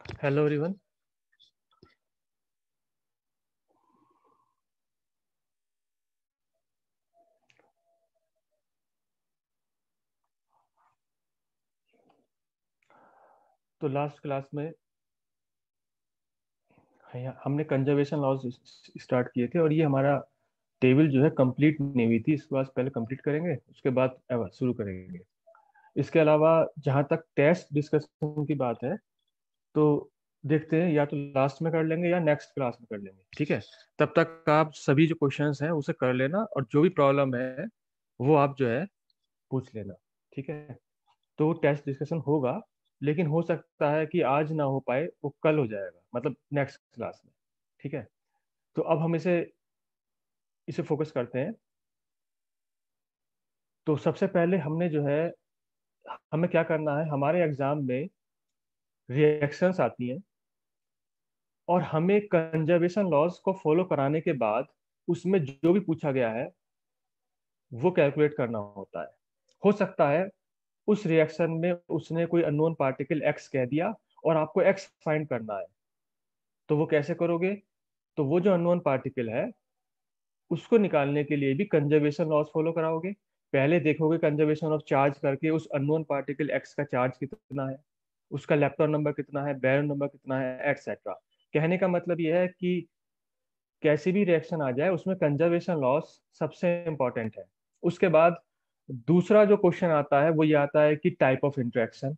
Hello everyone. तो last class में हमने कंजर्वेशन लॉज स्टार्ट किए थे और ये हमारा टेबल जो है कंप्लीट नहीं हुई थी। इसके बाद पहले कंप्लीट करेंगे, उसके बाद शुरू करेंगे। इसके अलावा जहाँ तक टेस्ट डिस्कशन की बात है, तो देखते हैं या तो लास्ट में कर लेंगे या नेक्स्ट क्लास में कर लेंगे, ठीक है। तब तक आप सभी जो क्वेश्चंस हैं उसे कर लेना और जो भी प्रॉब्लम है वो आप जो है पूछ लेना, ठीक है। तो टेस्ट डिस्कशन होगा, लेकिन हो सकता है कि आज ना हो पाए, वो कल हो जाएगा, मतलब नेक्स्ट क्लास में, ठीक है। तो अब हम इसे इसे फोकस करते हैं। तो सबसे पहले हमने जो है, हमें क्या करना है, हमारे एग्जाम में रिएक्शंस आती हैं और हमें कंजर्वेशन लॉज को फॉलो कराने के बाद उसमें जो भी पूछा गया है वो कैलकुलेट करना होता है। हो सकता है उस रिएक्शन में उसने कोई अननोन पार्टिकल एक्स कह दिया और आपको एक्स फाइंड करना है। तो वो कैसे करोगे? तो वो जो अननोन पार्टिकल है उसको निकालने के लिए भी कंजर्वेशन लॉज फॉलो कराओगे। पहले देखोगे कंजर्वेशन ऑफ चार्ज करके उस अननोन पार्टिकल एक्स का चार्ज कितना है, उसका लेप्टॉन नंबर कितना है, बैरन नंबर कितना है, एटसेट्रा। कहने का मतलब यह है कि कैसी भी रिएक्शन आ जाए उसमें कंजर्वेशन लॉज सबसे इंपॉर्टेंट है। उसके बाद दूसरा जो क्वेश्चन आता है वो ये आता है कि टाइप ऑफ इंटरेक्शन,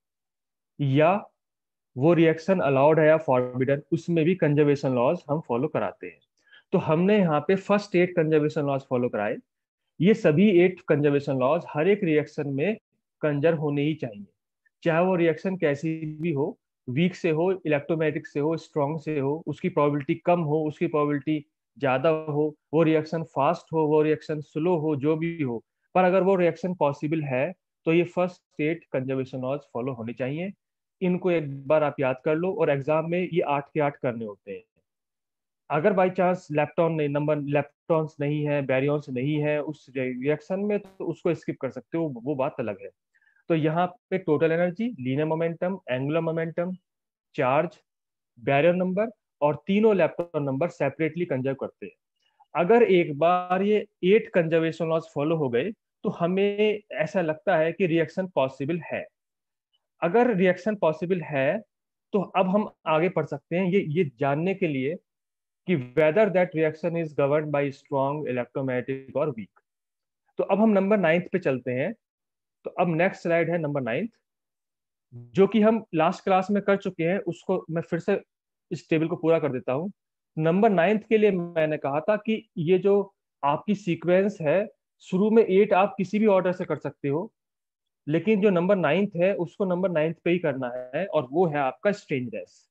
या वो रिएक्शन अलाउड है या फॉरबिडन, उसमें भी कंजर्वेशन लॉज हम फॉलो कराते हैं। तो हमने यहाँ पे फर्स्ट 8 कंजर्वेशन लॉज फॉलो कराए। ये सभी 8 कंजर्वेशन लॉज हर एक रिएक्शन में कंजर्व होने ही चाहिए, चाहे वो रिएक्शन कैसी भी हो, वीक से हो, इलेक्ट्रोमैग्नेटिक से हो, स्ट्रॉन्ग से हो, उसकी प्रोबेबिलिटी कम हो, उसकी प्रोबेबिलिटी ज्यादा हो, वो रिएक्शन फास्ट हो, वो रिएक्शन स्लो हो, जो भी हो, पर अगर वो रिएक्शन पॉसिबल है तो ये फर्स्ट 8 कंजर्वेशन लॉज फॉलो होने चाहिए। इनको एक बार आप याद कर लो और एग्जाम में ये 8 के 8 करने होते हैं। अगर बाई चांस लेप्टॉन्स नहीं है, बैरियॉन्स नहीं है उस रिएक्शन में, तो उसको स्किप कर सकते हो, वो बात अलग है। तो यहाँ पे total energy, linear momentum, angular momentum, charge, baryon number और तीनों लेप्टॉन नंबर सेपरेटली कंजर्व करते हैं। अगर एक बार ये 8 कंजर्वेशन लॉज फॉलो हो गए तो हमें ऐसा लगता है कि रिएक्शन पॉसिबल है। अगर रिएक्शन पॉसिबल है तो अब हम आगे बढ़ सकते हैं ये जानने के लिए कि whether that reaction is govern by strong, electromagnetic और वीक। तो अब हम नंबर 9 पे चलते हैं। तो अब नेक्स्ट स्लाइड है नंबर 9, जो कि हम लास्ट क्लास में कर चुके हैं। उसको मैं फिर से इस टेबल को पूरा कर देता हूँ। नंबर 9 के लिए मैंने कहा था कि ये जो आपकी सीक्वेंस है, शुरू में 8 आप किसी भी ऑर्डर से कर सकते हो, लेकिन जो नंबर 9 है उसको नंबर 9 पे ही करना है, और वो है आपका स्ट्रेंजनेस।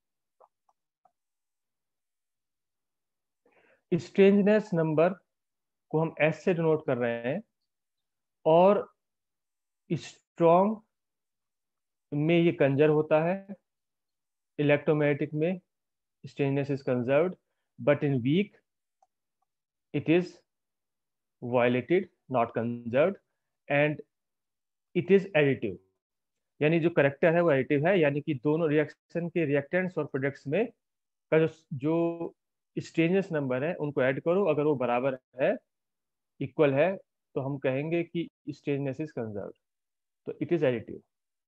स्ट्रेंजनेस नंबर को हम एस से डिनोट कर रहे हैं, और स्ट्रॉन्ग में ये कंजर्व होता है, इलेक्ट्रोमैग्नेटिक में strangeness is conserved, but in weak it is violated, not conserved, and it is additive. यानी जो करेक्टर है वो एडिटिव है, यानी कि दोनों रिएक्शन के रिएक्टेंट्स और प्रोडक्ट्स में का जो स्ट्रेंजनेस नंबर है उनको ऐड करो, अगर वो बराबर है, इक्वल है, तो हम कहेंगे कि स्ट्रेंजनेस इज कंजर्व्ड, तो इट इज एडिटिव।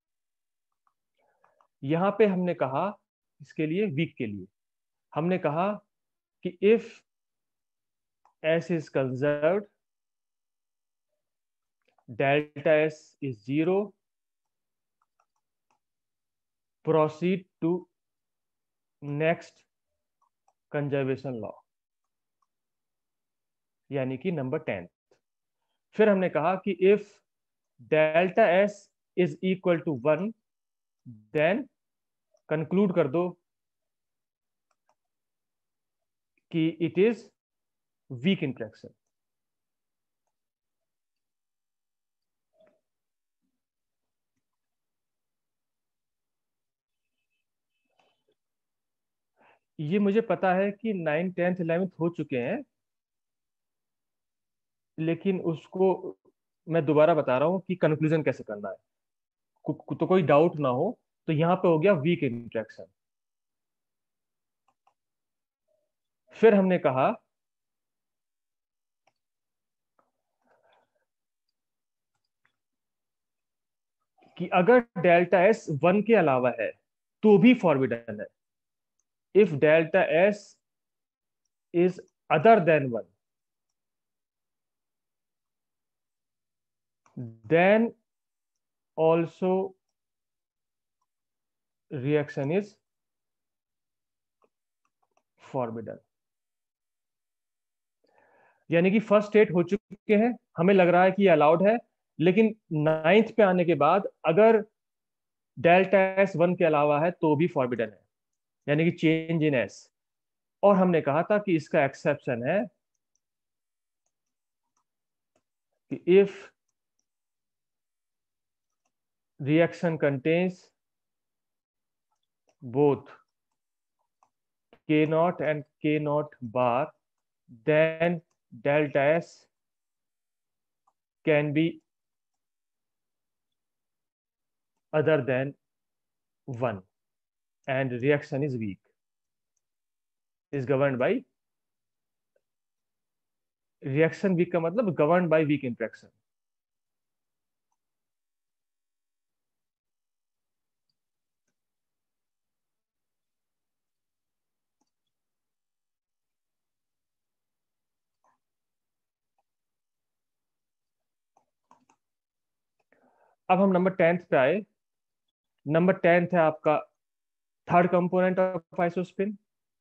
यहाँ पे हमने कहा, इसके लिए वीक के लिए हमने कहा कि if S is conserved, delta S is 0, proceed to next conservation law, यानी कि नंबर 10। फिर हमने कहा कि if delta S is equal to 1, then conclude कर दो कि इट इज वीक इंटरेक्शन। ये मुझे पता है कि 9th 10th 11th हो चुके हैं, लेकिन उसको मैं दोबारा बता रहा हूँ कि कंक्लूजन कैसे करना है, तो कोई डाउट ना हो। तो यहां पे हो गया वीक इंटरेक्शन। फिर हमने कहा कि अगर डेल्टा एस 1 के अलावा है तो भी फॉरबिडन है। If delta S is other than 1 then also reaction is forbidden। यानी कि फर्स्ट स्टेट हो चुके हैं, हमें लग रहा है कि ये अलाउड है, लेकिन नाइन्थ पे आने के बाद अगर डेल्टा एस 1 के अलावा है तो भी फॉरबिडन है, यानी कि चेंज इन एस। और हमने कहा था कि इसका एक्सेप्शन है कि if reaction contains both K naught and K naught bar, then delta S can be other than 1 and reaction is weak, is governed by reaction weak का मतलब governed by weak interaction। अब हम number 10th पे आए। Number 10th है आपका third component of isospin.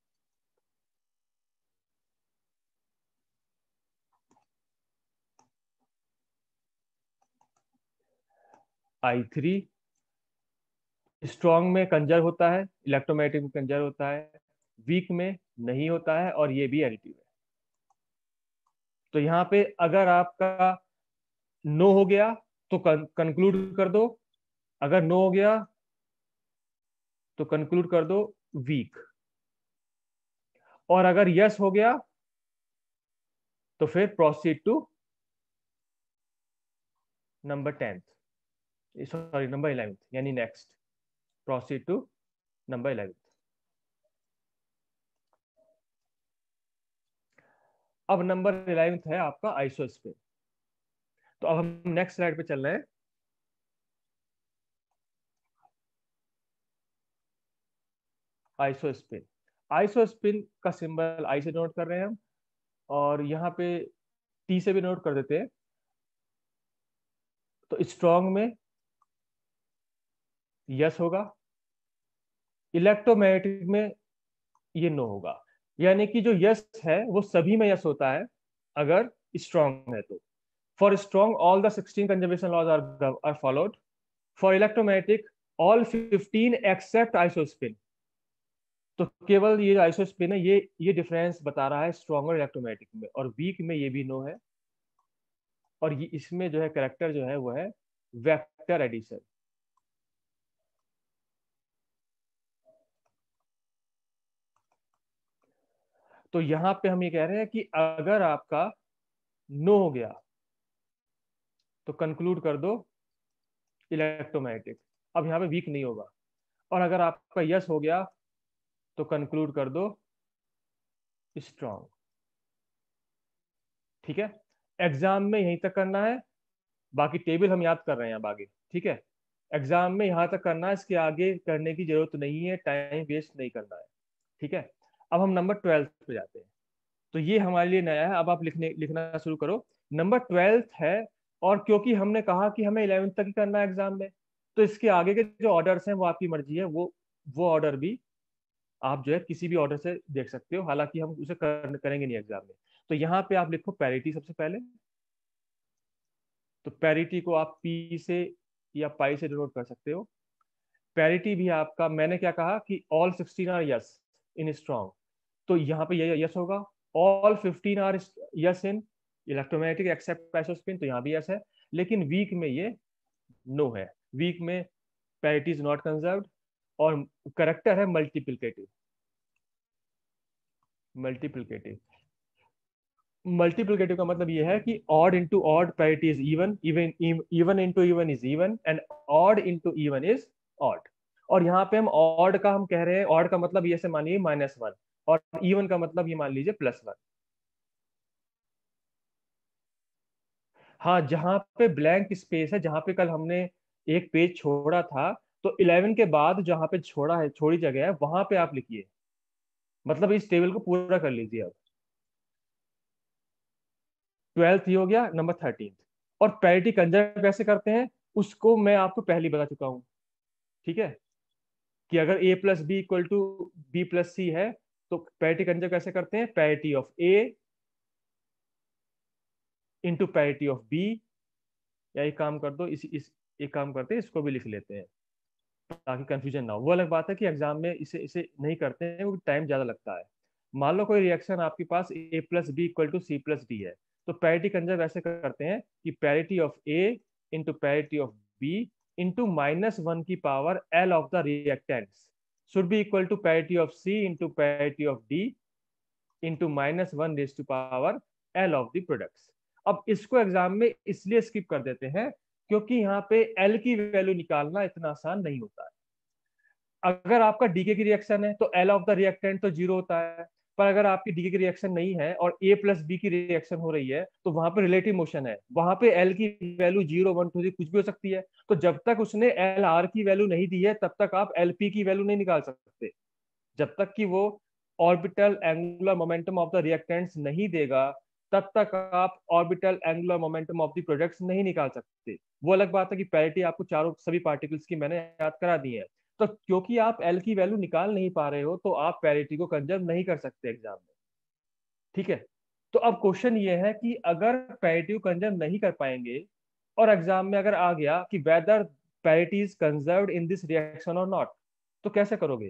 I3 strong में conserve होता है, इलेक्ट्रोमैग्नेटिक में कंजर्व होता है, वीक में नहीं होता है, और ये भी एडिटिव है। तो यहाँ पे अगर आपका नो हो गया तो कंक्लूड कर दो, अगर नो हो गया तो कंक्लूड कर दो वीक, और अगर यस हो गया तो फिर proceed to number 10th, sorry number 11th, यानी next proceed to number 11th। अब नंबर 11th है आपका आइसोस्पिन। तो अब हम नेक्स्ट स्लाइड पे चल रहे हैं। आइसोस्पिन, आइसोस्पिन का सिंबल आई से नोट कर रहे हैं हम, और यहाँ पे टी से भी नोट कर देते हैं। तो स्ट्रॉन्ग में यस होगा, इलेक्ट्रोमैग्नेटिक में ये नो होगा। यानी कि जो यस है वो सभी में यस होता है अगर स्ट्रॉन्ग है तो। For strong all the 16 conservation laws are followed. For electromagnetic all 15 except isospin. तो केवल ये आइसोस्पिन है, ये डिफरेंस बता रहा है स्ट्रॉन्ग और इलेक्ट्रोमैग्नेटिक में, और वीक में ये भी नो है। और ये इसमें जो है कैरेक्टर जो है वो है वेक्टर एडिशन। तो यहां पे हम ये कह रहे हैं कि अगर आपका नो हो गया तो कंक्लूड कर दो इलेक्ट्रोमैग्नेटिक, अब यहाँ पे वीक नहीं होगा। और अगर आपका यस हो गया तो कंक्लूड कर दो स्ट्रॉन्ग। ठीक है, एग्जाम में यहीं तक करना है, बाकी टेबल हम याद कर रहे हैं अब आगे। ठीक है, एग्जाम में यहां तक करना है, इसके आगे करने की जरूरत नहीं है, टाइम वेस्ट नहीं करना है। ठीक है, अब हम नंबर 12 पे जाते हैं। तो ये हमारे लिए नया है, अब आप लिखना शुरू करो। नंबर 12 है, और क्योंकि हमने कहा कि हमें 11th तक ही करना है एग्जाम में, तो इसके आगे के जो ऑर्डर्स हैं वो आपकी मर्जी है, वो ऑर्डर भी आप जो है किसी भी ऑर्डर से देख सकते हो, हालांकि हम उसे करेंगे नहीं एग्जाम में। तो यहाँ पे आप लिखो पैरिटी सबसे पहले। तो पैरिटी को आप पी से या पाई से डिनोट कर सकते हो। पैरिटी भी आपका, मैंने क्या कहा कि all 16 are yes in strong, तो यहाँ पे ये यस होगा। All 15 are yes in electromagnetic except isospin, तो यहाँ भी यस है। लेकिन वीक में ये नो है, वीक में पैरिटी इज नॉट कंजर्व्ड, और करेक्टर है मल्टीप्लिकेटिव। मल्टीप्लिकेटिव मल्टीप्लिकेटिव का मतलब ये है कि odd into odd parity is even, even even into even is even, and odd into even is odd. और यहाँ पे हम ऑड का हम कह रहे हैं, ऑड का मतलब ये से मानिए -1 और इवन का मतलब ये मान लीजिए +1। हाँ, जहां पे ब्लैंक स्पेस है, जहां पे कल हमने एक पेज छोड़ा था, तो 11 के बाद जहां पे छोड़ा है, छोड़ी जगह है, वहां पे आप लिखिए। मतलब इस टेबल को पूरा कर लीजिए अब। 12th ही हो गया, नंबर 13th। और पैरिटी कंजर्व कैसे करते हैं उसको मैं आपको पहले ही बता चुका हूं। ठीक है, कि अगर a plus B equal to B plus C है, तो पैरिटी कंजर्व कैसे करते हैं, parity of a into parity of B. या एक काम कर दो, इस एक काम करते हैं, इसको भी लिख लेते हैं ताकि कंफ्यूजन ना हो। वो अलग बात है कि एग्जाम में इसे इसे नहीं करते हैं, वो टाइम ज्यादा लगता है। मान लो कोई रिएक्शन आपके पास a plus B equal to C plus D है, तो पैरिटी कंजर्व ऐसे करते हैं कि parity of a into parity of b into -1 की power l of the reactants should be equal to parity of c into parity of d into -1 raise to power l of the products. अब इसको exam में इसलिए skip कर देते हैं क्योंकि यहाँ पे l की वैल्यू निकालना इतना आसान नहीं होता है। अगर आपका डीके की रिएक्शन है तो एल ऑफ द रिएक्टेंट तो 0 होता है। पर अगर आपकी डीके की रिएक्शन नहीं है और ए प्लस बी की रिएक्शन हो रही है, तो वहां पे रिलेटिव मोशन है, वहां पे एल की वैल्यू 0 1 2 कुछ भी हो सकती है। तो जब तक उसने एल आर की वैल्यू नहीं दी है, तब तक आप एल पी की वैल्यू नहीं निकाल सकते। जब तक कि वो orbital angular momentum of the reactants नहीं देगा, तब तक आप orbital angular momentum of the products नहीं निकाल सकते। वो अलग बात है कि पैरिटी आपको चारों सभी पार्टिकल्स की मैंने याद करा दी है। तो क्योंकि आप एल की वैल्यू निकाल नहीं पा रहे हो, तो आप पैरिटी को कंजर्व नहीं कर सकते एग्जाम में। ठीक है, तो अब क्वेश्चन ये है कि अगर पैरिटी को कंजर्व नहीं कर पाएंगे और एग्जाम में अगर आ गया कि whether parity is conserved in this reaction और नॉट, तो कैसे करोगे।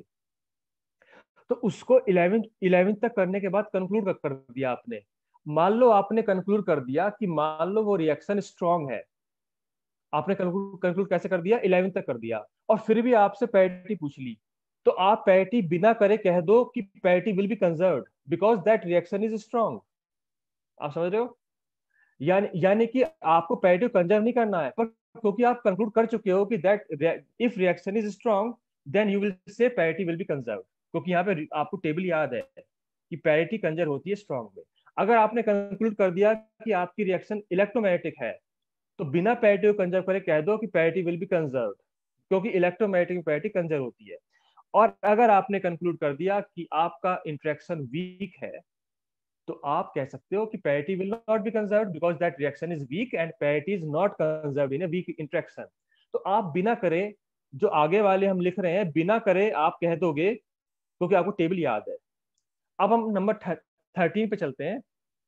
तो उसको 11th तक करने के बाद कंक्लूड कर दिया आपने। मान लो आपने कंक्लूड कर दिया कि मान लो वो रिएक्शन स्ट्रांग है, आपने कंक्लूड कैसे कर दिया, 11th तक कर दिया, और फिर भी आपसे पैरिटी पूछ ली, तो आप पैरिटी बिना करे कह दो कि parity will be conserved because that reaction is strong. आप समझ रहे हो, यानी कि आपको पैरिटी कंजर्व नहीं करना है, पर क्योंकि आप कंक्लूड कर चुके हो कि that if reaction is strong then you will say parity will be conserved, क्योंकि यहाँ पे आपको टेबल याद है कि पैरिटी कंजर्व होती है स्ट्रांग में। अगर आपने कंक्लूड कर दिया कि आपकी रिएक्शन इलेक्ट्रोमैग्नेटिक है, तो बिना पैरिटी को कंजर्व करे कह दो कि पैरिटी विल बी कंजर्व, क्योंकि इलेक्ट्रोमैग्नेटिक में पैरिटी कंजर्व होती है। और अगर आपने कंक्लूड कर दिया कि आपका इंट्रैक्शन वीक है, तो आप कह सकते हो कि parity will not be conserved because that reaction is weak and parity is not conserved in a weak interaction. तो आप बिना करे, जो आगे वाले हम लिख रहे हैं, बिना करे आप कह दोगे क्योंकि आपको टेबल याद है। अब हम नंबर 13 पे चलते हैं।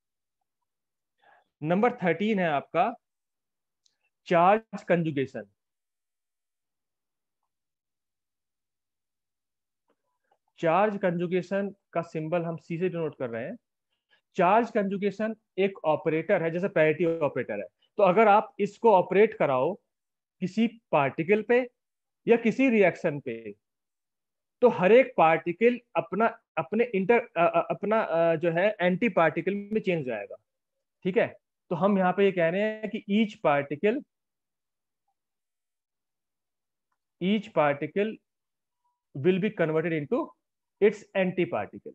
नंबर 13 है आपका चार्ज कंजुगेशन। चार्ज कंजुगेशन का सिंबल हम सी से डिनोट कर रहे हैं। चार्ज कंजुगेशन एक ऑपरेटर है, जैसे पैरिटी ऑपरेटर है। तो अगर आप इसको ऑपरेट कराओ किसी पार्टिकल पे या किसी रिएक्शन पे, तो हर एक पार्टिकल अपना अपने अपना जो है एंटी पार्टिकल में चेंज जाएगा। ठीक है, तो हम यहाँ पे ये कह रहे हैं कि each particle will be converted into its anti-particle।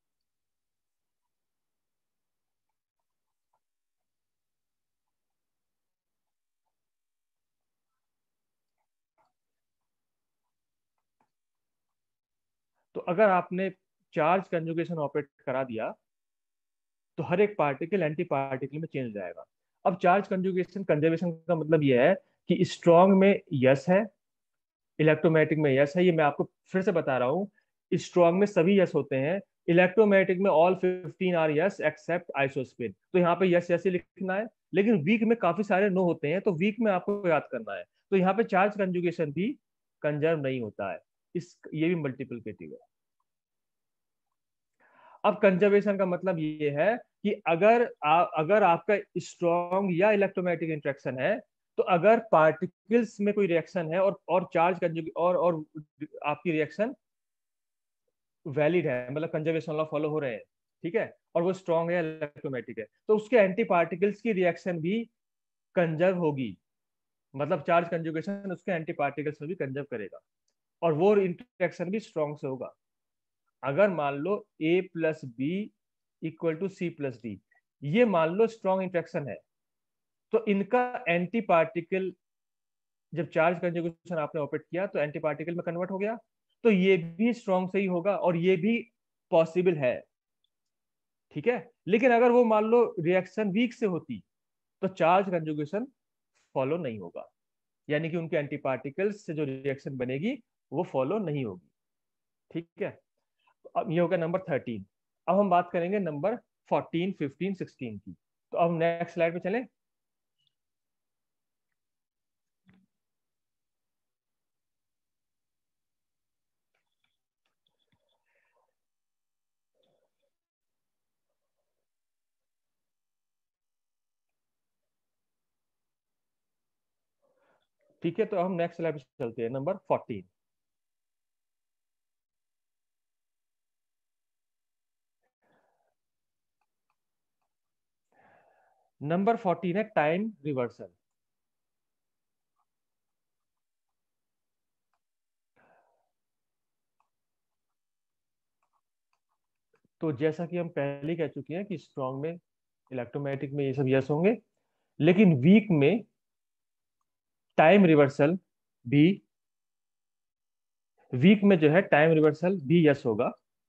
तो अगर आपने चार्ज कंजुगेशन ऑपरेट करा दिया, तो हर एक पार्टिकल एंटी पार्टिकल में चेंज जाएगा। अब चार्ज कंजुगेशन कंजर्वेशन का मतलब यह है कि स्ट्रॉन्ग में यस है, इलेक्ट्रोमैग्नेटिक में यस है। ये मैं आपको फिर से बता रहा हूँ, स्ट्रॉन्ग में सभी यस होते हैं, इलेक्ट्रोमैग्नेटिक में all 15 are yes except isospin. तो यहाँ पे यस यस ही लिखना है, लेकिन वीक में काफी सारे नो होते हैं, तो वीक में आपको याद करना है। तो यहाँ पे चार्ज कंजुगेशन भी कंजर्व नहीं होता है, ये भी मल्टीप्लिकेटिव है। अब कंजर्वेशन का मतलब ये है कि अगर आपका स्ट्रॉन्ग या इलेक्ट्रोमैग्नेटिक इंटरेक्शन है, तो अगर पार्टिकल्स में कोई रिएक्शन है और चार्ज कंजुगे और आपकी रिएक्शन वैलिड है, मतलब कंजर्वेशन लॉ फॉलो हो रहे हैं, ठीक है, और वो स्ट्रॉन्ग है, इलेक्ट्रोमैग्नेटिक है, तो उसके एंटी पार्टिकल्स की रिएक्शन भी कंजर्व होगी। मतलब चार्ज कंजुगेशन उसके एंटी पार्टिकल्स में भी कंजर्व करेगा। और वो इंटरेक्शन भी स्ट्रॉन्ग से होगा। अगर मान लो A plus B equal to C plus D, ये मान लो स्ट्रॉन्ग इंटरेक्शन है, तो इनका एंटी पार्टिकल जब चार्ज कंजुगेशन आपने ऑपरेट किया तो एंटी पार्टिकल में कन्वर्ट हो गया, तो ये भी स्ट्रॉन्ग से ही होगा और ये भी पॉसिबल है। ठीक है, लेकिन अगर वो मान लो रिएक्शन वीक से होती तो चार्ज कंजुगेशन फॉलो नहीं होगा, यानी कि उनके एंटी पार्टिकल्स से जो रिएक्शन बनेगी वो फॉलो नहीं होगी। ठीक है, अब ये होगा नंबर 13। अब हम बात करेंगे नंबर 14, 15, 16 की। तो अब नेक्स्ट स्लाइड पे चलें। ठीक है, तो हम नेक्स्ट स्लाइड पे चलते हैं, नंबर 14। नंबर 14 है टाइम रिवर्सल। तो जैसा कि हम पहले ही कह चुके हैं कि स्ट्रॉन्ग में, इलेक्ट्रोमैग्नेटिक में ये सब यस होंगे, लेकिन वीक में टाइम रिवर्सल भी, वीक में जो है टाइम रिवर्सल भी यस होगा।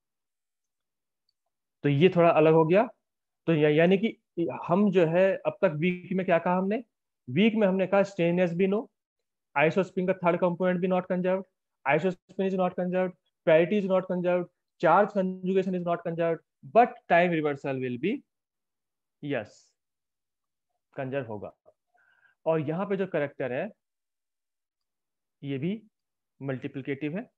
तो ये थोड़ा अलग हो गया। तो यानी कि हम जो है अब तक वीक में क्या कहा हमने, वीक में हमने कहा स्टेनलेस भी नो, आइसोस्पिन का थर्ड कंपोनेंट भी not conserved, isospin is not conserved, parity is not conserved, charge conjugation is not conserved, but time reversal will be yes, conserve होगा। और यहाँ पे जो करेक्टर है ये भी मल्टीप्लिकेटिव है।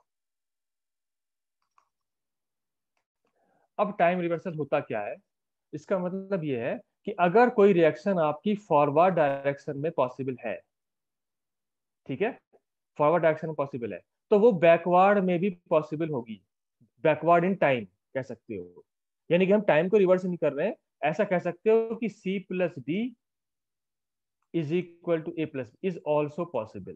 अब टाइम रिवर्सल होता क्या है, इसका मतलब ये है कि अगर कोई रिएक्शन आपकी फॉरवर्ड डायरेक्शन में पॉसिबल है, ठीक है, फॉरवर्ड डायरेक्शन में पॉसिबल है, तो वो बैकवर्ड में भी पॉसिबल होगी। बैकवर्ड इन टाइम कह सकते हो, यानी कि हम टाइम को रिवर्स नहीं कर रहे हैं, ऐसा कह सकते हो कि C plus D is equal to A plus is also possible.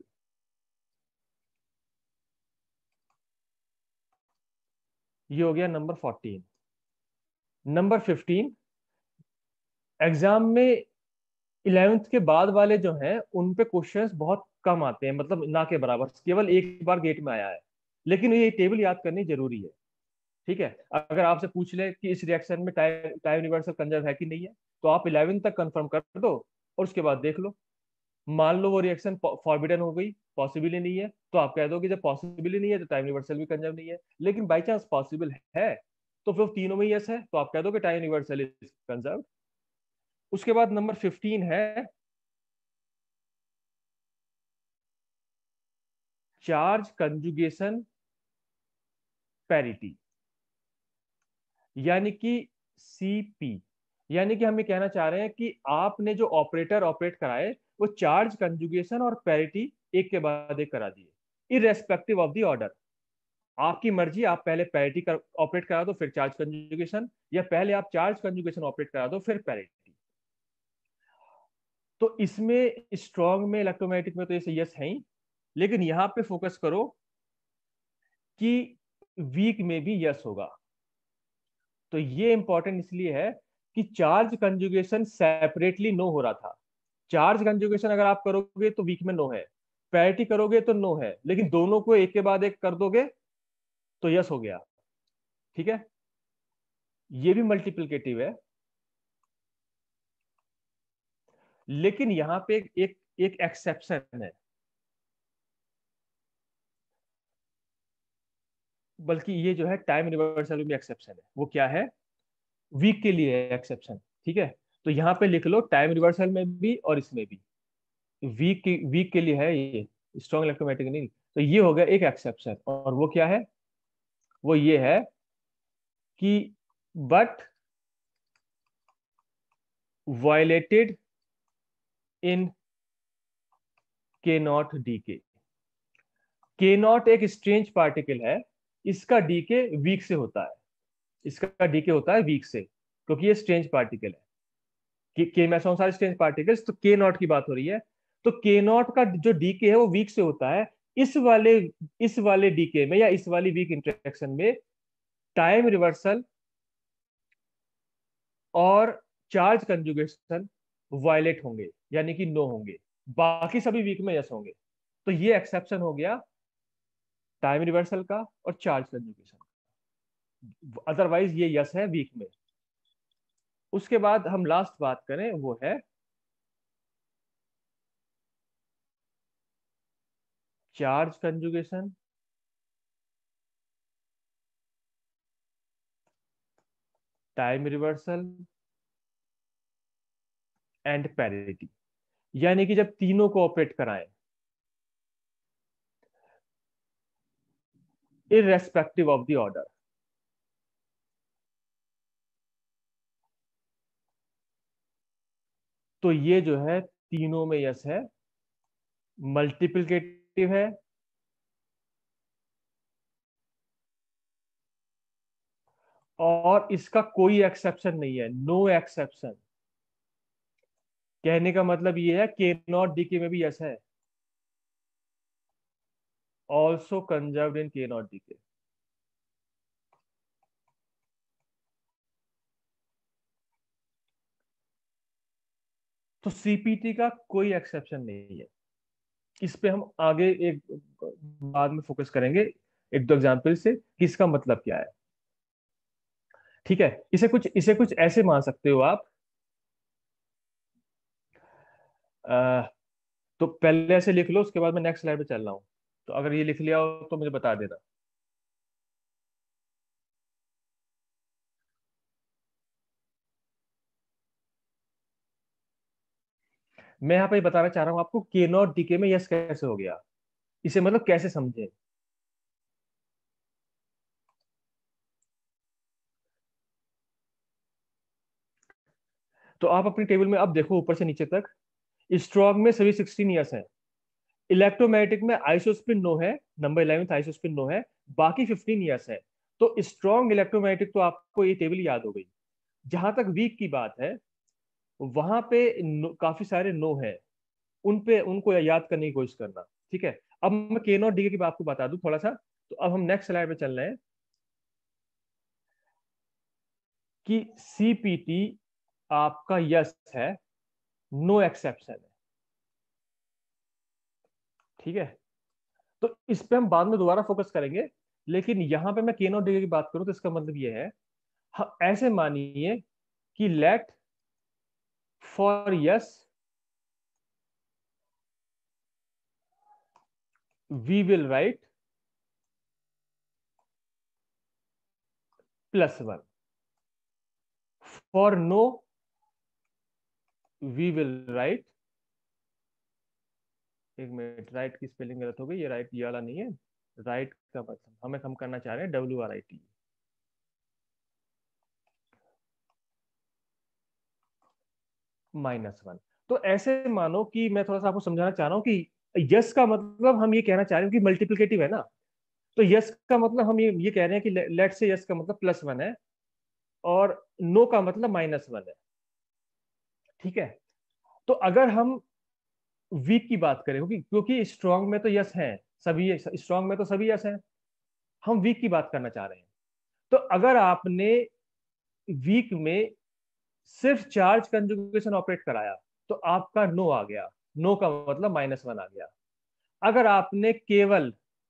ये हो गया नंबर 14। नंबर 15, एग्जाम में 11th के बाद वाले जो हैं उन पे क्वेश्चंस बहुत कम आते हैं, मतलब ना के बराबर, केवल एक बार गेट में आया है, लेकिन ये टेबल याद करनी जरूरी है। ठीक है, अगर आपसे पूछ ले कि इस रिएक्शन में टाइम टाइम रिवर्सल कंजर्व है कि नहीं है, तो आप 11 तक कंफर्म कर दो और उसके बाद देख लो। मान लो वो रिएक्शन फॉरबिडन हो गई, पॉसिबल ही नहीं है, तो आप कह दो कि जब पॉसिबल ही नहीं है तो टाइम रिवर्सल भी कंजर्व नहीं है। लेकिन बाई चांस पॉसिबल है तो फिर तीनों में यस है, तो आप कह दो कि टाइम रिवर्सल इज कंजर्व। उसके बाद नंबर 15 है चार्ज कंजुगेशन पैरिटी, यानी कि सीपी। यानी कि हम ये कहना चाह रहे हैं कि आपने जो ऑपरेटर ऑपरेट कराए वो चार्ज कंजुगेशन और पैरिटी एक के बाद एक करा दिए, इरेस्पेक्टिव ऑफ द ऑर्डर। आपकी मर्जी, आप पहले पैरिटी ऑपरेट करा दो फिर चार्ज कंजुगेशन, या पहले आप चार्ज कंजुगेशन ऑपरेट करा दो फिर पैरिटी। तो इसमें स्ट्रॉन्ग में, इलेक्ट्रोमैग्नेटिक में तो ये यस है ही, लेकिन यहां पे फोकस करो कि वीक में भी यस होगा। तो ये इंपॉर्टेंट इसलिए है कि चार्ज कंजुगेशन सेपरेटली नो हो रहा था। चार्ज कंजुगेशन अगर आप करोगे तो वीक में नो है, पैरिटी करोगे तो नो है, लेकिन दोनों को एक के बाद एक कर दोगे तो यस हो गया। ठीक है, ये भी मल्टीप्लिकेटिव है, लेकिन यहां पे एक एक्सेप्शन है, बल्कि ये जो है टाइम रिवर्सल में एक्सेप्शन है। वो क्या है, वीक के लिए एक्सेप्शन। ठीक है, तो यहाँ पे लिख लो टाइम रिवर्सल में भी और इसमें भी, वीक के लिए है ये, स्ट्रॉन्ग इलेक्ट्रोमैग्नेटिक नहीं। तो ये हो गया एक एक्सेप्शन, और वो क्या है, वो ये है कि but violated in K naught the K naught एक स्ट्रेंज पार्टिकल है, इसका डीके वीक से होता है, इसका डीके होता है वीक से, क्योंकि ये स्ट्रेंज पार्टिकल है। के में सारे स्ट्रेंज पार्टिकल्स, तो के नॉट की बात हो रही है। तो के नॉट का जो डीके है वो वीक से होता है, इस वाले डीके में या इस वाली वीक इंटरेक्शन में टाइम रिवर्सल और चार्ज कंजुगेशन वायलेट होंगे, यानी कि नो होंगे। बाकी सभी वीक में यस होंगे। तो ये एक्सेप्शन हो गया टाइम रिवर्सल का और चार्ज कंजुगेशन का, अदरवाइज ये यस है वीक में। उसके बाद हम लास्ट बात करें वो है charge conjugation time reversal and parity. यानी कि जब तीनों को ऑपरेट कराएं इररेस्पेक्टिव ऑफ द ऑर्डर, तो ये जो है तीनों में यस है, मल्टीप्लिकेटिव है और इसका कोई एक्सेप्शन नहीं है, नो एक्सेप्शन। कहने का मतलब ये है के नॉट डी के में भी यस है, also conserved in K naught the के। तो सीपीटी का कोई एक्सेप्शन नहीं है। इस पे हम आगे एक बाद में फोकस करेंगे एक दो एग्जाम्पल से कि इसका मतलब क्या है। ठीक है, इसे कुछ ऐसे मान सकते हो आप। अ, तो पहले ऐसे लिख लो, उसके बाद मैं नेक्स्ट स्लाइड पे चल रहा हूँ। तो अगर ये लिख लिया हो तो मुझे बता देना। मैं यहाँ पे बताना चाह रहा हूँ आपको के नॉट डीके में यस कैसे हो गया, इसे मतलब कैसे समझे। तो आप अपनी टेबल में अब देखो ऊपर से नीचे तक, स्ट्रॉन्ग में सभी 16 ईयर्स हैं, इलेक्ट्रोमैग्नेटिक में आइसोस्पिन नो है, नंबर 11 आइसोस्पिन नो है, बाकी 15 ईयर्स है। तो स्ट्रॉन्ग इलेक्ट्रोमैग्नेटिक तो आपको ये टेबल याद हो गई। जहां तक वीक की बात है वहां पे काफी सारे नो है, उन पे उनको याद करने की कोशिश करना। ठीक है, अब मैं के नॉट डी की बात आपको बता दूं थोड़ा सा। तो अब हम नेक्स्ट स्लाइड पे चल रहे हैं कि सीपीटी आपका यस है, नो एक्सेप्शन है। ठीक है, तो इस पे हम बाद में दोबारा फोकस करेंगे, लेकिन यहां पे मैं के नॉट डी की बात करूं तो इसका मतलब ये है, ऐसे मानिए कि let for yes we will write +1, for no we will write, एक मिनट, राइट की स्पेलिंग गलत हो गई, ये राइट ये वाला नहीं है। राइट का मतलब हमें हम करना चाह रहे हैं WRIT, -1। तो ऐसे मानो कि मैं थोड़ा सा आपको समझाना चाह रहा हूँ कि यस का मतलब हम ये कहना चाह रहे हैं कि मल्टीप्लिकेटिव है ना। तो यस का मतलब हम ये कह रहे हैं कि लेट से यस का मतलब +1 है और नो का मतलब -1 है। ठीक है, तो अगर हम वीक की बात करें, क्योंकि स्ट्रांग में तो यस है, सभी स्ट्रांग में तो सभी यस है, हम वीक की बात करना चाह रहे हैं। तो अगर आपने वीक में सिर्फ चार्ज कंजुगेशन ऑपरेट कराया तो आपका नो आ गया, नो का मतलब -1 आ गया। अगर आपने केवल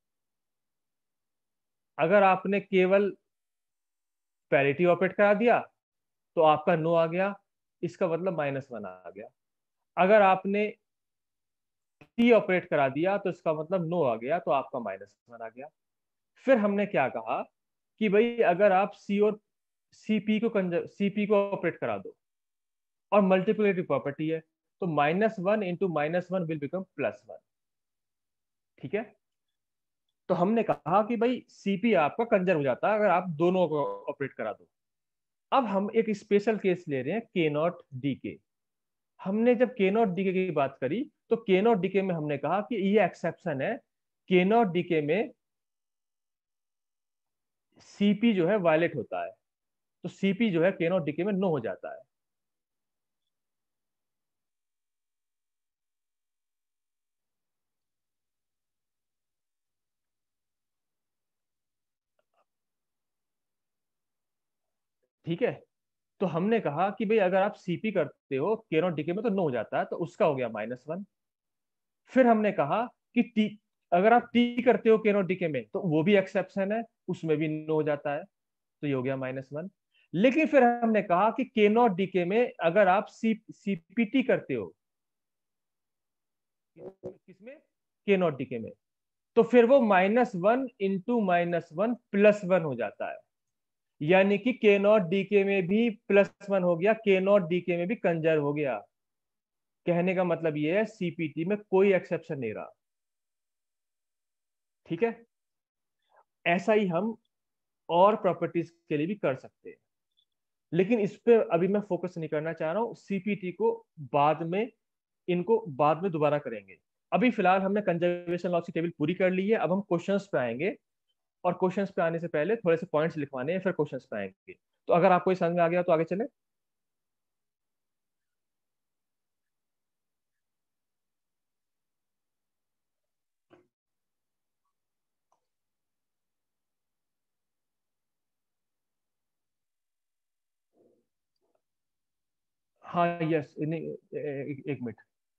अगर आपने केवल पैरिटी ऑपरेट करा दिया तो आपका नो आ गया, इसका मतलब -1 आ गया। अगर आपने टी ऑपरेट करा दिया तो इसका मतलब नो आ गया, तो आपका -1 आ गया। फिर हमने क्या कहा कि भाई अगर आप सी और सीपी को ऑपरेट करा दो और मल्टीप्लिकेटिव प्रॉपर्टी है, तो -1 इंटू -1 विल बिकम +1। ठीक है, तो हमने कहा कि भाई सीपी आपका कंजर्व हो जाता है अगर आप दोनों को ऑपरेट करा दो। अब हम एक स्पेशल केस ले रहे हैं के नॉट डी के। हमने जब के नॉट डी के की बात करी तो के नॉट डी के में हमने कहा कि ये एक्सेप्शन है, के नॉट डी के में सीपी जो है वायलेट होता है, तो सीपी जो है के नॉट डी के में नो हो जाता है। ठीक है, तो हमने कहा कि भाई अगर आप सीपी करते हो के नॉट डीके में तो नो हो जाता है, तो उसका हो गया -1। फिर हमने कहा कि टी, अगर आप टी करते हो के नॉट डीके में तो वो भी एक्सेप्शन है, उसमें भी नो हो जाता है, तो ये हो गया -1। लेकिन फिर हमने कहा कि के नॉट डीके में अगर आप सीपीटी करते हो, किसमें, के नॉट डीके में, तो फिर वो -1 इंटू -1 +1 हो जाता है। यानी कि के नॉट डीके में भी +1 हो गया, के नॉट डीके में भी कंजर्व हो गया। कहने का मतलब ये है सीपीटी में कोई एक्सेप्शन नहीं रहा। ठीक है, ऐसा ही हम और प्रॉपर्टीज के लिए भी कर सकते हैं, लेकिन इस पे अभी मैं फोकस नहीं करना चाह रहा हूं। सीपीटी को बाद में, इनको बाद में दोबारा करेंगे। अभी फिलहाल हमने कंजर्वेशन लॉस की टेबल पूरी कर ली है, अब हम क्वेश्चंस पे आएंगे। और क्वेश्चंस पे आने से पहले थोड़े से पॉइंट्स लिखवाने हैं, फिर क्वेश्चंस पे आएंगे। तो अगर आपको ये समझ में आ गया तो आगे चले। हाँ यस, नहीं एक मिनट,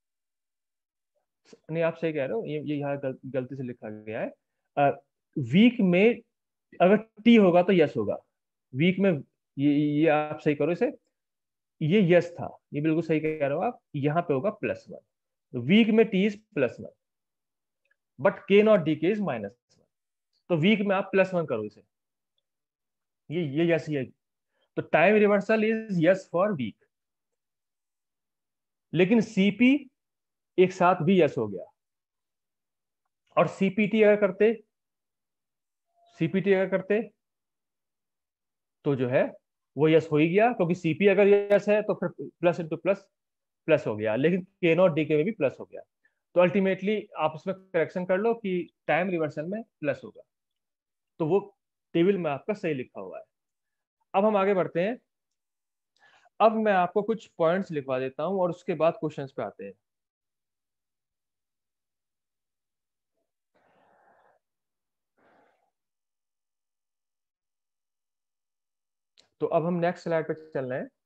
नहीं आप सही कह रहे हो, ये यहाँ गलती से लिखा गया है। वीक में अगर टी होगा तो यस होगा, वीक में, ये आप सही करो इसे, ये यस था, ये बिल्कुल सही कह रहे हो आप, यहाँ पे होगा +1। वीक में T is +1, but K naught the K is -1। तो वीक में आप +1 करो इसे, ये यस, ये तो time reversal is yes for weak. लेकिन सीपी एक साथ भी यस हो गया, और सीपीटी अगर करते तो जो है वो यस हो ही गया, क्योंकि सीपी अगर यस है तो फिर प्लस इंटू प्लस प्लस हो गया, लेकिन के नॉट डी के में भी प्लस हो गया। तो अल्टीमेटली आप उसमें करेक्शन कर लो कि टाइम रिवर्सल में प्लस होगा, तो वो टेबल में आपका सही लिखा हुआ है। अब हम आगे बढ़ते हैं। अब मैं आपको कुछ पॉइंट्स लिखवा देता हूं और उसके बाद क्वेश्चंस पे आते हैं। तो अब हम नेक्स्ट स्लाइड पे चल रहे हैं।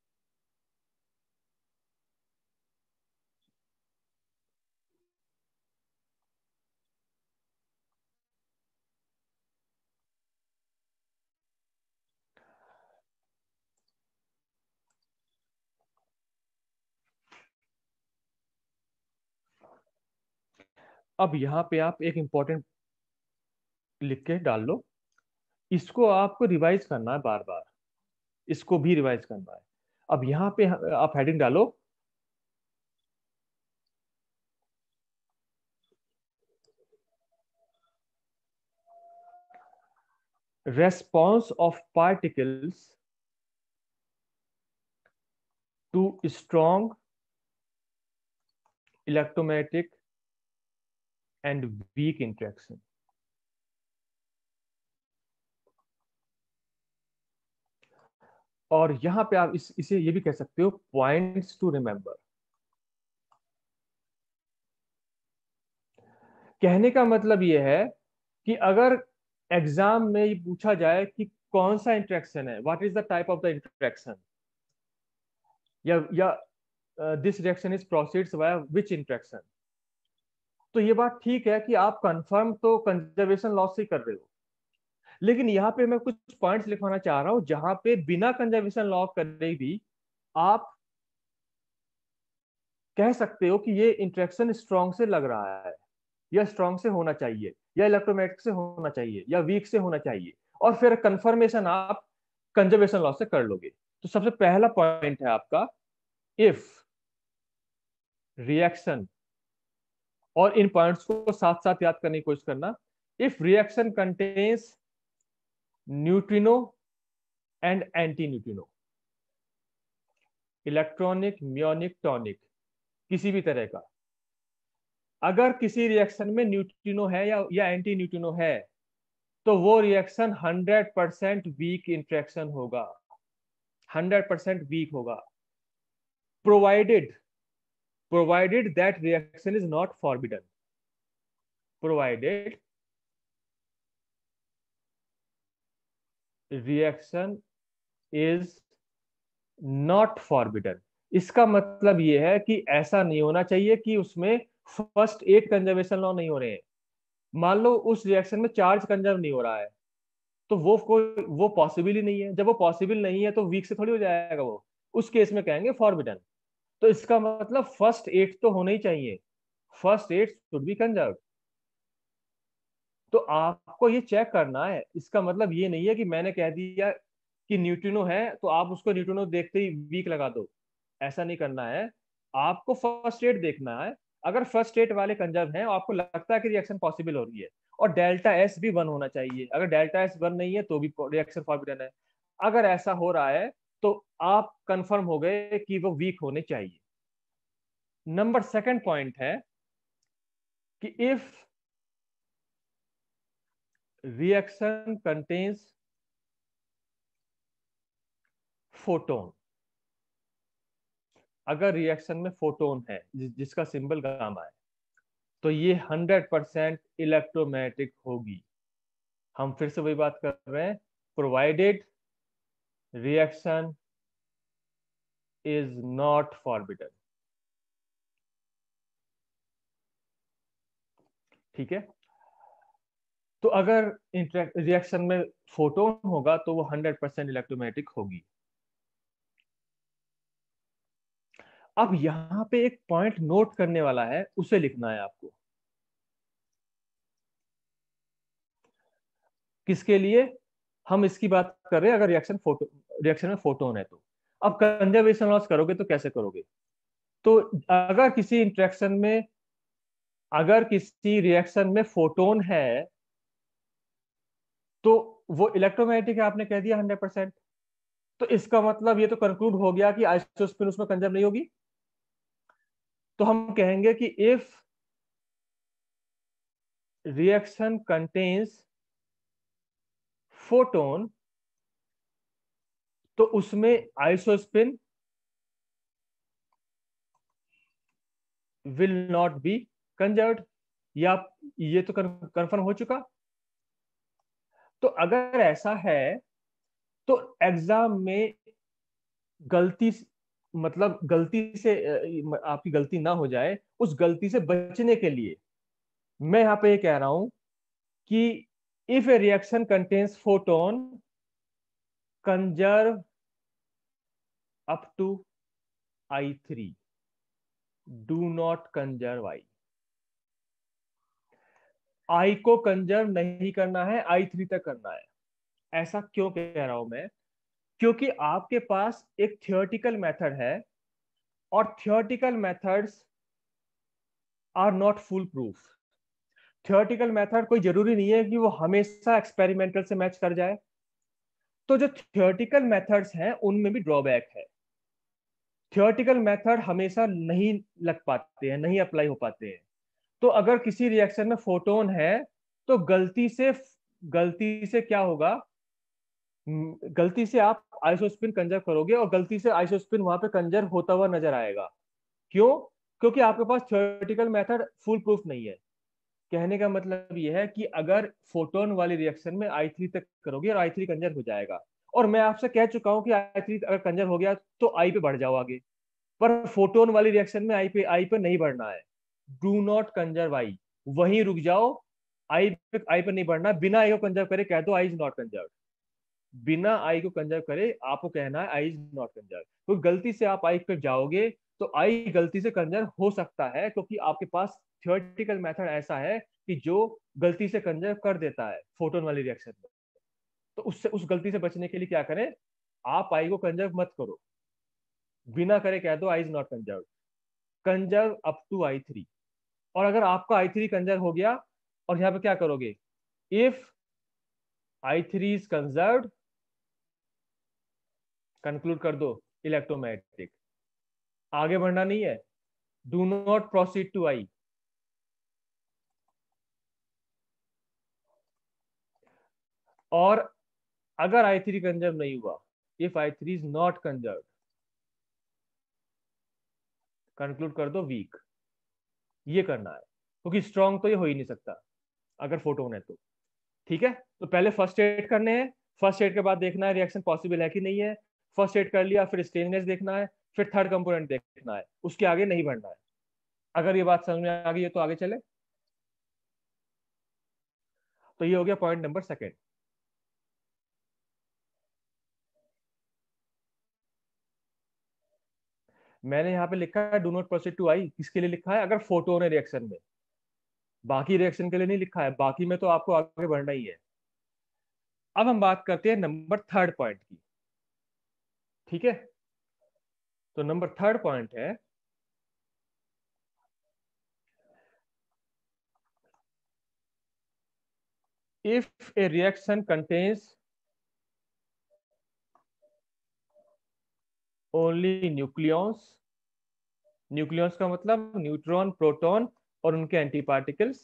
अब यहाँ पे आप एक इंपॉर्टेंट लिख के डाल लो, इसको आपको रिवाइज करना है बार बार, इसको भी रिवाइज करना है। अब यहाँ पे आप हेडिंग डालो, response of particles to strong electromagnetic and weak interaction। और यहां पे आप इसे ये भी कह सकते हो पॉइंट्स टू रिमेंबर। कहने का मतलब ये है कि अगर एग्जाम में ये पूछा जाए कि कौन सा इंटरेक्शन है, what is the type of the interaction, या this reaction is proceeds via which interaction, तो ये बात ठीक है कि आप कंफर्म तो कंजर्वेशन लॉस से कर रहे हो। लेकिन यहाँ पे मैं कुछ पॉइंट्स लिखवाना चाह रहा हूं जहां पे बिना कंजर्वेशन लॉ करे भी आप कह सकते हो कि ये इंटरेक्शन स्ट्रॉन्ग से लग रहा है, या स्ट्रॉन्ग से होना चाहिए, या इलेक्ट्रोमैग्नेटिक से होना चाहिए, या वीक से होना चाहिए, और फिर कंफर्मेशन आप कंजर्वेशन लॉ से कर लोगे। तो सबसे पहला पॉइंट है आपका, इफ रिएक्शन, और इन पॉइंट्स को साथ साथ याद करने की कोशिश करना, if reaction contains neutrino and antineutrino, electronic, muonic, tauonic, किसी भी तरह का, अगर किसी रिएक्शन में न्यूट्रिनो है या एंटी न्यूट्रिनो है, तो वो रिएक्शन 100% वीक इंटरेक्शन होगा, 100% वीक होगा, provided provided that reaction is not forbidden, provided reaction is not forbidden. इसका मतलब ये है कि ऐसा नहीं होना चाहिए कि उसमें फर्स्ट 8 कंजर्वेशन लॉ नहीं हो रहे हैं। मान लो उस रिएक्शन में चार्ज कंजर्व नहीं हो रहा है, तो वो पॉसिबल ही नहीं है। जब वो पॉसिबल नहीं है तो वीक से थोड़ी हो जाएगा वो, उस केस में कहेंगे फॉरबिडन। तो इसका मतलब फर्स्ट 8 तो होने ही चाहिए, फर्स्ट 8 शुड बी कंजर्व। तो आपको ये चेक करना है। इसका मतलब ये नहीं है कि मैंने कह दिया कि न्यूट्रिनो है तो आप उसको न्यूट्रिनो देखते ही वीक लगा दो, ऐसा नहीं करना है। आपको फर्स्ट एड देखना है। अगर फर्स्ट एड वाले कंजर्व हैं और आपको लगता है कि रिएक्शन पॉसिबल हो रही है, और डेल्टा एस भी 1 होना चाहिए। अगर डेल्टा एस 1 नहीं है तो भी रिएक्शन फॉरबिडन है। अगर ऐसा हो रहा है तो आप कंफर्म हो गए कि वो वीक होने चाहिए। नंबर सेकंड पॉइंट है कि इफ रिएक्शन कंटेन्स फोटोन, अगर रिएक्शन में फोटोन है जिसका सिंबल गामा है, तो ये 100% इलेक्ट्रोमैग्नेटिक होगी। हम फिर से वही बात कर रहे हैं, provided reaction is not forbidden. ठीक है। तो अगर रिएक्शन में फोटोन होगा तो वो 100% इलेक्ट्रोमैग्नेटिक होगी। अब यहां पे एक पॉइंट नोट करने वाला है, उसे लिखना है आपको। किसके लिए? हम इसकी बात कर रहे हैं अगर रिएक्शन में फोटोन है तो। अब कंजर्वेशन लॉस करोगे तो कैसे करोगे? तो अगर किसी इंटरेक्शन में, अगर किसी रिएक्शन में फोटोन है तो वो इलेक्ट्रोमैग्नेटिक है, आपने कह दिया 100%। तो इसका मतलब ये तो कंक्लूड हो गया कि आइसोस्पिन उसमें कंजर्व नहीं होगी। तो हम कहेंगे कि इफ रिएक्शन कंटेन्स फोटोन, तो उसमें isospin will not be conserved. या ये तो कंफर्म हो चुका। तो अगर ऐसा है तो एग्जाम में गलती, मतलब गलती से आपकी गलती ना हो जाए, उस गलती से बचने के लिए मैं यहां पे ये कह रहा हूं कि if a reaction contains photon, conserve up to I3, do not conserve I। I को कंजर्व नहीं करना है, I3 तक करना है। ऐसा क्यों कह रहा हूं मैं? क्योंकि आपके पास एक थियोरेटिकल मेथड है, और theoretical methods are not foolproof. Theoretical method कोई जरूरी नहीं है कि वो हमेशा एक्सपेरिमेंटल से मैच कर जाए। तो जो थियोरेटिकल मेथड्स हैं उनमें भी ड्रॉबैक है। थियोरेटिकल मेथड हमेशा नहीं लग पाते हैं, नहीं अप्लाई हो पाते हैं। तो अगर किसी रिएक्शन में फोटोन है तो गलती से क्या होगा, गलती से आप आइसोस्पिन कंजर्व करोगे और गलती से आइसोस्पिन वहां पे कंजर्व होता हुआ नजर आएगा। क्यों? क्योंकि आपके पास थियोरेटिकल मेथड फुल प्रूफ नहीं है। कहने का मतलब यह है कि अगर फोटोन वाली रिएक्शन में I3 तक करोगे और I3 कंजर्व हो जाएगा, और मैं आपसे कह चुका हूं कि I3 अगर कंजर्व हो गया तो I पे बढ़ जाओ आगे। पर फोटोन वाली रिएक्शन में आई पे नहीं बढ़ना है। डू नॉट कंजर्व आई, वहीं रुक जाओ। आई पे नहीं बढ़ना। बिना आई को कंजर्व करे कह दो आई इज नॉट कंजर्व। बिना आई को कंजर्व करे आपको कहना है आई इज नॉट कंजर्व। तो गलती से आप आई पे जाओगे तो आई गलती से कंजर्व हो सकता है, क्योंकि आपके पास थियोरेटिकल मेथड ऐसा है कि जो गलती से कंजर्व कर देता है फोटोन वाली रिएक्शन में। तो उससे, उस गलती से बचने के लिए क्या करें, आप आई को कंजर्व मत करो। बिना करे कह दो I is not conserve, conserve up to I3। और अगर आपका I3 कंजर्व हो गया, और यहाँ पे क्या करोगे, if I3 is conserved, conclude कर दो इलेक्ट्रोमैग्नेटिक। आगे बढ़ना नहीं है, do not proceed to I. और अगर I3 कंजर्व नहीं हुआ, if I3 is not conserve, conclude कर दो वीक। ये करना है, क्योंकि स्ट्रॉन्ग तो ये हो ही नहीं सकता अगर फोटोन है तो। ठीक है। तो पहले फर्स्ट एड करने हैं, फर्स्ट एड के बाद देखना है रिएक्शन पॉसिबल है कि नहीं है। फर्स्ट स्टेट कर लिया, फिर स्टेनलेस देखना है, फिर थर्ड कंपोनेंट देखना है, उसके आगे नहीं बढ़ना है। अगर ये बात समझ में आ गई है तो आगे चले। तो ये हो गया पॉइंट नंबर सेकेंड। मैंने यहाँ पे लिखा है do not proceed to I, किसके लिए लिखा है? अगर फोटोन है रिएक्शन में, बाकी रिएक्शन के लिए नहीं लिखा है, बाकी में तो आपको आगे बढ़ना ही है। अब हम बात करते हैं नंबर थर्ड पॉइंट की, ठीक है? तो नंबर थर्ड पॉइंट है, if a reaction contains only nucleons, nucleons का मतलब न्यूट्रॉन, प्रोटॉन और उनके antiparticles,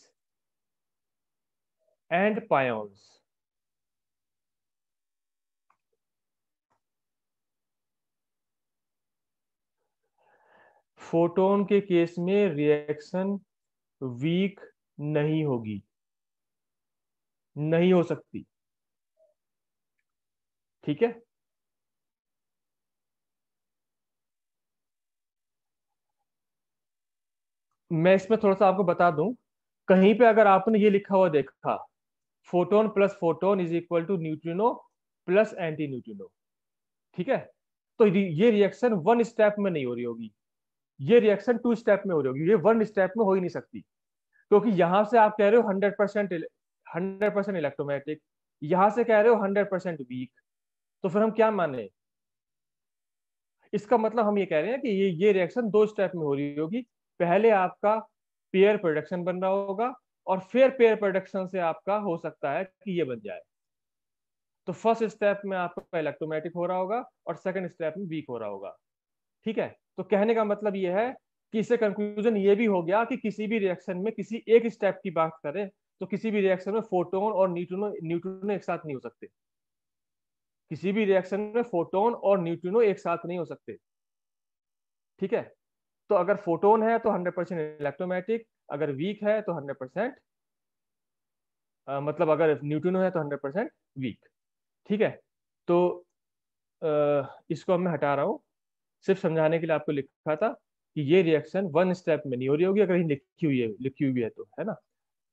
and pions, photon के केस में रिएक्शन वीक नहीं होगी, नहीं हो सकती, ठीक है? मैं इसमें थोड़ा सा आपको बता दूं, कहीं पे अगर आपने ये लिखा हुआ देखा, photon plus photon is equal to neutrino plus antineutrino, ठीक है? तो ये रिएक्शन वन स्टेप में नहीं हो रही होगी, ये रिएक्शन टू स्टेप में हो रही होगी, ये वन स्टेप में हो ही नहीं सकती, क्योंकि यहां से आप कह रहे हो 100% इलेक्ट्रोमैग्नेटिक, यहां से कह रहे हो 100% वीक, तो फिर हम क्या माने? इसका मतलब हम ये कह रहे हैं कि ये रिएक्शन दो स्टेप में हो रही होगी। पहले आपका पेयर प्रोडक्शन बन रहा होगा, और फिर पेयर प्रोडक्शन से आपका हो सकता है कि ये बन जाए। तो फर्स्ट स्टेप में आपका इलेक्ट्रोमैटिक हो रहा होगा और सेकंड स्टेप में वीक हो रहा होगा, ठीक है? तो कहने का मतलब ये है कि इससे कंक्लूजन ये भी हो गया कि किसी भी रिएक्शन में किसी एक स्टेप की बात करें तो किसी भी रिएक्शन में फोटोन और न्यूट्रिनो न्यूट्रिनो एक साथ नहीं हो सकते, किसी भी रिएक्शन में फोटोन और न्यूट्रिनो एक साथ नहीं हो सकते, ठीक है? तो अगर फोटोन है तो 100% इलेक्ट्रोमैटिक, अगर वीक है तो 100%, मतलब अगर न्यूट्रिनो है तो 100% वीक, ठीक है? तो इसको अब मैं हटा रहा हूँ, सिर्फ समझाने के लिए आपको लिखा था कि ये रिएक्शन वन स्टेप में नहीं हो रही होगी, अगर ये लिखी हुई है तो, है ना?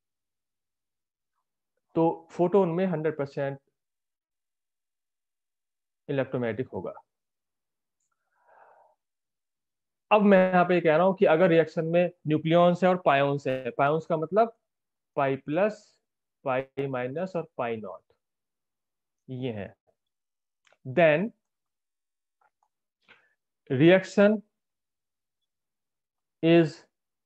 तो फोटोन में 100% इलेक्ट्रोमैटिक होगा। अब मैं यहाँ पे कह रहा हूँ कि अगर रिएक्शन में न्यूक्लियॉन्स है और पायोन्स है, पायोन्स का मतलब पाई प्लस, पाई माइनस और पाई नॉट, ये है, देन रिएक्शन इज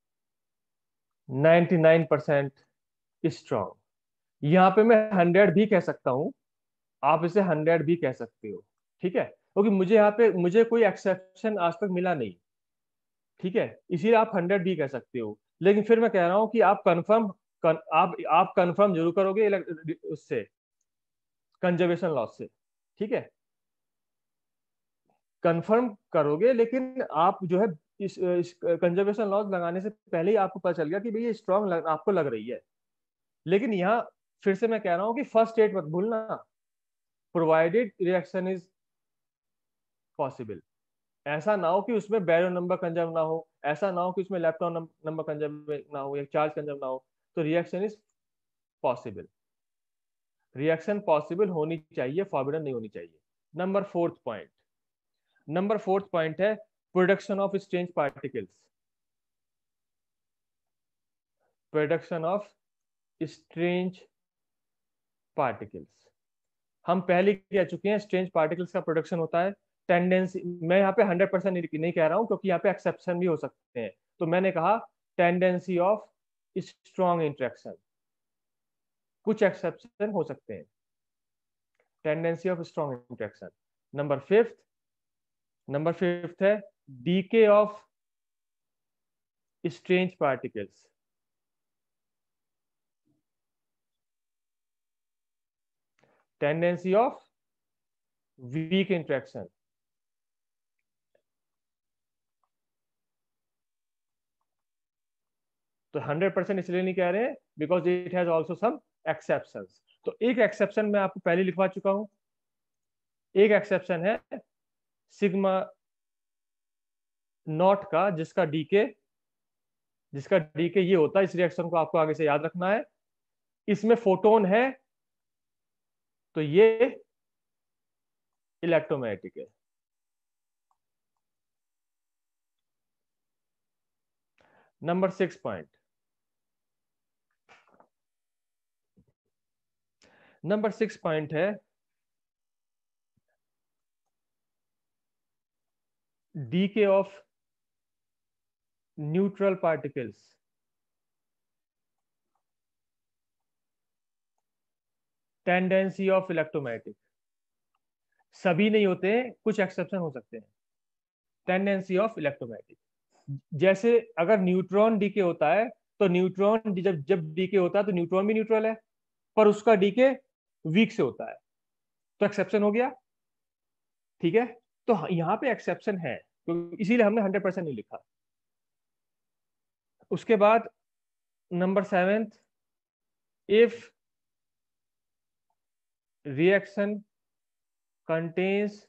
99% स्ट्रॉन्ग। यहाँ पे मैं 100 भी कह सकता हूँ, आप इसे 100 भी कह सकते हो, ठीक है? क्योंकि मुझे यहाँ पे मुझे कोई एक्सेप्शन आज तक मिला नहीं, ठीक है? इसीलिए आप 100 भी कह सकते हो, लेकिन फिर मैं कह रहा हूँ कि आप आप कंफर्म जरूर करोगे उससे, कंजर्वेशन लॉस से, ठीक है? कंफर्म करोगे, लेकिन आप जो है इस कंजर्वेशन लॉस लगाने से पहले ही आपको पता चल गया कि भाई ये स्ट्रॉन्ग आपको लग रही है। लेकिन यहाँ फिर से मैं कह रहा हूँ कि फर्स्ट स्टेट मत भूलना, प्रोवाइडेड रिएक्शन इज पॉसिबल। ऐसा ना हो कि उसमें बैरो नंबर कंजर्व ना हो, ऐसा ना हो कि उसमें इलेक्ट्रॉन नंबर कंजर्व ना हो या चार्ज कंजर्व ना हो, तो reaction is possible. Reaction possible होनी चाहिए, फॉरबिडन नहीं होनी चाहिए। Number fourth point, number fourth point है production of strange particles, production of strange particles. हम पहले कह चुके हैं स्ट्रेंज पार्टिकल्स का प्रोडक्शन होता है टेंडेंसी, मैं यहाँ पे 100% नहीं कह रहा हूँ क्योंकि यहाँ पे एक्सेप्शन भी हो सकते हैं, तो मैंने कहा टेंडेंसी ऑफ स्ट्रॉन्ग इंट्रैक्शन, कुछ एक्सेप्शन हो सकते हैं, tendency of strong interaction. Number fifth, number fifth है decay of strange particles, tendency of weak interaction. तो 100% इसलिए नहीं कह रहे हैं because it has also some exceptions. तो एक एक्सेप्शन मैं आपको पहले लिखवा चुका हूं, एक एक्सेप्शन है सिग्मा नॉट का, जिसका डीके ये होता है। इस रिएक्शन को आपको आगे से याद रखना है। इसमें फोटोन है तो ये इलेक्ट्रोमैग्नेटिक है। नंबर 6 पॉइंट, नंबर 6 पॉइंट है decay of neutral particles, tendency of electromagnetic. सभी नहीं होते हैं, कुछ एक्सेप्शन हो सकते हैं। टेंडेंसी ऑफ इलेक्ट्रोमैग्नेटिक, जैसे अगर न्यूट्रॉन डीके होता है तो न्यूट्रॉन जब जब डीके होता है तो न्यूट्रॉन भी न्यूट्रल है, पर उसका डीके वीक से होता है, तो एक्सेप्शन हो गया। ठीक है, तो यहाँ पे एक्सेप्शन है, तो इसीलिए हमने 100% नहीं लिखा। उसके बाद number 7, if reaction contains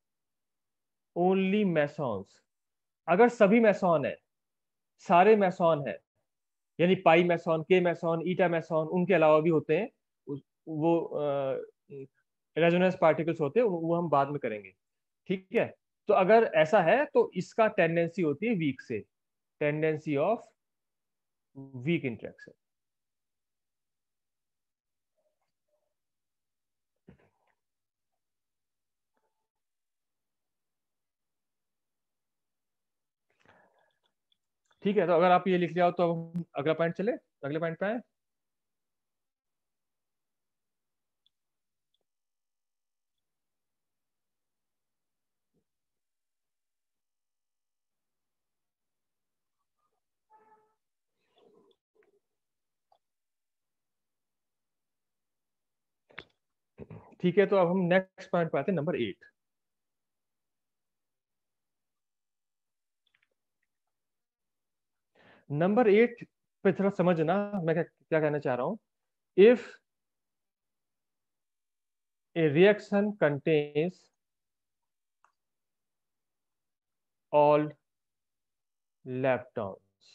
only mesons, अगर सभी मैसॉन है, सारे मैसॉन है, यानी pi meson, K meson, eta meson, उनके अलावा भी होते हैं, वो रेजोनेंस पार्टिकल्स होते हैं, वो हम बाद में करेंगे। ठीक है, तो अगर ऐसा है तो इसका टेंडेंसी होती है वीक से, टेंडेंसी ऑफ वीक इंटरेक्शन। ठीक है, तो अगर आप ये लिख लिया हो तो हम अगला पॉइंट चले, अगले पॉइंट पे आए। ठीक है, तो अब हम नेक्स्ट पॉइंट पे आते हैं, नंबर 8। नंबर 8 पे थोड़ा समझना मैं क्या क्या कहना चाह रहा हूं। If a reaction contains all leptons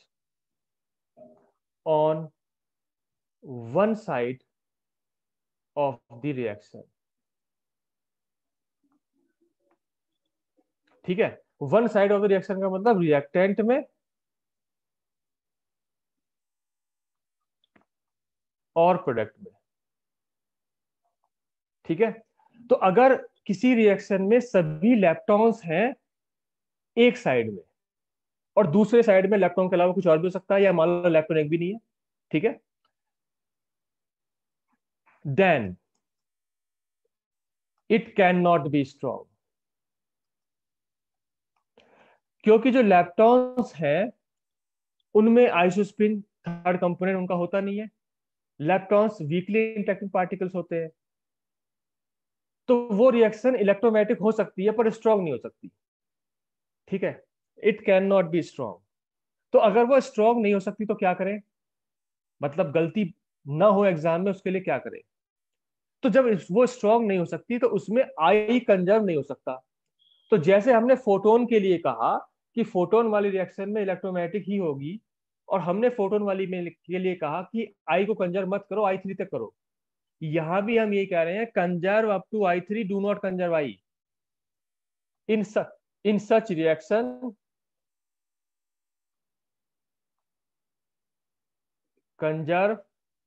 on one side of the reaction, ठीक है, one side of the reaction का मतलब रिएक्टेंट में और प्रोडक्ट में। ठीक है, तो अगर किसी रिएक्शन में सभी लेप्टॉन्स हैं एक साइड में और दूसरे साइड में लेप्टॉन के अलावा कुछ और भी हो सकता है, या मान लो लेप्टॉन एक भी नहीं है, ठीक है, then it can not be strong, क्योंकि जो लेप्टॉन्स हैं उनमें आइसोस्पिन थर्ड कंपोनेंट उनका होता नहीं है। लेप्टॉन्स वीकली इंटरेक्टिंग पार्टिकल्स होते हैं, तो वो रिएक्शन इलेक्ट्रोमैटिक हो सकती है पर स्ट्रॉन्ग नहीं हो सकती। ठीक है, it can not be strong. तो अगर वो स्ट्रॉन्ग नहीं हो सकती तो क्या करें, मतलब गलती ना हो एग्जाम में, उसके लिए क्या करें। तो जब वो स्ट्रॉन्ग नहीं हो सकती तो उसमें आई कंजर्व नहीं हो सकता। तो जैसे हमने फोटोन के लिए कहा कि फोटोन वाली रिएक्शन में इलेक्ट्रोमैटिक ही होगी, और हमने फोटोन वाली में के लिए कहा कि आई को कंजर्व मत करो, I3 तक करो, यहां भी हम ये कह रहे हैं conserve up to I3, do not conserve I. In such reaction conserve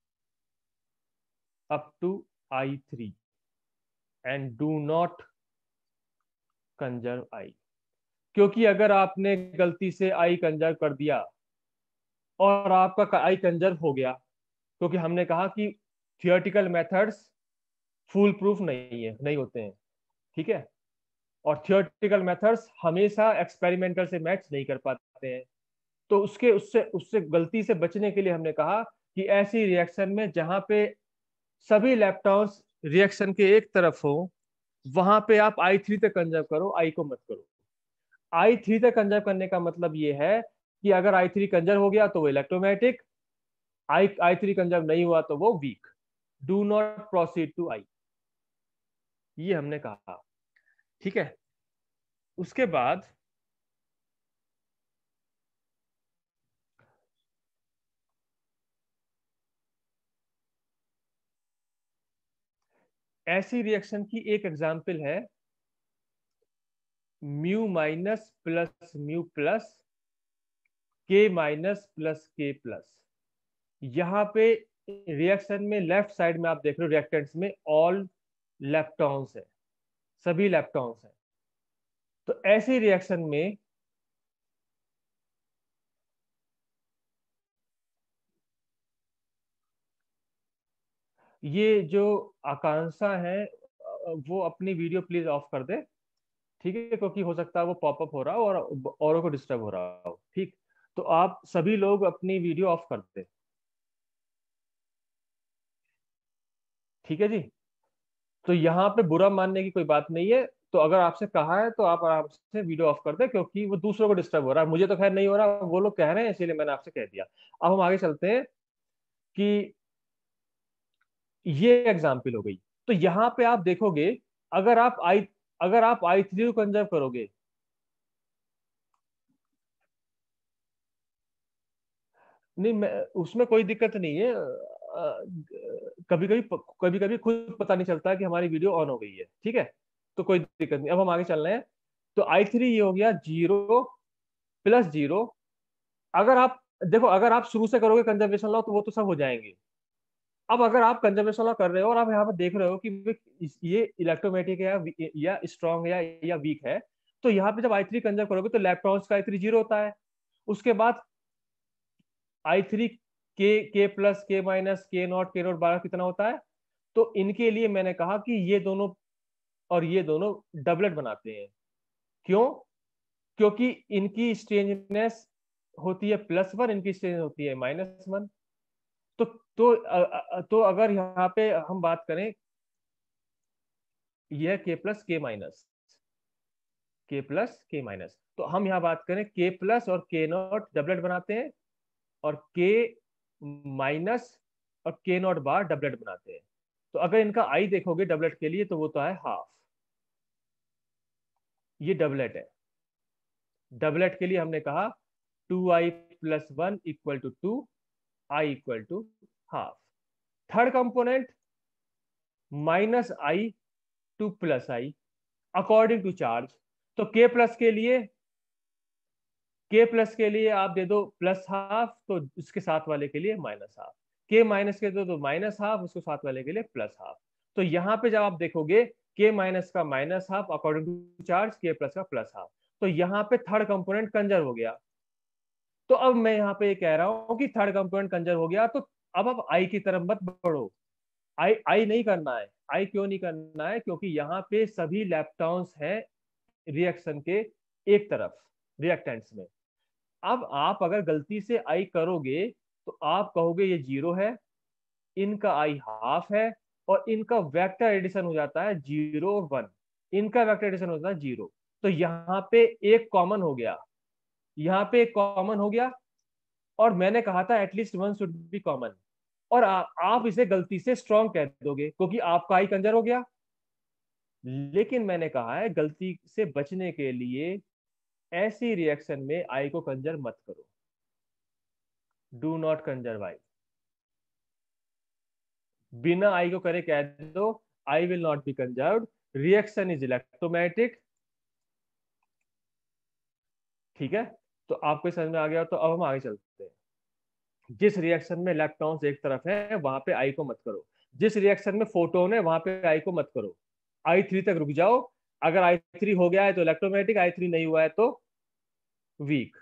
up to I3 and do not conserve I. क्योंकि अगर आपने गलती से आई कंजर्व कर दिया और आपका आई कंजर्व हो गया, क्योंकि हमने कहा कि थियोरेटिकल मेथड्स फुल प्रूफ नहीं होते हैं, ठीक है, और थियोरेटिकल मेथड्स हमेशा एक्सपेरिमेंटल से मैच नहीं कर पाते हैं। तो उसके उससे उससे गलती से बचने के लिए हमने कहा कि ऐसी रिएक्शन में जहां पे सभी लेप्टॉन्स रिएक्शन के एक तरफ हो, वहां पे आप I3 तक कंजर्व करो, आई को मत करो। I3 तक कंजर्व करने का मतलब ये है कि अगर I3 कंजर्व हो गया तो वो इलेक्ट्रोमैटिक, I3 कंजर्व नहीं हुआ तो वो weak. Do not proceed to I, ये हमने कहा। ठीक है, उसके बाद ऐसी रिएक्शन की एक एग्जांपल है mu minus plus mu plus K minus plus K plus. यहाँ पे रिएक्शन में लेफ्ट साइड में आप देख रहे हो रिएक्टेंट्स में ऑल लेप्टॉन्स है, सभी लेप्टॉन्स है। तो ऐसी रिएक्शन में ये जो आकांक्षा है वो अपनी वीडियो प्लीज ऑफ कर दे, ठीक है, क्योंकि हो सकता है वो पॉपअप हो रहा हो और औरों को डिस्टर्ब हो रहा हो। ठीक, तो आप सभी लोग अपनी वीडियो ऑफ कर दे, ठीक है जी। तो यहाँ पे बुरा मानने की कोई बात नहीं है, तो अगर आपसे कहा है तो आप आराम से वीडियो ऑफ कर दे, क्योंकि वो दूसरों को डिस्टर्ब हो रहा है। मुझे तो खैर नहीं हो रहा, वो लोग कह रहे हैं इसीलिए मैंने आपसे कह दिया। अब हम आगे चलते हैं कि ये एग्जाम्पल हो गई। तो यहाँ पे आप देखोगे, अगर आप आई अगर आप i3 को कंजर्व करोगे, नहीं मैं उसमें कोई दिक्कत नहीं है। कभी कभी कभी कभी खुद पता नहीं चलता है कि हमारी वीडियो ऑन हो गई है, ठीक है। तो कोई दिक्कत नहीं, अब हम आगे चल रहे हैं। तो i3 ये हो गया 0 + 0। अगर आप देखो, अगर आप शुरू से करोगे कंजर्वेशन लॉ तो वो तो सब हो जाएंगे। अब अगर आप कंजर्वेशन लॉ कर रहे हो और आप यहाँ पर देख रहे हो कि ये इलेक्ट्रोमैग्नेटिक है या स्ट्रॉन्ग है या वीक है, तो यहाँ पे जब i3 कंजर्व करोगे तो इलेक्ट्रॉन्स का i3 0 होता है। उसके बाद i3 के प्लस के माइनस के नॉट 12 कितना होता है। तो इनके लिए मैंने कहा कि ये दोनों और ये दोनों डबलेट बनाते हैं। क्यों? क्योंकि इनकी स्ट्रेंजनेस होती है +1, इनकी स्ट्रेंजनेस होती है -1। तो अगर यहाँ पे हम बात करें, यह k+k-, तो हम यहाँ बात करें k+ और k0 डबलेट बनाते हैं, और k- और k0 बार डबलेट बनाते हैं। तो अगर इनका आई देखोगे डबलेट के लिए तो वो तो है हाफ, ये डबलेट है। डबलेट के लिए हमने कहा 2i+1 = 2, i = ½ third component -i to +i according to charge. तो k+ के लिए आप दे दो +½ तो उसके साथ वाले के लिए -½ के माइनस के दो तो -½ उसको साथ वाले के लिए +½ तो यहाँ पे जब आप देखोगे k- का -½ अकॉर्डिंग टू चार्ज, k+ का +½ तो यहाँ पे थर्ड कंपोनेंट कंजर्व हो गया। तो अब मैं यहाँ पे ये कह रहा हूँ कि थर्ड कंपोनेंट कंजर्व हो गया, तो अब आप आई की तरफ मत बढ़ो। आई आई नहीं करना है। आई क्यों नहीं करना है? क्योंकि यहाँ पे सभी लेप्टॉन्स हैं रिएक्शन के एक तरफ, रिएक्टेंट्स में। अब आप अगर गलती से आई करोगे तो आप कहोगे ये 0 है, इनका आई हाफ है, और इनका वेक्टर एडिशन हो जाता है 0 और 1। इनका वेक्टर एडिशन होता है 0। तो यहाँ पे एक कॉमन हो गया, यहाँ पे एक कॉमन हो गया, और मैंने कहा था एटलीस्ट 1 शुड बी कॉमन। और आप इसे गलती से स्ट्रॉन्ग कह दोगे क्योंकि आपका आई कंजर हो गया। लेकिन मैंने कहा है गलती से बचने के लिए ऐसी रिएक्शन में आई को कंजर मत करो। Do not conserve I. बिना आई को करे कह दो I will not be conserved, reaction is electromagnetic. ठीक है, तो आपको समझ में आ गया। तो अब हम आगे चलते हैं। जिस रिएक्शन में इलेक्ट्रॉन्स एक तरफ है वहां पे आई को मत करो, जिस रिएक्शन में फोटोन है वहां पे आई को मत करो। i3 तक रुक जाओ। अगर i3 हो गया है तो इलेक्ट्रोमैग्नेटिक, i3 नहीं हुआ है तो वीक,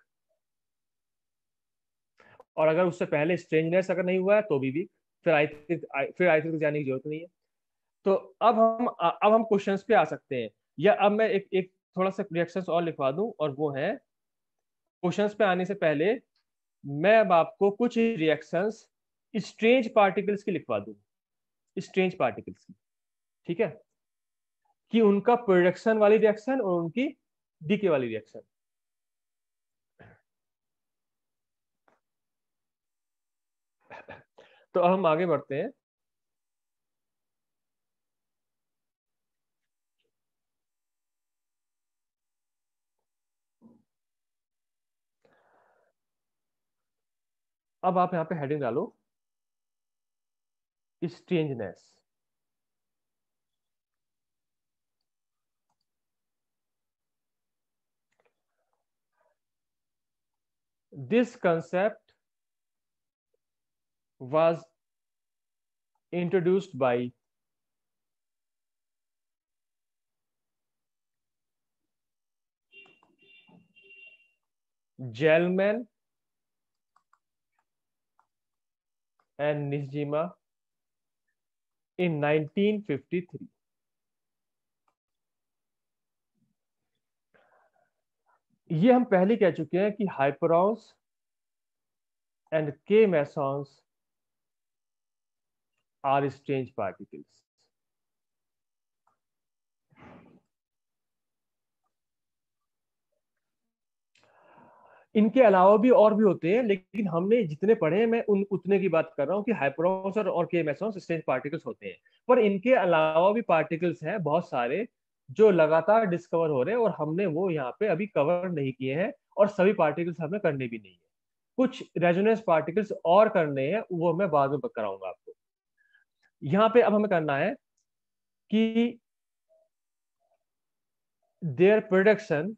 और अगर उससे पहले स्ट्रेंजनेस अगर नहीं हुआ है तो भी वीक। फिर i3 तक जाने की जरूरत नहीं है। तो अब हम क्वेश्चंस पे आ सकते हैं, या अब मैं एक एक थोड़ा सा रिएक्शंस और लिखवा दूं, और वो है क्वेश्चंस पे आने से पहले मैं अब आपको कुछ रिएक्शंस स्ट्रेंज पार्टिकल्स की लिखवा दूं, स्ट्रेंज पार्टिकल्स की। ठीक है, कि उनका प्रोडक्शन वाली रिएक्शन और उनकी डीके वाली रिएक्शन। तो अब हम आगे बढ़ते हैं। अब आप यहां पे हेडिंग डालो strangeness. This concept was introduced by Gell-Mann and Nishijima in 1953। ये हम पहले कह चुके हैं कि हाइपरॉन्स and K मेसॉन्स are strange particles. इनके अलावा भी और भी होते हैं, लेकिन हमने जितने पढ़े हैं मैं उन उतने की बात कर रहा हूं कि हाइपरॉन्स और के मेसॉन्स स्ट्रेंज पार्टिकल्स होते हैं। पर इनके अलावा भी पार्टिकल्स हैं बहुत सारे जो लगातार डिस्कवर हो रहे हैं, और हमने वो यहाँ पे अभी कवर नहीं किए हैं, और सभी पार्टिकल्स हमें करने भी नहीं है। कुछ रेजोनेंस पार्टिकल्स और करने हैं, वो मैं बाद में कराऊंगा आपको। यहाँ पे अब हमें करना है कि their production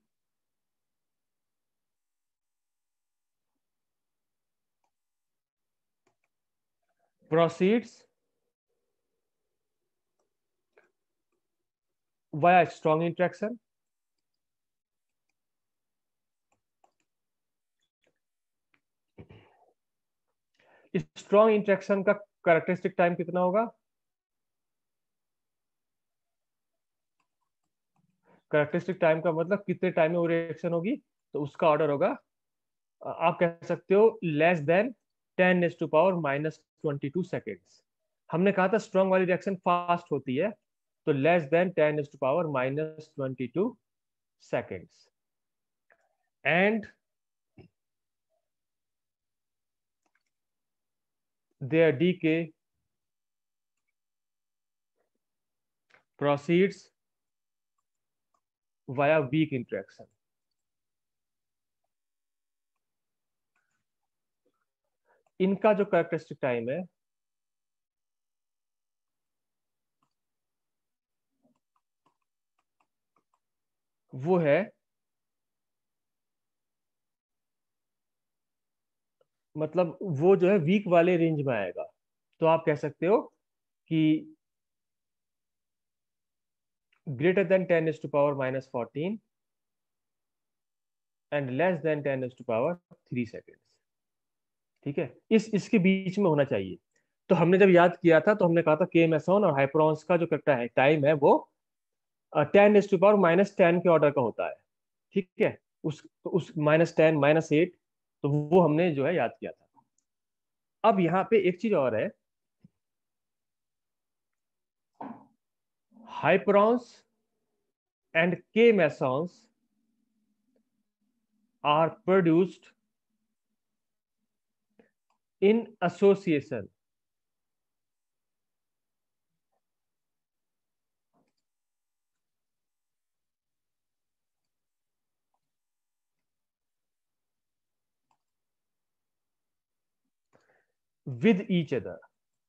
proceeds via strong interaction strong interaction का कैरेक्टरिस्टिक टाइम कितना होगा? कैरेक्टरिस्टिक टाइम का मतलब कितने टाइम में वो रिएक्शन होगी, तो उसका ऑर्डर होगा, आप कह सकते हो लेस देन 10⁻⁻22 सेकेंड्स। हमने कहा था स्ट्रॉन्ग वाली रिएक्शन फास्ट होती है, तो less than 10⁻⁻22 seconds. And their decay proceeds via weak interaction। इनका जो कैरेक्टरिस्टिक टाइम है वो है, मतलब वो जो है वीक वाले रेंज में आएगा। तो आप कह सकते हो कि greater than 10⁻⁻14 and less than 10⁻³ ठीक है, इसके बीच में होना चाहिए। तो हमने जब याद किया था तो हमने कहा था के मेसॉन और हाइपरॉन्स का जो करता है टाइम है वो 10⁻⁻10 के ऑर्डर का होता है। ठीक है, उस -10 -8, तो वो हमने जो है याद किया था। अब यहाँ पे एक चीज और है, हाइपरॉन्स and K मेसॉन्स are produced in association with each other।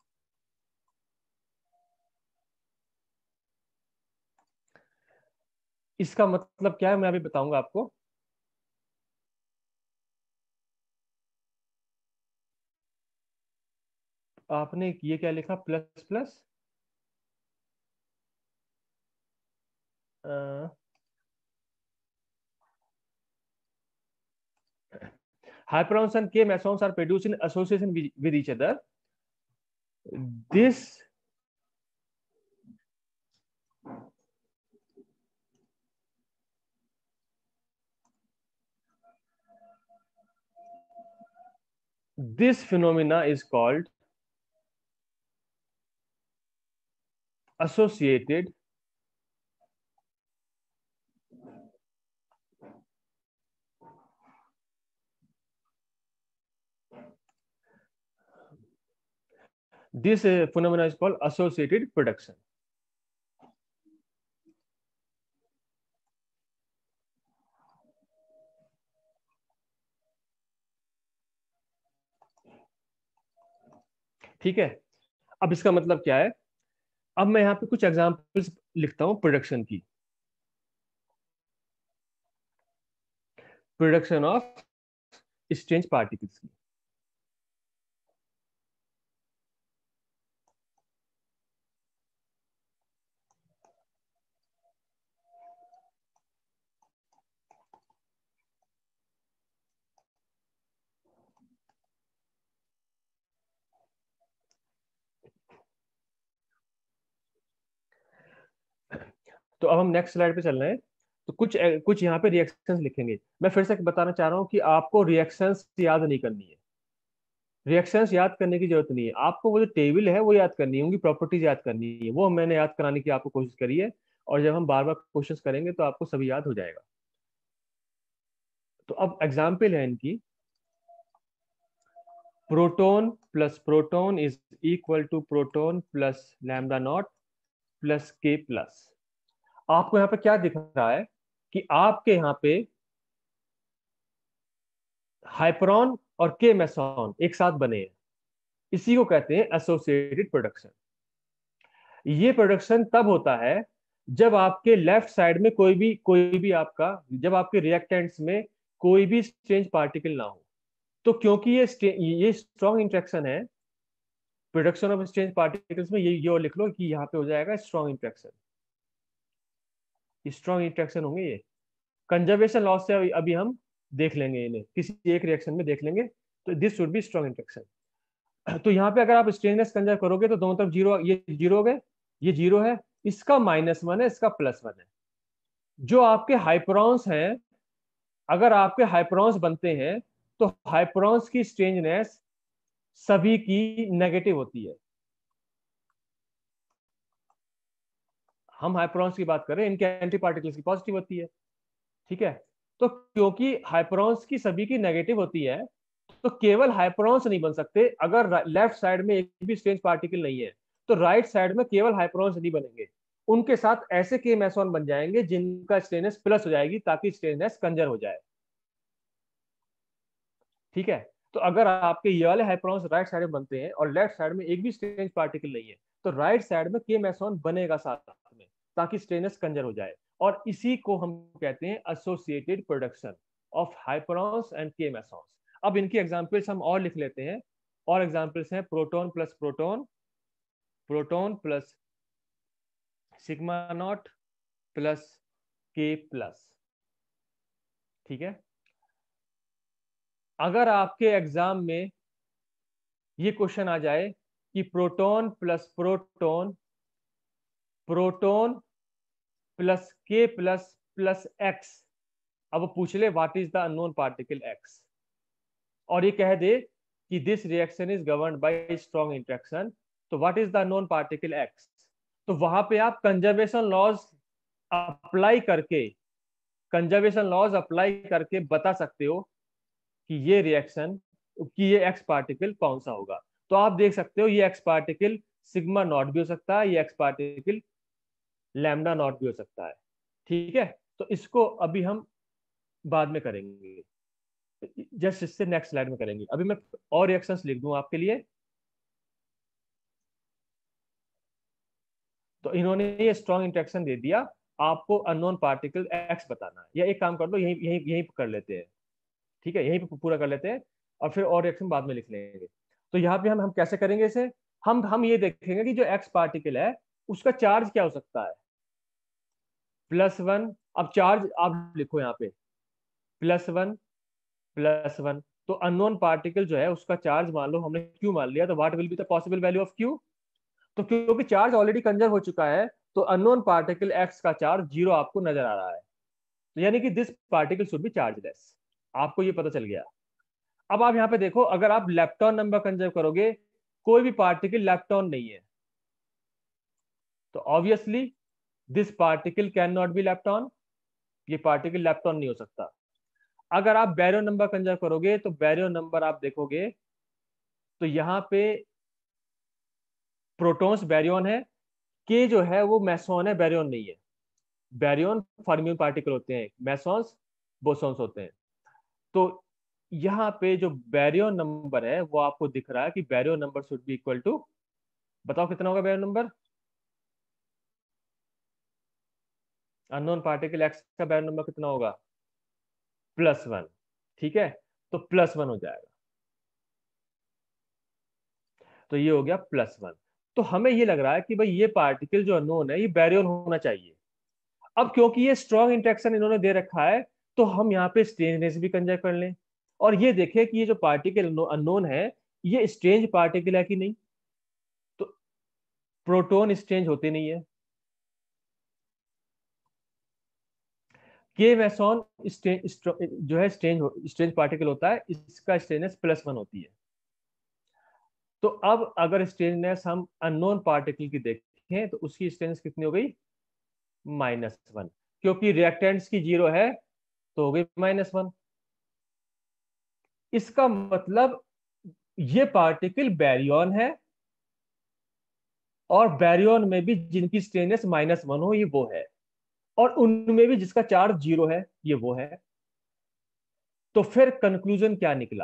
इसका मतलब क्या है मैं अभी बताऊंगा आपको। आपने ये क्या लिखा, plus plus? Hyperons and K mesons are produced in association with each other। This this phenomena is called associated this phenomena is called associated production। ठीक है, अब इसका मतलब क्या है? अब मैं यहाँ पे कुछ एग्जांपल्स लिखता हूँ प्रोडक्शन की, प्रोडक्शन ऑफ स्ट्रेंज पार्टिकल्स की। तो अब हम नेक्स्ट स्लाइड पे चल रहे हैं। तो कुछ कुछ यहाँ पे रिएक्शंस लिखेंगे। मैं फिर से बताना चाह रहा हूँ कि आपको रिएक्शंस याद नहीं करनी है। रिएक्शंस याद करने की जरूरत नहीं है, आपको वो जो टेबल है वो याद करनी है, उनकी प्रॉपर्टीज याद करनी है, वो मैंने याद कराने की आपको कोशिश करी है। और जब हम बार बार क्वेश्चन करेंगे तो आपको सभी याद हो जाएगा। तो अब एग्जाम्पल है इनकी। Proton plus proton is equal to proton plus lambda naught plus K plus. आपको यहाँ पे क्या दिख रहा है कि आपके यहाँ पे हाइपरॉन और के मेसॉन एक साथ बने हैं। इसी को कहते हैं एसोसिएटेड प्रोडक्शन। ये प्रोडक्शन तब होता है जब आपके लेफ्ट साइड में कोई भी आपका, जब आपके रिएक्टेंट्स में कोई भी स्ट्रेंज पार्टिकल ना हो। तो क्योंकि ये स्ट्रॉन्ग इंटरेक्शन है, प्रोडक्शन ऑफ स्ट्रेंज पार्टिकल्स में ये और लिख लो कि यहाँ पे हो जाएगा स्ट्रॉन्ग इंटरेक्शन। स्ट्रॉन्ग इंटरेक्शन होंगे ये। कंजर्वेशन लॉस से अभी हम देख लेंगे, इन्हें किसी एक रिएक्शन में देख लेंगे। तो this should be strong interaction. तो यहाँ पे अगर आप स्ट्रेनलेस कंजर्व करोगे तो दोनों तरफ जीरो, ये जीरो हो गए, ये जीरो है, इसका -1 है, इसका +1 है। जो आपके हाइपरॉन्स हैं, अगर आपके हाइपरॉन्स बनते हैं तो हाइपरॉन्स की स्ट्रेंजनेस सभी की नेगेटिव होती है। हम हाइपरॉन्स की बात करें, इनके एंटी पार्टिकल्स की पॉजिटिव होती है। ठीक है, तो क्योंकि हाइपरॉन्स की सभी की नेगेटिव होती है, तो केवल हाइपरॉन्स नहीं बन सकते। अगर लेफ्ट साइड में एक भी स्ट्रेंज पार्टिकल नहीं है तो राइट साइड में केवल हाइपरॉन्स नहीं बनेंगे, उनके साथ ऐसे के मेसॉन बन जाएंगे जिनका स्ट्रेननेस प्लस हो जाएगी ताकि स्ट्रेननेस कंजर्व हो जाए। ठीक है, तो अगर आपके ये वाले हाइपरॉन्स राइट साइड में बनते हैं और लेफ्ट साइड में एक भी स्ट्रेंज पार्टिकल नहीं है, तो राइट साइड में के मेसॉन बनेगा साथ में ताकि स्ट्रेननेस कंजर्व हो जाए। और इसी को हम कहते हैं associated production of hyperons and K mesons. अब इनकी एग्जांपल्स हम और लिख लेते हैं। और एग्जांपल्स हैं proton plus proton, proton plus sigma naught plus K plus. ठीक है, अगर आपके एग्जाम में ये क्वेश्चन आ जाए कि proton plus proton, proton plus K plus plus X, अब वो पूछ ले what is the unknown particle X, और ये कह दे कि this reaction is governed by strong interaction, तो what is the unknown particle X. तो वहां पे आप अप्लाई करके कंजर्वेशन लॉज अप्लाई करके बता सकते हो कि ये रिएक्शन, कि ये एक्स पार्टिकल कौन सा होगा। तो आप देख सकते हो ये एक्स पार्टिकल सिग्मा नॉट भी हो सकता है, ये एक्स पार्टिकल लैम्डा नॉट भी हो सकता है। ठीक है, तो इसको अभी हम बाद में करेंगे, जस्ट इससे नेक्स्ट स्लाइड में करेंगे। अभी मैं और रिएक्शंस लिख दूं आपके लिए। तो इन्होंने ये स्ट्रॉन्ग इंटरेक्शन दे दिया, आपको अननोन पार्टिकल एक्स बताना है। या एक काम कर लो, यही यही यही कर लेते हैं। ठीक है, यही पूरा कर लेते हैं और फिर और रिएक्शन बाद में लिख लेंगे। तो यहाँ पे हम कैसे करेंगे इसे, हम ये देखेंगे कि जो एक्स पार्टिकल है उसका चार्ज क्या हो सकता है, +1। अब चार्ज आप लिखो यहाँ पे +1 +1। तो अननोन पार्टिकल जो है उसका चार्ज मान लो हमने क्यू मान लिया, तो what will be the possible value of Q. तो क्योंकि चार्ज ऑलरेडी कंजर्व हो चुका है, तो अननोन पार्टिकल एक्स का चार्ज 0 आपको नजर आ रहा है। तो यानी कि this particle should be chargeless. आपको ये पता चल गया। अब आप यहाँ पे देखो, अगर आप लेप्टॉन नंबर कंजर्व करोगे, कोई भी पार्टिकल लेप्टॉन नहीं है, तो obviously this particle can not be lepton, ये पार्टिकल लेप्टॉन नहीं हो सकता। अगर आप बैरियन नंबर कंजर्व करोगे तो बैरियन नंबर आप देखोगे तो यहाँ पे प्रोटॉन्स बैरियन है, के जो है वो मैसॉन है, बैरियन नहीं है। बैरियन फर्मियन पार्टिकल होते हैं, मैसॉन्स बोसॉन्स होते हैं। तो यहाँ पे जो बैरियन नंबर है वो आपको दिख रहा है कि baryon number should be equal to, बताओ कितना होगा baryon number, unknown particle X का बैरियन नंबर कितना होगा, +1। ठीक है, तो +1 हो जाएगा, तो ये हो गया +1। तो हमें ये लग रहा है कि भाई ये पार्टिकल जो अननोन है ये बैरियन होना चाहिए। अब क्योंकि ये स्ट्रॉन्ग इंटरेक्शन इन्होंने दे रखा है, तो हम यहाँ पे स्ट्रेंजनेस भी कंसिडर कर लें, और ये देखें कि ये जो पार्टिकल अननोन है ये स्ट्रेंज पार्टिकल है कि नहीं। तो प्रोटॉन स्ट्रेंज होते नहीं है, के मेसॉन जो है स्ट्रेंज पार्टिकल होता है, इसका स्ट्रेंजनेस +1 होती है। तो अब अगर स्ट्रेंजनेस हम अननोन पार्टिकल की देखें तो उसकी स्ट्रेंजनेस कितनी हो गई, -1, क्योंकि रिएक्टेंट्स की 0 है तो हो गई -1। इसका मतलब ये पार्टिकल बैरियन है, और बैरियन में भी जिनकी स्ट्रेंजनेस -1 हो ये वो है, और उनमें भी जिसका चार्ज 0 है ये वो है। तो फिर कंक्लूजन क्या निकला,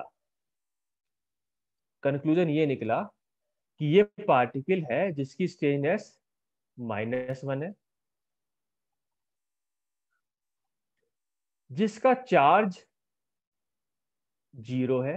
कंक्लूजन ये निकला कि ये पार्टिकल है जिसकी स्ट्रेंजनेस -1 है, जिसका चार्ज 0 है।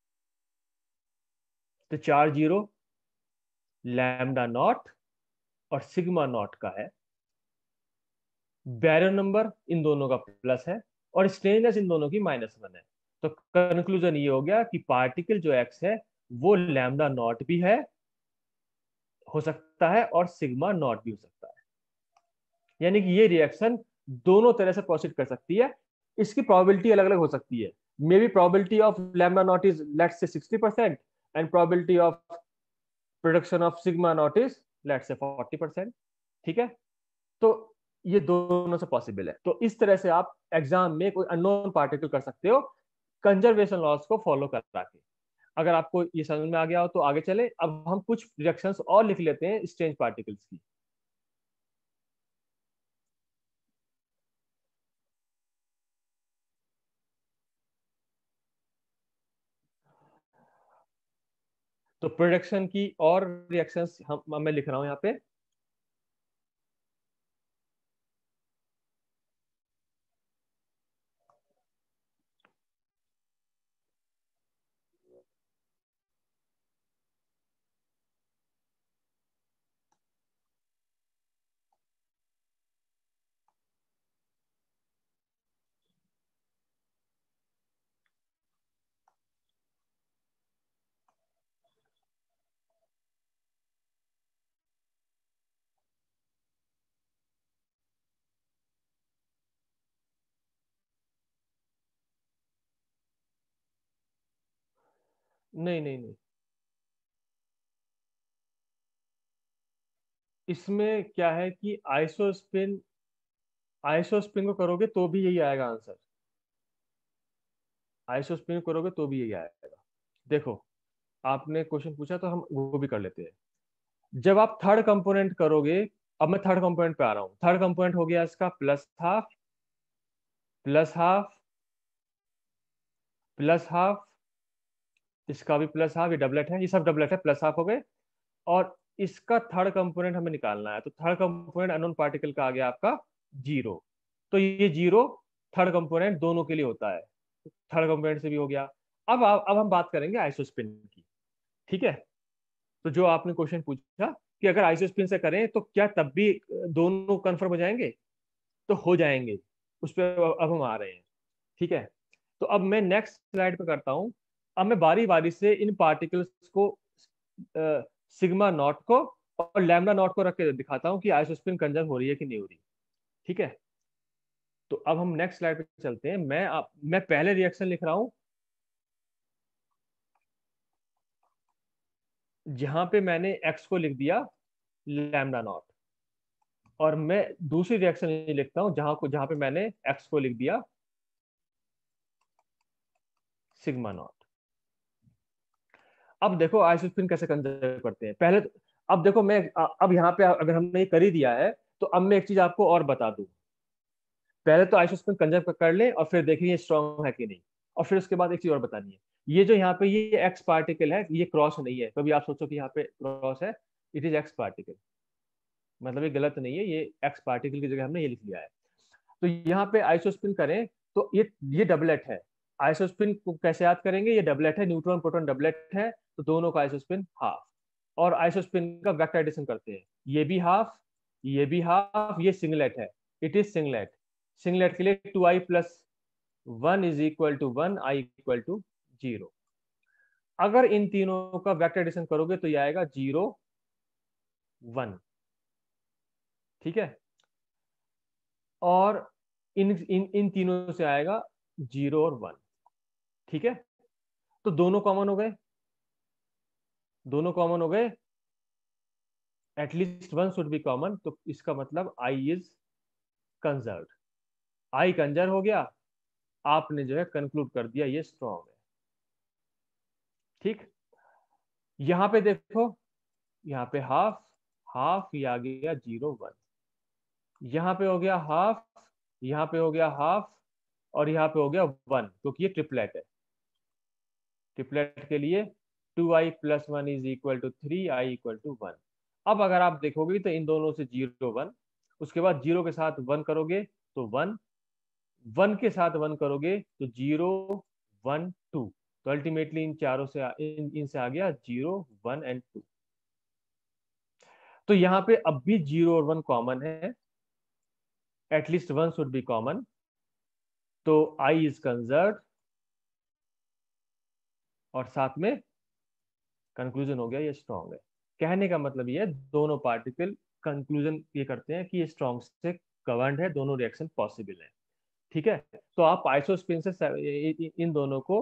तो चार्ज 0 लैम्डा नॉट और सिग्मा नॉट का है, बैरियन नंबर इन दोनों का प्लस है, और स्ट्रेंजनेस इन दोनों की -1 है। तो कंक्लूजन ये हो गया कि पार्टिकल जो एक्स है वो लैम्डा नॉट भी है, हो सकता है, और सिग्मा नॉट भी हो सकता है। यानी कि ये रिएक्शन दोनों तरह से प्रोसीड कर सकती है। इसकी प्रोबेबिलिटी अलग अलग हो सकती है, may be probability of lambda naught is let's say 60%, and probability of production of sigma naught is let's say 40%। ठीक है, तो ये दोनों से पॉसिबल है। तो इस तरह से आप एग्जाम में कोई अननोन पार्टिकल कर सकते हो कंजर्वेशन लॉज को फॉलो करा के। अगर आपको ये समझ में आ गया हो तो आगे चले। अब हम कुछ रिएक्शंस और लिख लेते हैं स्ट्रेंज पार्टिकल्स की। तो प्रोडक्शन की और रिएक्शंस मैं लिख रहा हूं यहाँ पे। नहीं नहीं नहीं, इसमें क्या है कि आइसोस्पिन को करोगे तो भी यही आएगा आंसर, आइसोस्पिन करोगे तो भी यही आएगा। देखो, आपने क्वेश्चन पूछा तो हम वो भी कर लेते हैं। जब आप थर्ड कंपोनेंट करोगे, अब मैं थर्ड कंपोनेंट पे आ रहा हूँ। थर्ड कंपोनेंट हो गया इसका +12, +12, +12, इसका भी +12, ये डबलेट है, ये सब डबलेट है, +12 हो गए। और इसका थर्ड कंपोनेंट हमें निकालना है, तो थर्ड कंपोनेंट अननोन पार्टिकल का आ गया आपका 0। तो ये 0 थर्ड कंपोनेंट दोनों के लिए होता है, थर्ड कंपोनेंट से भी हो गया। अब हम बात करेंगे आइसोस्पिन की। ठीक है, तो जो आपने क्वेश्चन पूछा कि अगर आइसोस्पिन से करें तो क्या तब भी दोनों कंफर्म हो जाएंगे, तो हो जाएंगे। उस पर अब हम आ रहे हैं। ठीक है, तो अब मैं नेक्स्ट स्लाइड पे करता हूं। अब मैं बारी बारी से इन पार्टिकल्स को सिग्मा नॉट को और लैम्डा नॉट को रख के दिखाता हूं कि आइसोस्पिन कंजर्व हो रही है कि नहीं हो रही। ठीक है, तो अब हम नेक्स्ट स्लाइड पे चलते हैं। मैं पहले रिएक्शन लिख रहा हूं जहां पे मैंने एक्स को लिख दिया लैम्डा नॉट, और मैं दूसरी रिएक्शन लिखता हूं जहां पे मैंने एक्स को लिख दिया सिग्मा नॉट। अब देखो आइसोस्पिन कैसे कंजर्व करते हैं पहले अब देखो मैं अब यहाँ पे अगर हमने ये कर ही दिया है तो अब मैं एक चीज आपको और बता दूं। पहले तो आइसोस्पिन कंजर्व कर ले और फिर देखिए स्ट्रॉन्ग है कि नहीं। और फिर उसके बाद एक चीज और बतानी है, ये जो यहाँ पे ये एक्स पार्टिकल है, ये क्रॉस नहीं है, कभी आप सोचो कि यहाँ पे क्रॉस है, इट इज एक्स पार्टिकल, मतलब ये गलत नहीं है, ये एक्स पार्टिकल की जगह हमने ये लिख लिया है। तो यहाँ पे आइसोस्पिन करें तो ये डबलेट है। आइसोस्पिन को कैसे याद करेंगे, ये डबलेट है, न्यूट्रॉन प्रोटॉन डबलेट है, तो दोनों का आइसोस्पिन हाफ। और आइसोस्पिन का वेक्टर एडिशन करते हैं, ये भी हाफ, ये भी हाफ, ये सिंगलेट है, इट इज सिंगलेट। सिंगलेट के लिए 2i plus 1 is equal to 1, i equal to 0। अगर इन तीनों का वेक्टर एडिशन करोगे तो ये आएगा 0 1, ठीक है। और इन इन इन तीनों से आएगा 0 और 1, ठीक है। तो दोनों कॉमन हो गए, दोनों कॉमन हो गए, at least one should be common, तो इसका मतलब I is conserved. I conserve हो गया, आपने जो है कंक्लूड कर दिया ये स्ट्रॉन्ग है, ठीक। यहां पे देखो, यहाँ पे हाफ हाफ, ये आ गया 0 1, यहाँ पे हो गया हाफ, यहाँ पे हो गया हाफ, और यहाँ पे हो गया 1, क्योंकि ये ट्रिपलेट है। ट्रिपलेट के लिए 2i plus 1 is equal to 3, i equal to 1। अब अगर आप देखोगे तो इन दोनों से 0 1, उसके बाद 0 के साथ 1 करोगे तो 1, 1 के साथ 1 करोगे तो 0 1 2, तो अल्टीमेटली इन चारों से इनसे आ गया 0 1 एंड 2। तो यहाँ पे अब भी 0 और 1 कॉमन है, एटलीस्ट 1 शुड बी कॉमन, तो आई इज कंजर्व्ड, और साथ में कंक्लूजन हो गया ये स्ट्रॉन्ग है। कहने का मतलब ये है, दोनों पार्टिकल कंक्लूजन ये करते हैं कि ये स्ट्रॉन्ग से गवर्नड है, दोनों रिएक्शन पॉसिबल है, ठीक है। तो आप आइसोस्पिन से इन दोनों को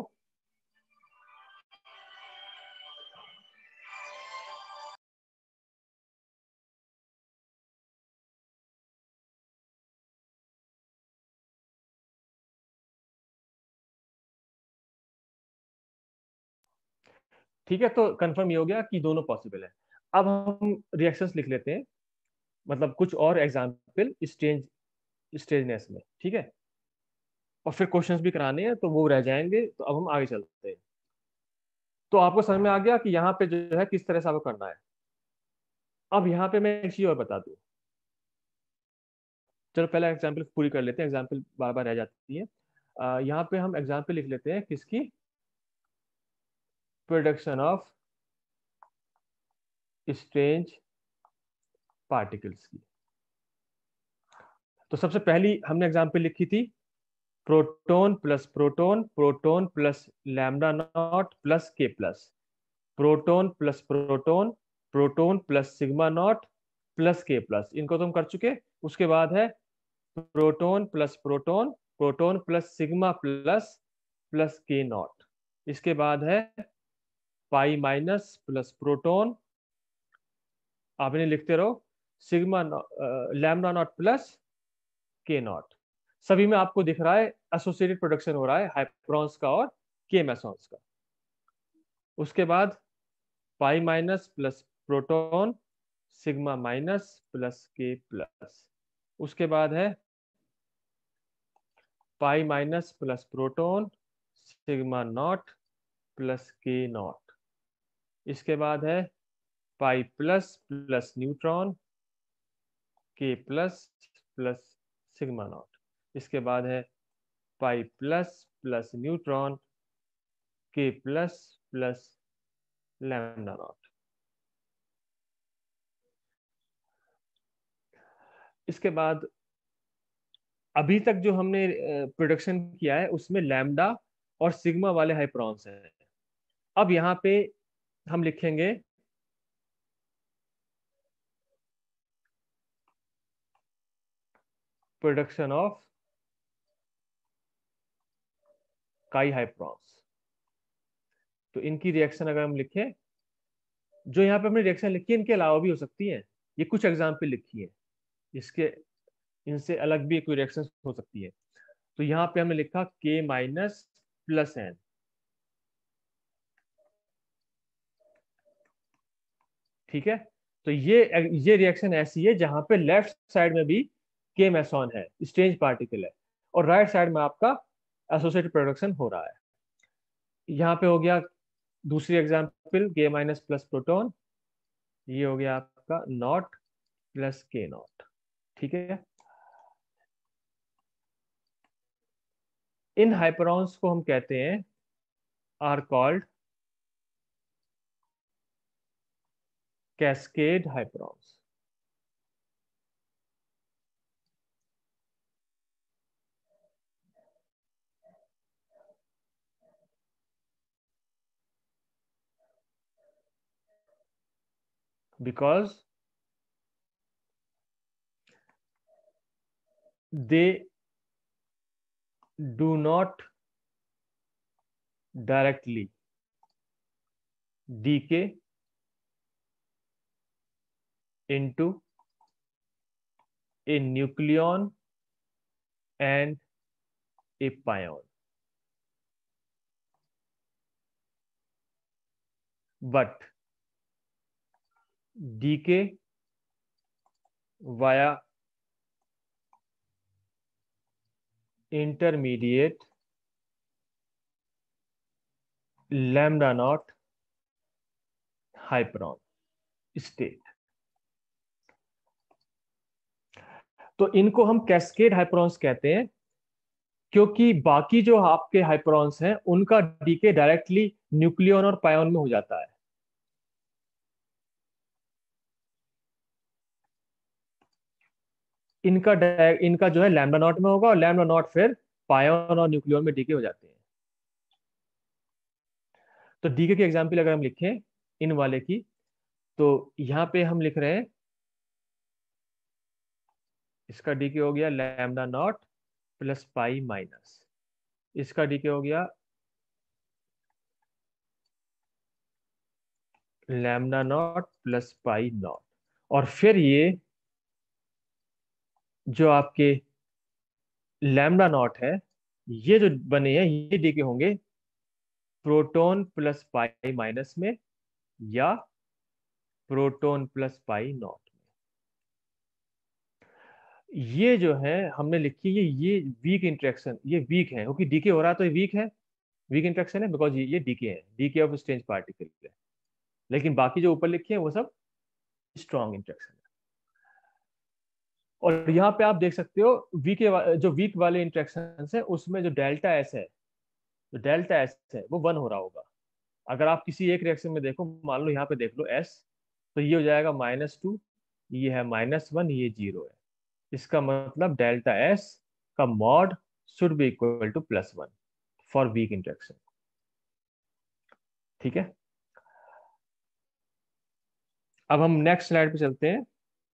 ठीक है, तो कंफर्म ये हो गया कि दोनों पॉसिबल है। अब हम रिएक्शंस लिख लेते हैं, मतलब कुछ और एग्जाम्पल स्ट्रेंजनेस में, ठीक है। और फिर क्वेश्चंस भी कराने हैं तो वो रह जाएंगे, तो अब हम आगे चलते हैं। तो आपको समझ में आ गया कि यहाँ पे जो है किस तरह से आपको करना है। अब यहाँ पे मैं एक चीज और बता दूं, चलो पहले एग्जाम्पल पूरी कर लेते हैं, एग्जाम्पल बार बार रह जाती है। यहाँ पे हम एग्जाम्पल लिख लेते हैं किसकी, प्रोडक्शन ऑफ स्ट्रेंज पार्टिकल्स की। तो सबसे पहली हमने एग्जाम्पल लिखी थी, proton plus proton, proton plus lambda naught plus K plus, proton plus proton, proton plus sigma naught plus K plus, इनको तो हम कर चुके। उसके बाद है proton plus proton, proton plus sigma plus plus K naught. इसके बाद है पाई माइनस प्लस प्रोटॉन, आप इन्हें लिखते रहो, sigma lambda naught plus K naught. सभी में आपको दिख रहा है एसोसिएटेड प्रोडक्शन हो रहा है हाइप्रॉन्स का और के मेसॉन्स का। उसके बाद pi minus plus proton, sigma minus plus K plus. उसके बाद है pi minus plus proton, sigma naught plus K naught. इसके बाद है pi plus plus neutron, K plus plus sigma naught. इसके बाद है pi plus plus neutron, K plus plus lambda naught. इसके बाद अभी तक जो हमने प्रोडक्शन किया है उसमें लैम्डा और सिग्मा वाले हाइप्रॉन्स हैं। अब यहाँ पे हम लिखेंगे प्रोडक्शन ऑफ काई हाइप्रॉन्स। तो इनकी रिएक्शन अगर हम लिखें, जो यहाँ पे हमने रिएक्शन लिखी है इनके अलावा भी हो सकती है, ये कुछ एग्जाम्पल लिखी है, इसके इनसे अलग भी कोई रिएक्शन हो सकती है। तो यहाँ पे हमने लिखा के माइनस प्लस एन, ठीक है। तो ये रिएक्शन ऐसी है जहां पे लेफ्ट साइड में भी के मेसॉन है, स्ट्रेंज पार्टिकल है, और राइट साइड में आपका एसोसिएटेड प्रोडक्शन हो रहा है। यहाँ पे हो गया दूसरी एग्जाम्पल के माइनस प्लस प्रोटॉन, ये हो गया आपका नॉट प्लस के नॉट। ठीक है, इन हाइपरॉन्स को हम कहते हैं are called cascade hyperons. Because they do not directly decay into a nucleon and a pion, but decay via intermediate lambda naught hyperon state। तो इनको हम कैस्केड हाइपरॉन्स कहते हैं, क्योंकि बाकी जो आपके हाइपरॉन्स हैं उनका डीके डायरेक्टली न्यूक्लियन और पायन में हो जाता है। इनका जो है लैम्डा नॉट में होगा, और लैम्डा नॉट फिर पायन और न्यूक्लियन में डीके हो जाते हैं। तो डीके की एग्जाम्पल अगर हम लिखें इन वाले की, तो यहां पे हम लिख रहे हैं इसका डीके हो गया lambda naught plus pi minus, इसका डीके हो गया lambda naught plus pi naught, और फिर ये जो आपके लैम्डा नॉट है, ये जो बने हैं ये डीके होंगे प्रोटॉन प्लस पाई माइनस में या प्रोटॉन प्लस पाई नॉट। ये जो है हमने लिखी है ये वीक इंटरेक्शन, ये वीक है क्योंकि डीके हो रहा है, तो ये वीक है, वीक इंटरेक्शन है, बिकॉज ये डीके है, डीके ऑफ स्ट्रेंज पार्टिकल है। लेकिन बाकी जो ऊपर लिखे हैं वो सब स्ट्रॉन्ग इंटरेक्शन है। और यहाँ पे आप देख सकते हो जो वीक वाले इंटरेक्शन है उसमें जो डेल्टा एस है, जो डेल्टा एस है वो 1 हो रहा होगा। अगर आप किसी एक रिएक्शन में देखो, मान लो यहाँ पे देख लो एस, तो ये हो जाएगा -2, ये है -1, ये 0 है। इसका मतलब डेल्टा एस का mod should be equal to +1 for weak interaction. ठीक है, अब हम नेक्स्ट स्लाइड पे चलते हैं।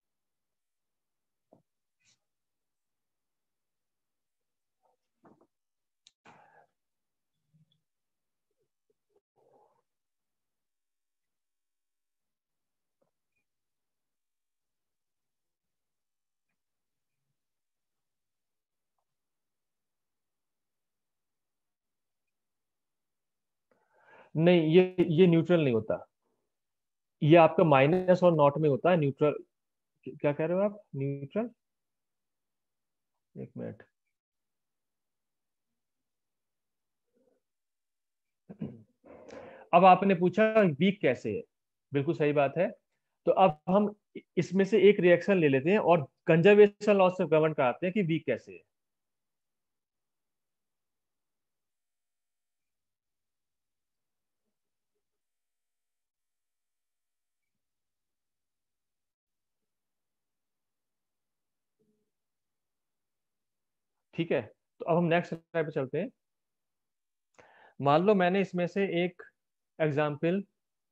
नहीं, ये न्यूट्रल नहीं होता, ये आपका माइनस और नॉट में होता है न्यूट्रल। क्या कह रहे हो आप, न्यूट्रल? एक मिनट। अब आपने पूछा वीक कैसे है, बिल्कुल सही बात है। तो अब हम इसमें से एक रिएक्शन ले लेते हैं और कंजर्वेशन लॉ से गवर्न कराते हैं कि वीक कैसे है। ठीक है, तो अब हम नेक्स्ट स्लाइड पे चलते हैं। मान लो मैंने इसमें से एक एग्जाम्पल,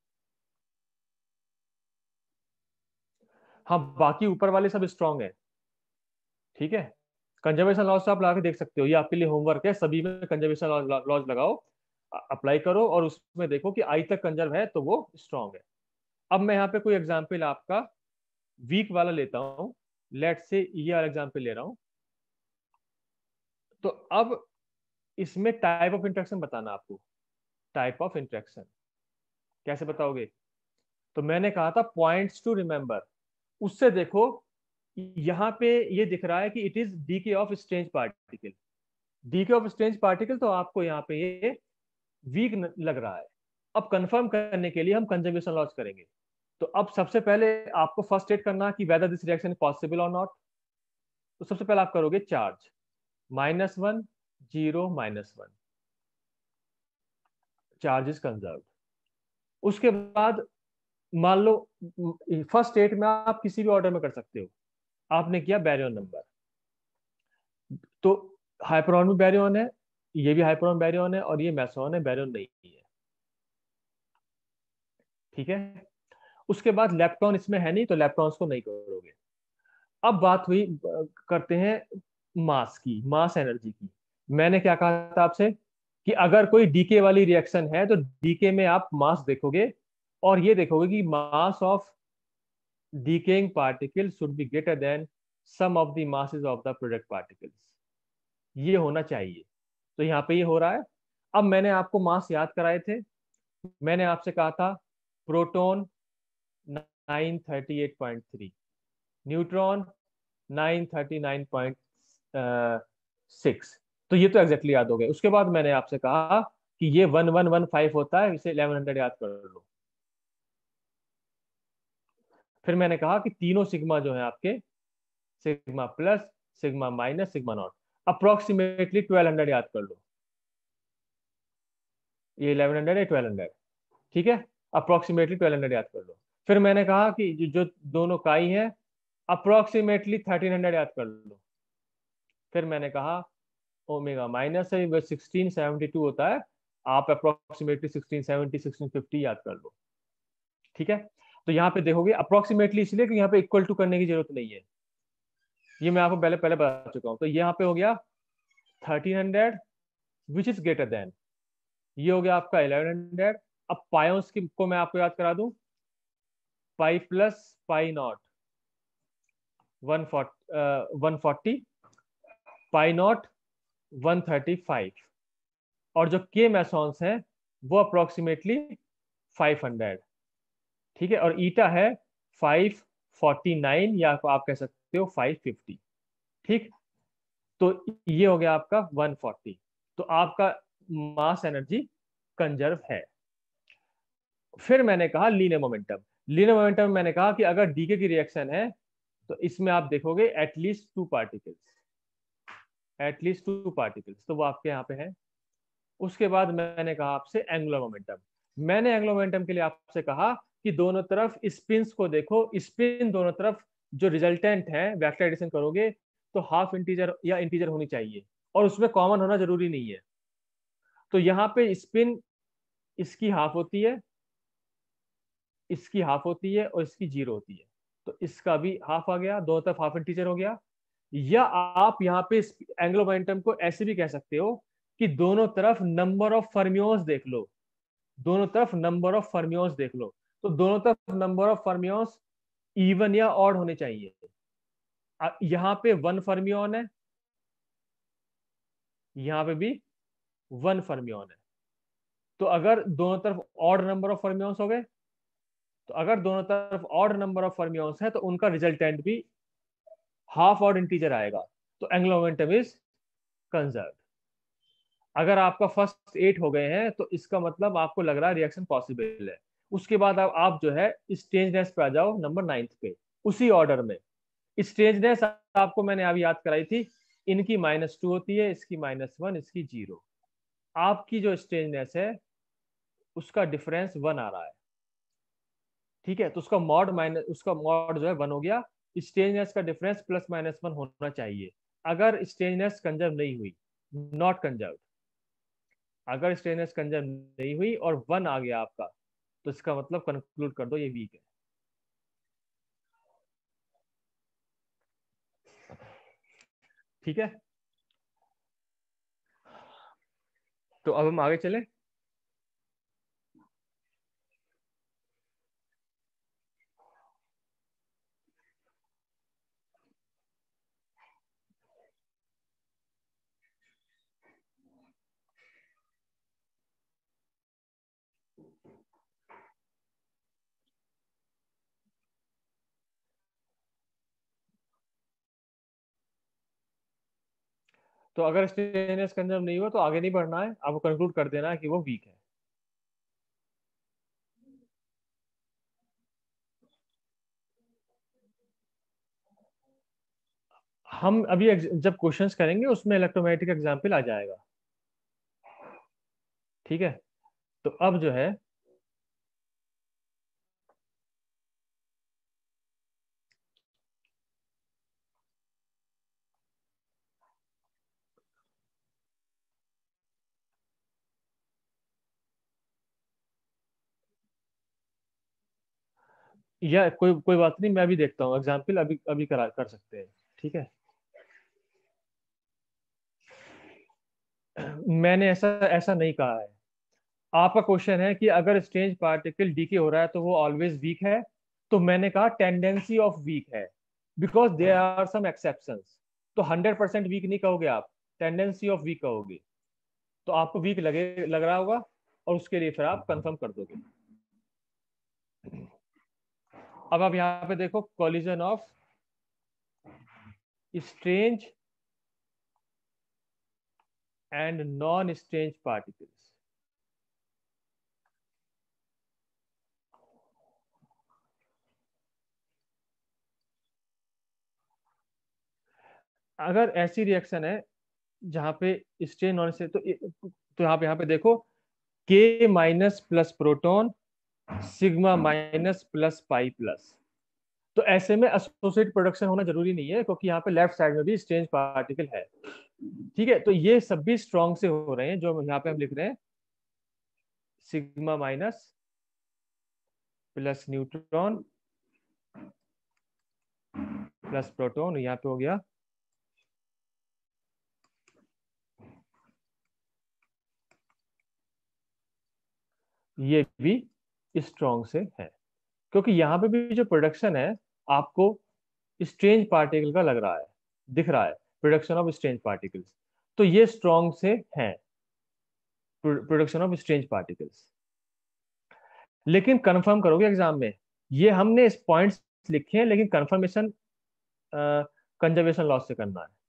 हाँ बाकी ऊपर वाले सब स्ट्रांग है। ठीक है, कंजर्वेशन लॉज से आप ला के देख सकते हो, ये आपके लिए होमवर्क है, सभी में कंजर्वेशन लॉज लगाओ, अप्लाई करो और उसमें देखो कि आई तक कंजर्व है तो वो स्ट्रांग है। अब मैं यहाँ पे कोई एग्जाम्पल आपका वीक वाला लेता हूँ, लेट से ये वाला एग्जाम्पल ले रहा हूँ। तो अब इसमें टाइप ऑफ इंट्रैक्शन बताना आपको। टाइप ऑफ इंट्रैक्शन कैसे बताओगे? तो मैंने कहा था पॉइंट्स टू रिमेंबर, उससे देखो यहाँ पे ये दिख रहा है कि it is decay of strange particle. Decay of strange particle, तो आपको यहाँ पे ये वीक लग रहा है। अब कंफर्म करने के लिए हम कंजर्वेशन लॉज करेंगे। तो अब सबसे पहले आपको फर्स्ट स्टेट करना है कि whether this reaction is possible और नॉट। तो सबसे पहले आप करोगे चार्ज -1 0 -1, चार्ज इज कंजर्व। उसके बाद मान लो फर्स्ट स्टेट में आप किसी भी ऑर्डर में कर सकते हो। आपने किया बैरियन नंबर, तो हाइपरॉन भी बैरियन है, ये भी हाइपरॉन बैरियन है, और ये मैसॉन है, बैरियन नहीं है। ठीक है। उसके बाद लेप्टॉन इसमें है नहीं, तो लेप्टॉन्स को नहीं करोगे। अब बात हुई करते हैं मास की, मास एनर्जी की। मैंने क्या कहा था आपसे कि अगर कोई डीके वाली रिएक्शन है तो डीके में आप मास देखोगे, और ये देखोगे कि mass of decaying particle should be greater than sum of the masses of the product particles. ये होना चाहिए। तो यहाँ पे ये हो रहा है। अब मैंने आपको मास याद कराए थे। मैंने आपसे कहा था प्रोटॉन 938.3, न्यूट्रॉन 939.6। तो ये तो एग्जैक्टली याद हो गए। उसके बाद मैंने आपसे कहा कि ये 1115 होता है, इसे 1100 याद कर लो। फिर मैंने कहा कि तीनों सिग्मा जो है आपके, sigma plus, sigma minus, sigma naught, approximately 1200 याद कर लो। ये 1100 है, 1200। ठीक है, अप्रोक्सीमेटली 1200 याद कर लो। फिर मैंने कहा कि जो दोनों काई है, अप्रोक्सीमेटली 1300 याद कर लो। फिर मैंने कहा ओमेगा माइनस है, वो 1672 होता है, आप अप्रोक्सीमेटली 1670 1650 याद कर लो। ठीक है। तो यहाँ पे देखोगे अप्रोक्सीमेटली इसलिए कि यहाँ पे इक्वल टू करने की जरूरत नहीं है, ये मैं आपको पहले पहले बता चुका हूँ। तो यहाँ पे हो गया 1300 विच इज ग्रेटर देन, ये हो गया आपका 1100। अब पायोन्स की को मैं आपको याद करा दूं, pi plus pi naught 140, pi naught 135, और जो के मैसॉन्स हैं वो अप्रोक्सीमेटली 500। ठीक है, और ईटा है 549, या आप कह सकते हो 550। ठीक। तो ये हो गया आपका 140। तो आपका मास एनर्जी कंजर्व है। फिर मैंने कहा लीनियर मोमेंटम। लीनियर मोमेंटम में मैंने कहा कि अगर डीके की रिएक्शन है तो इसमें आप देखोगे at least two particles, at least two particles, तो वो आपके यहाँ पे है। उसके बाद मैंने कहा आपसे एंगुलर मोमेंटम। मैंने एंगुलर मोमेंटम के लिए आपसे कहा कि दोनों तरफ स्पिन्स को देखो, स्पिन दोनों तरफ जो रिजल्टेंट है वेक्टर एडिशन करोगे तो हाफ इंटीजर या इंटीजर होनी चाहिए, और उसमें कॉमन होना जरूरी नहीं है। तो यहाँ पे स्पिन इसकी हाफ होती है, इसकी हाफ होती है, और इसकी जीरो होती है। तो इसका भी हाफ आ गया, दोनों तरफ हाफ इंटीजर हो गया। या आप यहाँ पे एंगुलर मोमेंटम को ऐसे भी कह सकते हो कि दोनों तरफ नंबर ऑफ फर्मियोन्स देख लो, दोनों तरफ नंबर ऑफ फर्मियोन्स देख लो। तो दोनों तरफ नंबर ऑफ फर्मियोन्स इवन या ऑड होने चाहिए। यहाँ पे 1 फर्मियोन है, यहाँ पे भी 1 फर्मियोन है। तो अगर दोनों तरफ ऑड नंबर ऑफ फर्मियोन्स हो गए, तो अगर दोनों तरफ ऑड नंबर ऑफ फर्मियोन्स है तो उनका रिजल्टेंट भी हाफ ऑड इंटीजर आएगा। तो एंगुलर मोमेंटम इज कंजर्व। अगर आपका फर्स्ट 8 हो गए हैं तो इसका मतलब आपको लग रहा है रिएक्शन पॉसिबल है। उसके बाद आप जो है स्ट्रेंजनेस पे आ जाओ नंबर 9 पे, उसी ऑर्डर में। स्ट्रेंजनेस आपको मैंने अभी याद कराई थी, इनकी -2 होती है, इसकी -1, इसकी 0। आपकी जो स्ट्रेंजनेस है उसका डिफरेंस 1 आ रहा है। ठीक है, तो उसका मॉड जो है 1 हो गया। स्ट्रेंजनेस का डिफरेंस +-1 होना चाहिए। अगर स्ट्रेंजनेस कंजर्व नहीं हुई, नॉट कंजर्व, अगर स्ट्रेननेस कंजर्व नहीं हुई और 1 आ गया आपका, तो इसका मतलब कंक्लूड कर दो ये वीक है। ठीक है, तो अब हम आगे चले। तो अगर स्टेनलेस कंजर्व नहीं हुआ तो आगे नहीं बढ़ना है, आपको कंक्लूड कर देना है कि वो वीक है। हम अभी जब क्वेश्चंस करेंगे उसमें इलेक्ट्रोमैग्नेटिक एग्जाम्पल आ जाएगा। ठीक है, तो अब जो है या कोई कोई बात नहीं, मैं अभी देखता हूँ एग्जाम्पल, अभी अभी कर सकते हैं। ठीक है, मैंने ऐसा ऐसा नहीं कहा है। आपका क्वेश्चन है कि अगर स्ट्रेंज पार्टिकल डीके हो रहा है तो वो ऑलवेज वीक है, तो मैंने कहा टेंडेंसी ऑफ वीक है, because there are some exceptions. तो 100% वीक नहीं कहोगे आप, टेंडेंसी ऑफ वीक कहोगे। तो आपको वीक लग रहा होगा, और उसके लिए फिर आप कंफर्म कर दोगे। अब आप यहाँ पे देखो, collision of strange and non strange particles. अगर ऐसी रिएक्शन है जहां पे स्ट्रेन नॉन स्ट्रेन, तो यहाँ पे देखो, K minus plus proton, sigma minus plus pi plus. तो ऐसे में एसोसिएट प्रोडक्शन होना जरूरी नहीं है, क्योंकि यहाँ पे लेफ्ट साइड में भी स्ट्रेंज पार्टिकल है। ठीक है, तो ये सब भी स्ट्रॉन्ग से हो रहे हैं जो यहाँ पे हम लिख रहे हैं, sigma minus plus neutron plus proton, यहाँ पे हो गया ये भी स्ट्रॉन्ग से है, क्योंकि यहाँ पे भी जो प्रोडक्शन है आपको स्ट्रेंज पार्टिकल का लग रहा है, दिख रहा है, प्रोडक्शन ऑफ स्ट्रेंज पार्टिकल्स। तो ये स्ट्रॉन्ग से है, प्रोडक्शन ऑफ स्ट्रेंज पार्टिकल्स। लेकिन कंफर्म करोगे एग्जाम में, ये हमने इस पॉइंट्स लिखे हैं, लेकिन कंफर्मेशन कंजर्वेशन लॉस से करना है।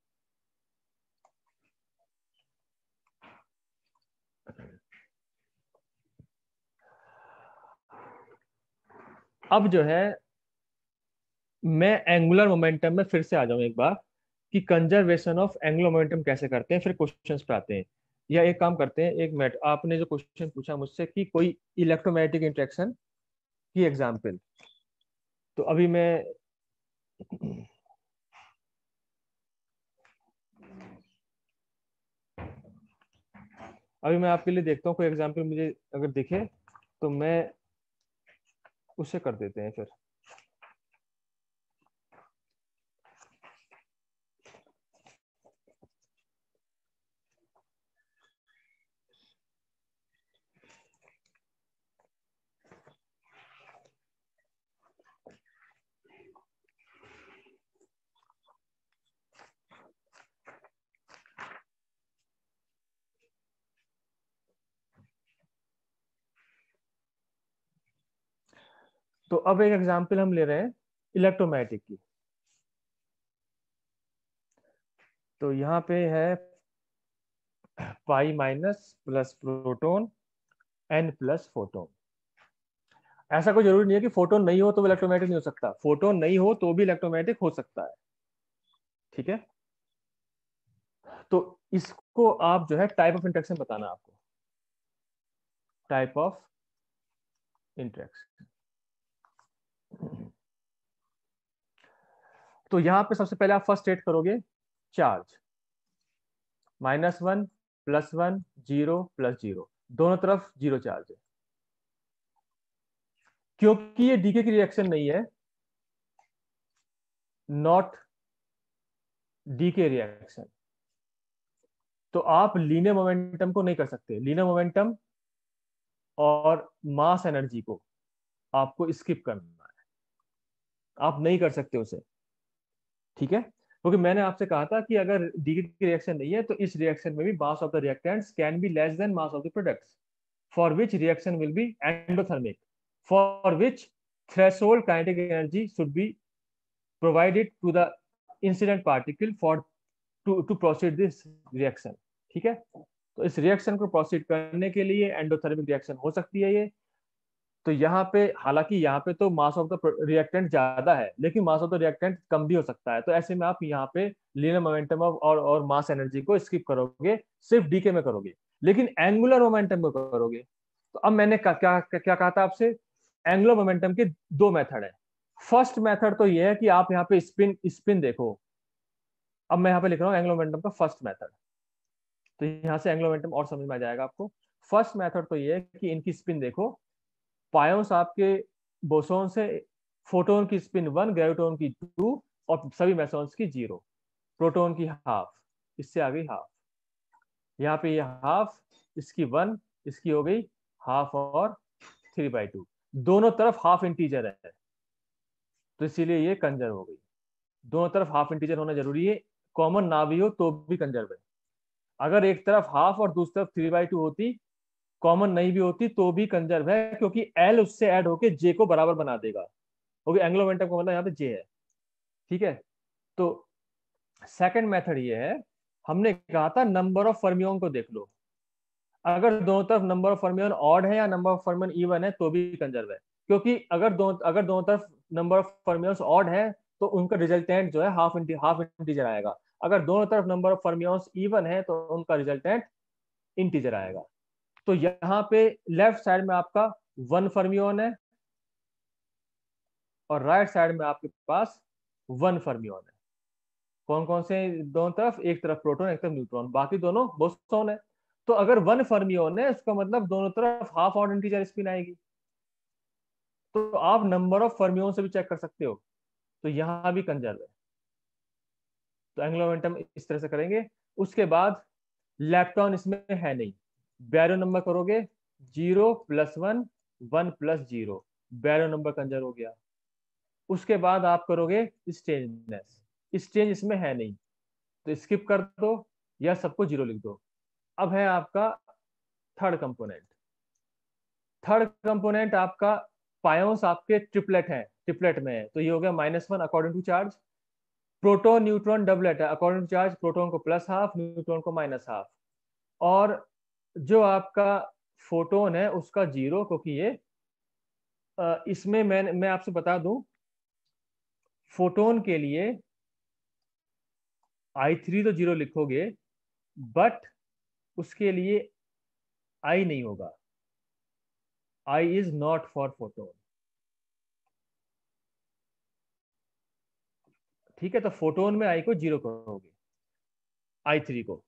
अब जो है मैं एंगुलर मोमेंटम में फिर से आ जाऊं एक बार, कि कंजर्वेशन ऑफ एंगुलर मोमेंटम कैसे करते हैं, फिर क्वेश्चंस पे आते हैं। या एक काम करते हैं, एक मिनट, आपने जो क्वेश्चन पूछा मुझसे कि कोई इलेक्ट्रोमैग्नेटिक इंटरेक्शन की एग्जांपल, तो अभी मैं आपके लिए देखता हूँ कोई एग्जांपल मुझे अगर दिखे, तो मैं उससे कर देते हैं फिर। तो अब एक एग्जांपल हम ले रहे हैं इलेक्ट्रोमैग्नेटिक की। तो यहाँ पे है pi minus plus proton N plus photon. ऐसा कोई जरूरी नहीं है कि फोटोन नहीं हो तो वो इलेक्ट्रोमैग्नेटिक नहीं हो सकता, फोटोन नहीं हो तो भी इलेक्ट्रोमैग्नेटिक हो सकता है। ठीक है, तो इसको आप जो है टाइप ऑफ इंटरेक्शन बताना आपको, टाइप ऑफ इंटरेक्शन। तो यहां पे सबसे पहले आप फर्स्ट स्टेट करोगे चार्ज, -1 +1 0 +0, दोनों तरफ जीरो चार्ज है। क्योंकि ये डीके की रिएक्शन नहीं है, नॉट डीके रिएक्शन, तो आप लीनियर मोमेंटम को नहीं कर सकते। लीनियर मोमेंटम और मास एनर्जी को आपको स्किप करना है, आप नहीं कर सकते उसे। ठीक है, क्योंकि मैंने आपसे कहा था कि अगर डीके की रिएक्शन नहीं है तो इस रिएक्शन में भी mass of the reactants can be less than mass of the products, for which reaction will be endothermic, for which threshold kinetic energy should be provided to the incident particle for to proceed this reaction. ठीक है, तो इस reaction को proceed करने के लिए endothermic reaction हो सकती है ये। तो यहाँ पे हालांकि यहाँ पे तो मास ऑफ द रिएक्टेंट ज्यादा है, लेकिन मास ऑफ द रिएक्टेंट कम भी हो सकता है। तो ऐसे में आप यहाँ पे लीनियर मोमेंटम ऑफ और मास एनर्जी को स्किप करोगे, सिर्फ डीके में करोगे, लेकिन एंगुलर मोमेंटम में करोगे। तो अब मैंने क्या कहा था आपसे, एंगुलर मोमेंटम के दो मेथड है। फर्स्ट मेथड तो ये है कि आप यहाँ पे स्पिन स्पिन देखो। अब मैं यहाँ पे लिख रहा हूँ एंगुलर मोमेंटम का फर्स्ट मेथड, तो यहाँ से एंगुलर मोमेंटम और समझ में आ जाएगा आपको। फर्स्ट मेथड तो ये है कि इनकी स्पिन देखो। पायोन्स आपके बोसोन से फोटोन की स्पिन 1, ग्रेविटोन की 2 और सभी मेसोन्स की 0, प्रोटोन की हाफ, इससे आ गई हाफ। यहाँ पे ये हाफ, इसकी 1, इसकी हो गई हाफ और 3/2। दोनों तरफ हाफ इंटीजर है, तो इसीलिए ये कंजर्व हो गई। दोनों तरफ हाफ इंटीजर होना जरूरी है, कॉमन ना भी हो तो भी कंजर्व है। अगर एक तरफ हाफ और दूसरी तरफ 3/2 होती, कॉमन नहीं भी होती, तो भी कंजर्व है, क्योंकि एल उससे ऐड होके जे को बराबर बना देगा, क्योंकि एंगुलर मोमेंटम का मतलब यहाँ पे जे है। ठीक है, तो सेकंड मेथड ये है, हमने कहा था नंबर ऑफ फर्मियोन को देख लो। अगर दोनों तरफ नंबर ऑफ फर्मियोन ऑड है या नंबर ऑफ फर्मियोन इवन है तो भी कंजर्व है, क्योंकि अगर दोनों तरफ नंबर ऑफ फर्मियोन्स ऑड है तो उनका रिजल्टेंट जो है हाफ इंटीजर आएगा। अगर दोनों तरफ नंबर ऑफ फर्मियोन्स इवन है तो उनका रिजल्टेंट इंटीजर आएगा। तो यहाँ पे लेफ्ट साइड में आपका 1 फर्मियोन है और राइट साइड में आपके पास 1 फर्मियोन है। कौन कौन से दोनों तरफ, एक तरफ प्रोटॉन एक तरफ न्यूट्रॉन, बाकी दोनों बोसॉन है। तो अगर 1 फर्मियोन है, उसका मतलब दोनों तरफ हाफ ऑड इंटीजर स्पिन आएगी। तो आप नंबर ऑफ फर्मियोन से भी चेक कर सकते हो, तो यहां भी कंजर्व है। तो एंगुलर मोमेंटम इस तरह से करेंगे। उसके बाद लेप्टॉन इसमें है नहीं, बैरो नंबर करोगे 0 + 1, 1 + 0, बैरो नंबर कंजर्व हो गया। उसके बाद आप करोगे स्ट्रेंजनेस, स्ट्रेंज इसमें है नहीं, तो स्किप कर दो या सबको 0 लिख दो। अब है आपका थर्ड कंपोनेंट। थर्ड कंपोनेंट आपका पायोन्स आपके ट्रिपलेट है, ट्रिपलेट में है, तो ये हो गया -1 according to charge. Proton neutron doublet है, अकॉर्डिंग टू चार्ज प्रोटॉन को +½ न्यूट्रॉन को -½ और जो आपका फोटोन है उसका 0, क्योंकि ये इसमें मैं आपसे बता दूं, फोटोन के लिए I3 तो 0 लिखोगे, बट उसके लिए I नहीं होगा, I is not for photon. ठीक है, तो फोटोन में I को 0 करोगे, I3 को।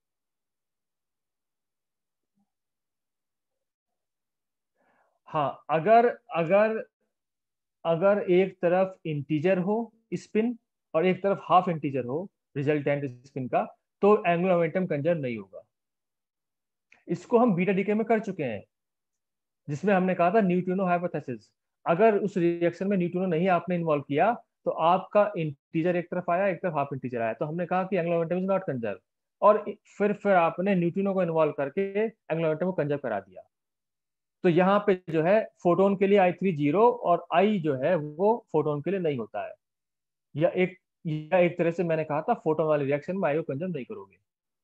हाँ, अगर अगर अगर एक तरफ इंटीजर हो स्पिन और एक तरफ हाफ इंटीजर हो रिजल्टेंट स्पिन का, तो एंगुलर मोमेंटम कंजर्व नहीं होगा। इसको हम बीटा डीके में कर चुके हैं, जिसमें हमने कहा था न्यूट्रिनो हाइपोथेसिस। अगर उस रिएक्शन में न्यूट्रिनो नहीं आपने इन्वॉल्व किया, तो आपका इंटीजर एक तरफ आया, एक तरफ हाफ इंटीजर आया, तो हमने कहा कि angular momentum is not conserve. और फिर आपने न्यूट्रिनो को इन्वॉल्व करके एंगुलर मोमेंटम को कंजर्व करा दिया। तो यहाँ पे जो है फोटोन के लिए I3 0 और I जो है वो फोटोन के लिए नहीं होता है। या एक तरह से मैंने कहा था फोटोन वाले रिएक्शन में I को कंजर्व नहीं करोगे।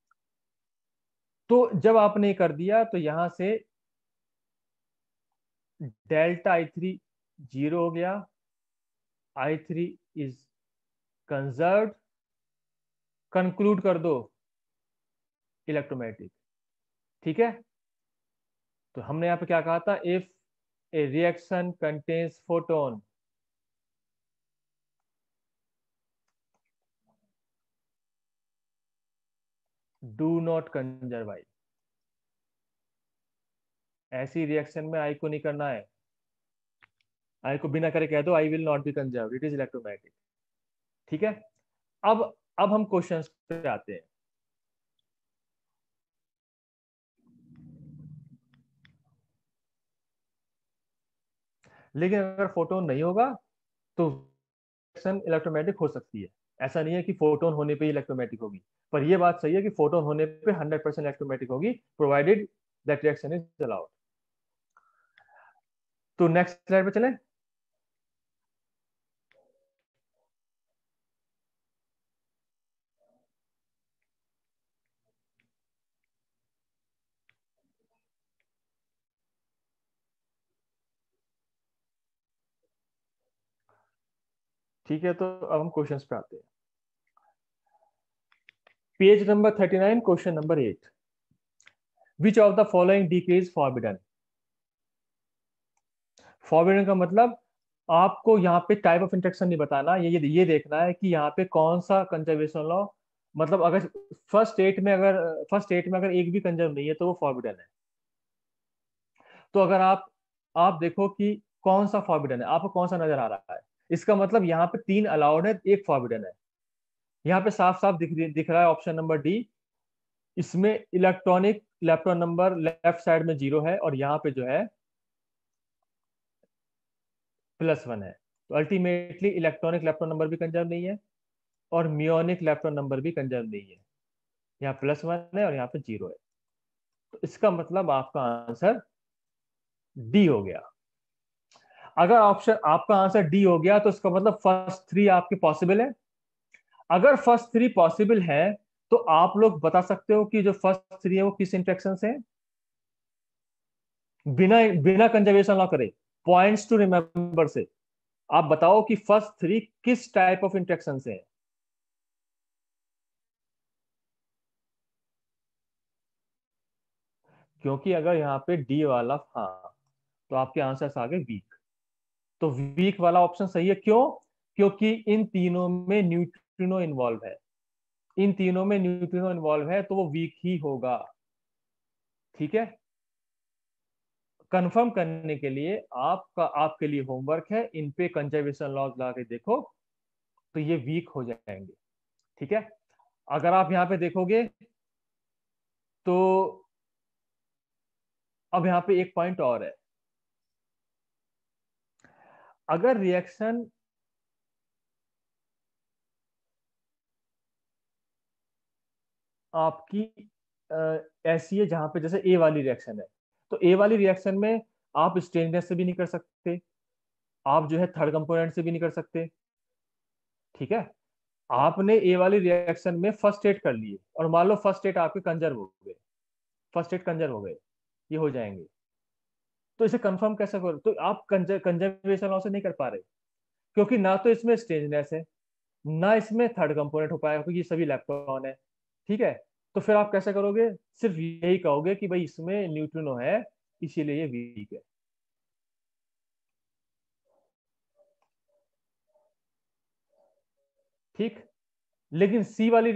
तो जब आपने कर दिया तो यहां से डेल्टा I3 0 हो गया, I3 इज कंजर्व्ड। कंक्लूड कर दो इलेक्ट्रोमैग्नेटिक। ठीक है, तो हमने यहाँ पे क्या कहा था, if a reaction contains photon do not conserve I। ऐसी रिएक्शन में I को नहीं करना है, I को बिना करे कह दो I will not be conserve, it is electromagnetic. ठीक है, अब अब हम क्वेश्चंस पे आते हैं। लेकिन अगर फोटोन नहीं होगा तो रिएक्शन इलेक्ट्रोमैग्नेटिक हो सकती है। ऐसा नहीं है कि फोटोन होने पे ही इलेक्ट्रोमैग्नेटिक होगी, पर यह बात सही है कि फोटोन होने पे 100% इलेक्ट्रोमैग्नेटिक होगी, provided that reaction is allowed. तो नेक्स्ट स्लाइड पे चलें। ठीक है, तो अब हम क्वेश्चंस पे आते हैं। Page number 39, question number 8, which of the following decay is forbidden. Forbidden का मतलब आपको यहाँ पे टाइप ऑफ इंटरेक्शन नहीं बताना, ये देखना है कि यहाँ पे कौन सा कंजर्वेशन लॉ, मतलब अगर फर्स्ट स्टेट में अगर एक भी कंजर्व नहीं है तो वो फॉरबिडन है। तो अगर आप देखो कि कौन सा फॉरबिडन है, आपको कौन सा नजर आ रहा है, इसका मतलब यहाँ पे 3 अलाउड है, एक फॉरबिडन है। यहाँ पे साफ साफ दिख रहा है ऑप्शन नंबर डी, इसमें electronic lepton number left side में 0 है और यहाँ पे जो है +1 है। तो अल्टीमेटली इलेक्ट्रॉनिक लैप्टॉप नंबर भी कंजर्व नहीं है और म्योनिक लैप्टॉप नंबर भी कंजर्व नहीं है। यहाँ +1 है और यहाँ पे 0 है। तो इसका मतलब आपका आंसर डी हो गया। अगर ऑप्शन आपका आंसर डी हो गया तो इसका मतलब फर्स्ट 3 आपके पॉसिबल है। अगर फर्स्ट 3 पॉसिबल है तो आप लोग बता सकते हो कि जो फर्स्ट 3 है वो किस इंटरेक्शन से है, बिना बिना कंजर्वेशन लॉ करे, पॉइंट्स टू रिमेंबर से आप बताओ कि फर्स्ट 3 किस टाइप ऑफ इंटरेक्शन से है। क्योंकि अगर यहाँ पे डी वाला हाँ, तो आपके आंसर आ गए वीक। तो वीक वाला ऑप्शन सही है, क्यों? क्योंकि इन तीनों में न्यूट्रिनो इन्वॉल्व है, इन तीनों में न्यूट्रिनो इन्वॉल्व है तो वो वीक ही होगा। ठीक है, कंफर्म करने के लिए आपके लिए होमवर्क है, इन पे कंजर्वेशन लॉज ला के देखो तो ये वीक हो जाएंगे। ठीक है, अगर आप यहाँ पे देखोगे तो अब यहाँ पे एक पॉइंट और है। अगर रिएक्शन आपकी ऐसी है जहां पे जैसे ए वाली रिएक्शन है, तो ए वाली रिएक्शन में आप स्ट्रेंजनेस से भी नहीं कर सकते, आप जो है थर्ड कंपोनेंट से भी नहीं कर सकते। ठीक है, आपने ए वाली रिएक्शन में फर्स्ट स्टेट कर लिए और मान लो फर्स्ट स्टेट आपके कंजर्व हो गए, फर्स्ट स्टेट कंजर्व हो गए, ये हो जाएंगे। तो इसे कंफर्म कैसे करो, तो आप कंजर्वेशन लॉ से नहीं कर पा रहे, क्योंकि ना तो इसमें स्ट्रेंजनेस है, ना इसमें थर्ड कंपोनेंट हो पाएगा क्योंकि ये सभी इलेक्ट्रॉन है। ठीक है, तो फिर आप कैसे करोगे, सिर्फ यही कहोगे कि भाई इसमें न्यूट्रिनो है इसीलिए ये वीक है। ठीक, लेकिन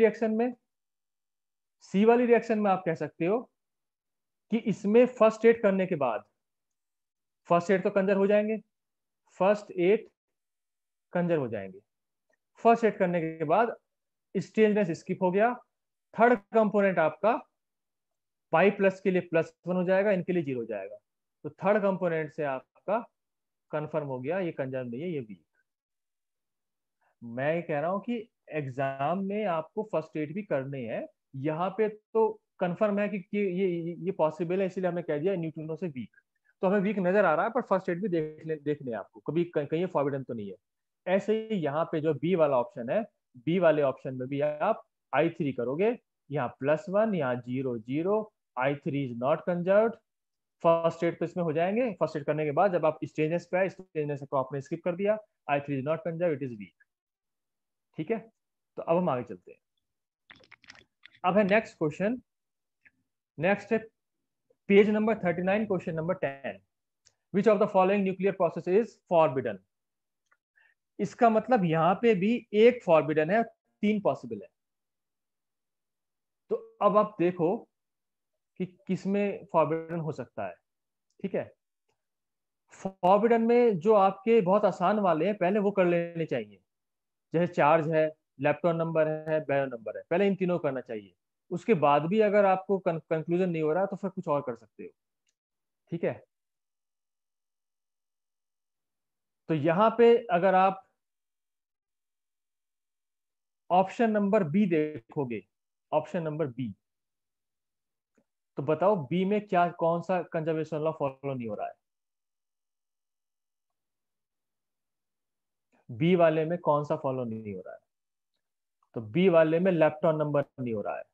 सी वाली रिएक्शन में आप कह सकते हो कि इसमें फर्स्ट एड करने के बाद फर्स्ट एड तो कंजर हो जाएंगे, फर्स्ट एड कंजर हो जाएंगे, फर्स्ट एड करने के बाद स्टेजनेस स्किप हो गया, थर्ड कंपोनेंट आपका पाई प्लस के लिए +1 हो जाएगा, इनके लिए 0 हो जाएगा। तो थर्ड कंपोनेंट से आपका कंफर्म हो गया ये कंजर नहीं है, ये वीक। मैं ये कह रहा हूं कि एग्जाम में आपको फर्स्ट एड भी करने हैं, यहाँ पे तो कंफर्म है कि ये पॉसिबल है, इसलिए हमने कह दिया न्यूट्रिनो से वीक। तो हमें वीक नजर आ रहा है पर फर्स्ट एड भी देखने आपको कभी कहीं फॉरबिडन तो नहीं है। ऐसे ही यहाँ पे जो बी वाला ऑप्शन है, बी वाले ऑप्शन में भी आप I3 करोगे, यहाँ +1, यहाँ 0 0, I3 is not conserved. First एड तो इसमें हो जाएंगे, फर्स्ट एड करने के बाद जब आप स्टेजनेस पे आए, स्टेजनेस को आपने स्किप कर दिया, I3 is not conserve, it is weak. ठीक है, तो अब हम आगे चलते हैं। अब है नेक्स्ट क्वेश्चन, नेक्स्ट है page number 39, question number 10, which of the following nuclear process is forbidden. इसका मतलब यहां पे भी एक फॉरबिडन है, 3 पॉसिबल है। तो अब आप देखो कि किसमें फॉरबिडन हो सकता है। ठीक है, फॉरबिडन में जो आपके बहुत आसान वाले हैं पहले वो कर लेने चाहिए, जैसे चार्ज है, लैप्टॉप नंबर है, बैरो नंबर है, पहले इन तीनों करना चाहिए। उसके बाद भी अगर आपको कंक्लूजन नहीं हो रहा तो फिर कुछ और कर सकते हो। ठीक है, तो यहां पे अगर आप ऑप्शन नंबर बी देखोगे, ऑप्शन नंबर बी, तो बताओ बी में क्या, कौन सा कंजर्वेशन लॉ फॉलो नहीं हो रहा है, बी वाले में कौन सा फॉलो नहीं हो रहा है। तो बी वाले में लैप्टॉप नंबर नहीं हो रहा है,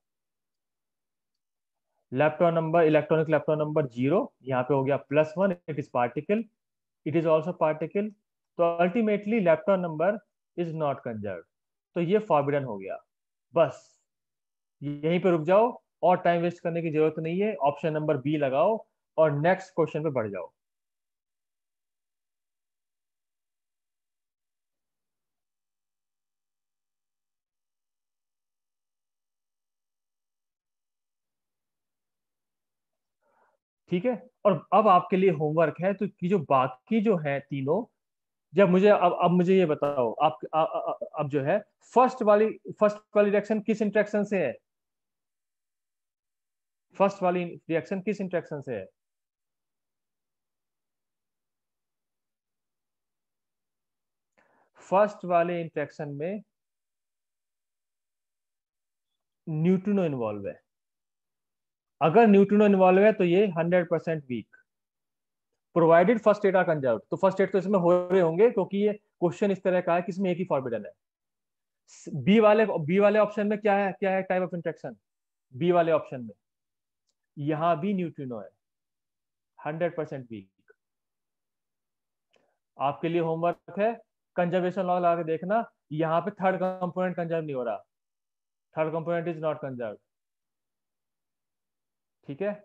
lepton number, electronic lepton number 0, यहाँ पे हो गया +1, it is particle, it is also particle. तो ultimately lepton number is not conserved, तो ये फॉरबिडन हो गया। बस यहीं पे रुक जाओ, और टाइम वेस्ट करने की जरूरत नहीं है, ऑप्शन नंबर बी लगाओ और नेक्स्ट क्वेश्चन पे बढ़ जाओ। ठीक है, और अब आपके लिए होमवर्क है, तो कि जो बाकी जो है तीनों, जब मुझे अब मुझे ये बताओ, अब जो है फर्स्ट वाली रिएक्शन किस इंट्रैक्शन से है? फर्स्ट वाली रिएक्शन किस इंट्रैक्शन से है? फर्स्ट वाले इंट्रैक्शन में न्यूट्रिनो इन्वॉल्व है। अगर न्यूट्रिनो इन्वॉल्व है तो ये 100% weak, provided first state are conserved. तो फर्स्ट स्टेट तो इसमें हो रहे होंगे, क्योंकि ये क्वेश्चन इस तरह का है कि इसमें एक ही फॉरबिडन है। बी वाले ऑप्शन में क्या है टाइप ऑफ इंट्रैक्शन? बी वाले ऑप्शन में यहां भी न्यूट्रिनो है, 100% वीक। आपके लिए होमवर्क है, कंजर्वेशन लॉ लगा के देखना, यहाँ पे थर्ड कंपोनेंट कंजर्व नहीं हो रहा, third component is not conserve. ठीक है,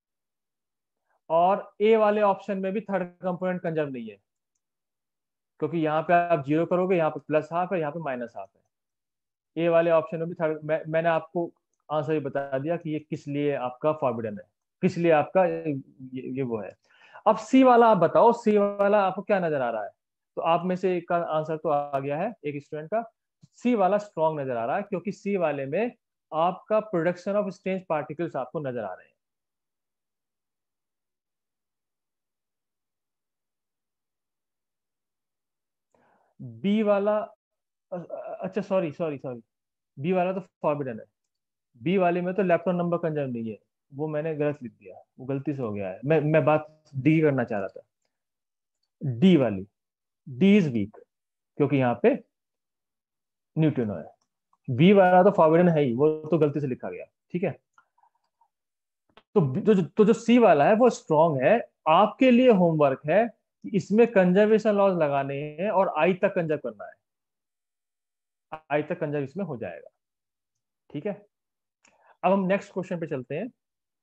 और ए वाले ऑप्शन में भी थर्ड कंपोनेंट कंजर्व नहीं है, क्योंकि यहाँ पे आप जीरो करोगे, यहाँ पे प्लस हाफ है, यहाँ पे माइनस हाफ है। ए वाले ऑप्शन में भी थर्ड, मैंने आपको आंसर ही बता दिया कि ये किस लिए आपका फॉरबिडन है, किस लिए आपका ये वो है। अब सी वाला आप बताओ, सी वाला आपको क्या नजर आ रहा है? तो आप में से एक का आंसर तो आ गया है, एक स्टूडेंट का। सी वाला स्ट्रॉन्ग नजर आ रहा है, क्योंकि सी वाले में आपका प्रोडक्शन ऑफ स्ट्रेंज पार्टिकल्स आपको नजर आ रहे हैं। बी वाला, अच्छा सॉरी सॉरी सॉरी, बी वाला तो फॉरबिडन है। बी वाले में तो इलेक्ट्रॉन नंबर कंजर्व नहीं है, वो मैंने गलत लिख दिया, वो गलती से हो गया है। मैं बात डी करना चाह रहा था, डी वाली। डी इज वीक, क्योंकि यहाँ पे न्यूट्रिनो है। बी वाला तो फॉरबिडन है ही, वो तो गलती से लिखा गया। ठीक है, तो जो सी वाला है वो स्ट्रॉन्ग है। आपके लिए होमवर्क है कि इसमें कंजर्वेशन लॉज लगाने हैं और आई तक कंजर्व करना है, आई तक कंजर्व इसमें हो जाएगा। ठीक है, अब हम नेक्स्ट क्वेश्चन पे चलते हैं।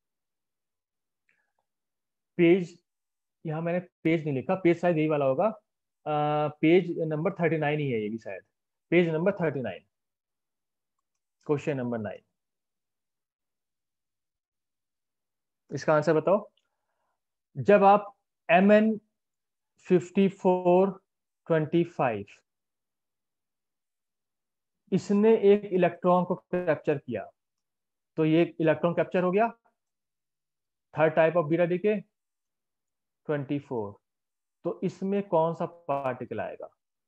पेज, यहाँ मैंने पेज नहीं लिखा, पेज शायद यही वाला होगा, पेज नंबर 39 ही है ये भी शायद, पेज नंबर 39, क्वेश्चन नंबर 9। इसका आंसर बताओ। जब आप MN5425, इसने एक इलेक्ट्रॉन को कैप्चर किया, तो ये इलेक्ट्रॉन कैप्चर हो गया, third type of beta decay 24। तो इसमें कौन सा पार्टिकल आएगा?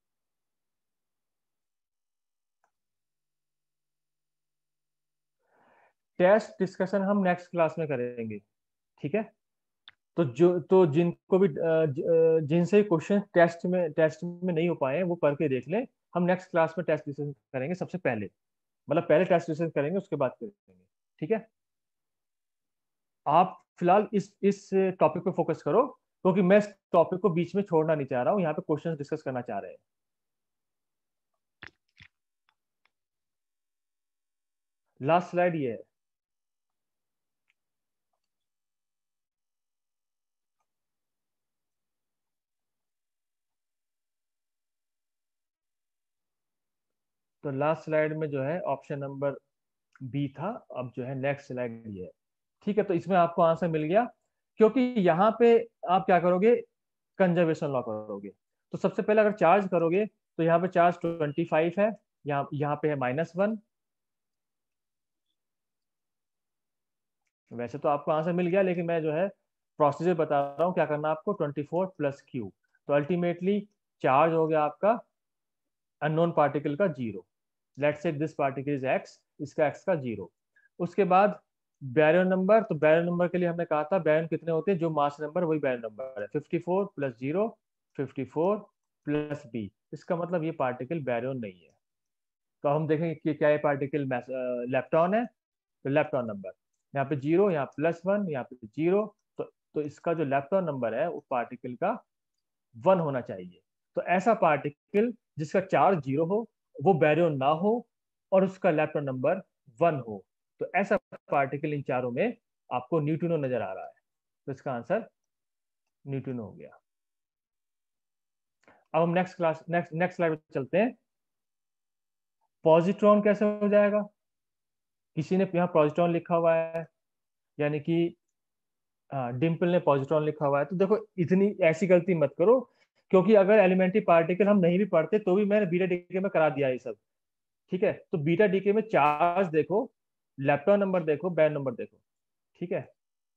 टेस्ट डिस्कशन हम नेक्स्ट क्लास में करेंगे। ठीक है, तो जिनको भी जिनसे क्वेश्चन टेस्ट में नहीं हो पाए हैं, वो पढ़ के देख लें। हम नेक्स्ट क्लास में टेस्ट डिस्कशन करेंगे सबसे पहले, मतलब पहले टेस्ट डिस्कशन करेंगे, उसके बाद करेंगे। ठीक है, आप फिलहाल इस टॉपिक पे फोकस करो, क्योंकि मैं इस टॉपिक को बीच में छोड़ना नहीं चाह रहा हूँ, यहाँ पे क्वेश्चन डिस्कस करना चाह रहे हैं। लास्ट स्लाइड ये है। तो लास्ट स्लाइड में जो है ऑप्शन नंबर बी था, अब जो है नेक्स्ट स्लाइड ये है। ठीक है, तो इसमें आपको आंसर मिल गया, क्योंकि यहाँ पे आप क्या करोगे, कंजर्वेशन लॉ करोगे। तो सबसे पहले अगर चार्ज करोगे, तो यहाँ पे चार्ज 25 है, यहाँ पे है -1। वैसे तो आपको आंसर मिल गया, लेकिन मैं जो है प्रोसीजर बता रहा हूँ क्या करना आपको, 24 + Q। तो अल्टीमेटली चार्ज हो गया आपका अननोन पार्टिकल का 0। Let's say this particle is X, इसका एक्स का 0। उसके बाद बैरियर नंबर, तो बैरियर नंबर के लिए हमने कहा था बैरियर कितने होते हैं, जो मास नंबर वही बैरियर नंबर है, 54 + 0, 54 + B। इसका मतलब ये पार्टिकल बैरियर नहीं है। तो हम देखेंगे कि क्या ये पार्टिकल लेप्टॉन है, तो लेप्टॉन नंबर यहाँ पे 0, यहाँ +1, यहाँ पे 0। तो इसका जो लेप्टॉन नंबर है उस पार्टिकल का 1 होना चाहिए। तो ऐसा पार्टिकल जिसका चार्ज 0 हो, वो बैरियन ना हो और उसका इलेक्ट्रॉन नंबर 1 हो, तो ऐसा पार्टिकल इन चारों में आपको न्यूट्रिनो नजर आ रहा है। तो इसका आंसर न्यूट्रिनो हो गया। अब हम नेक्स्ट स्लाइड पे चलते हैं। पॉजिट्रॉन कैसे हो जाएगा? किसी ने यहाँ पॉजिट्रॉन लिखा हुआ है, यानी कि डिम्पल ने पॉजिट्रॉन लिखा हुआ है। तो देखो, इतनी ऐसी गलती मत करो, क्योंकि अगर एलिमेंट्री पार्टिकल हम नहीं भी पढ़ते तो भी मैंने बीटा डीके में करा दिया ये सब। ठीक है, तो बीटा डीके में चार्ज देखो, लेप्टॉन नंबर देखो, बैर नंबर देखो। ठीक है,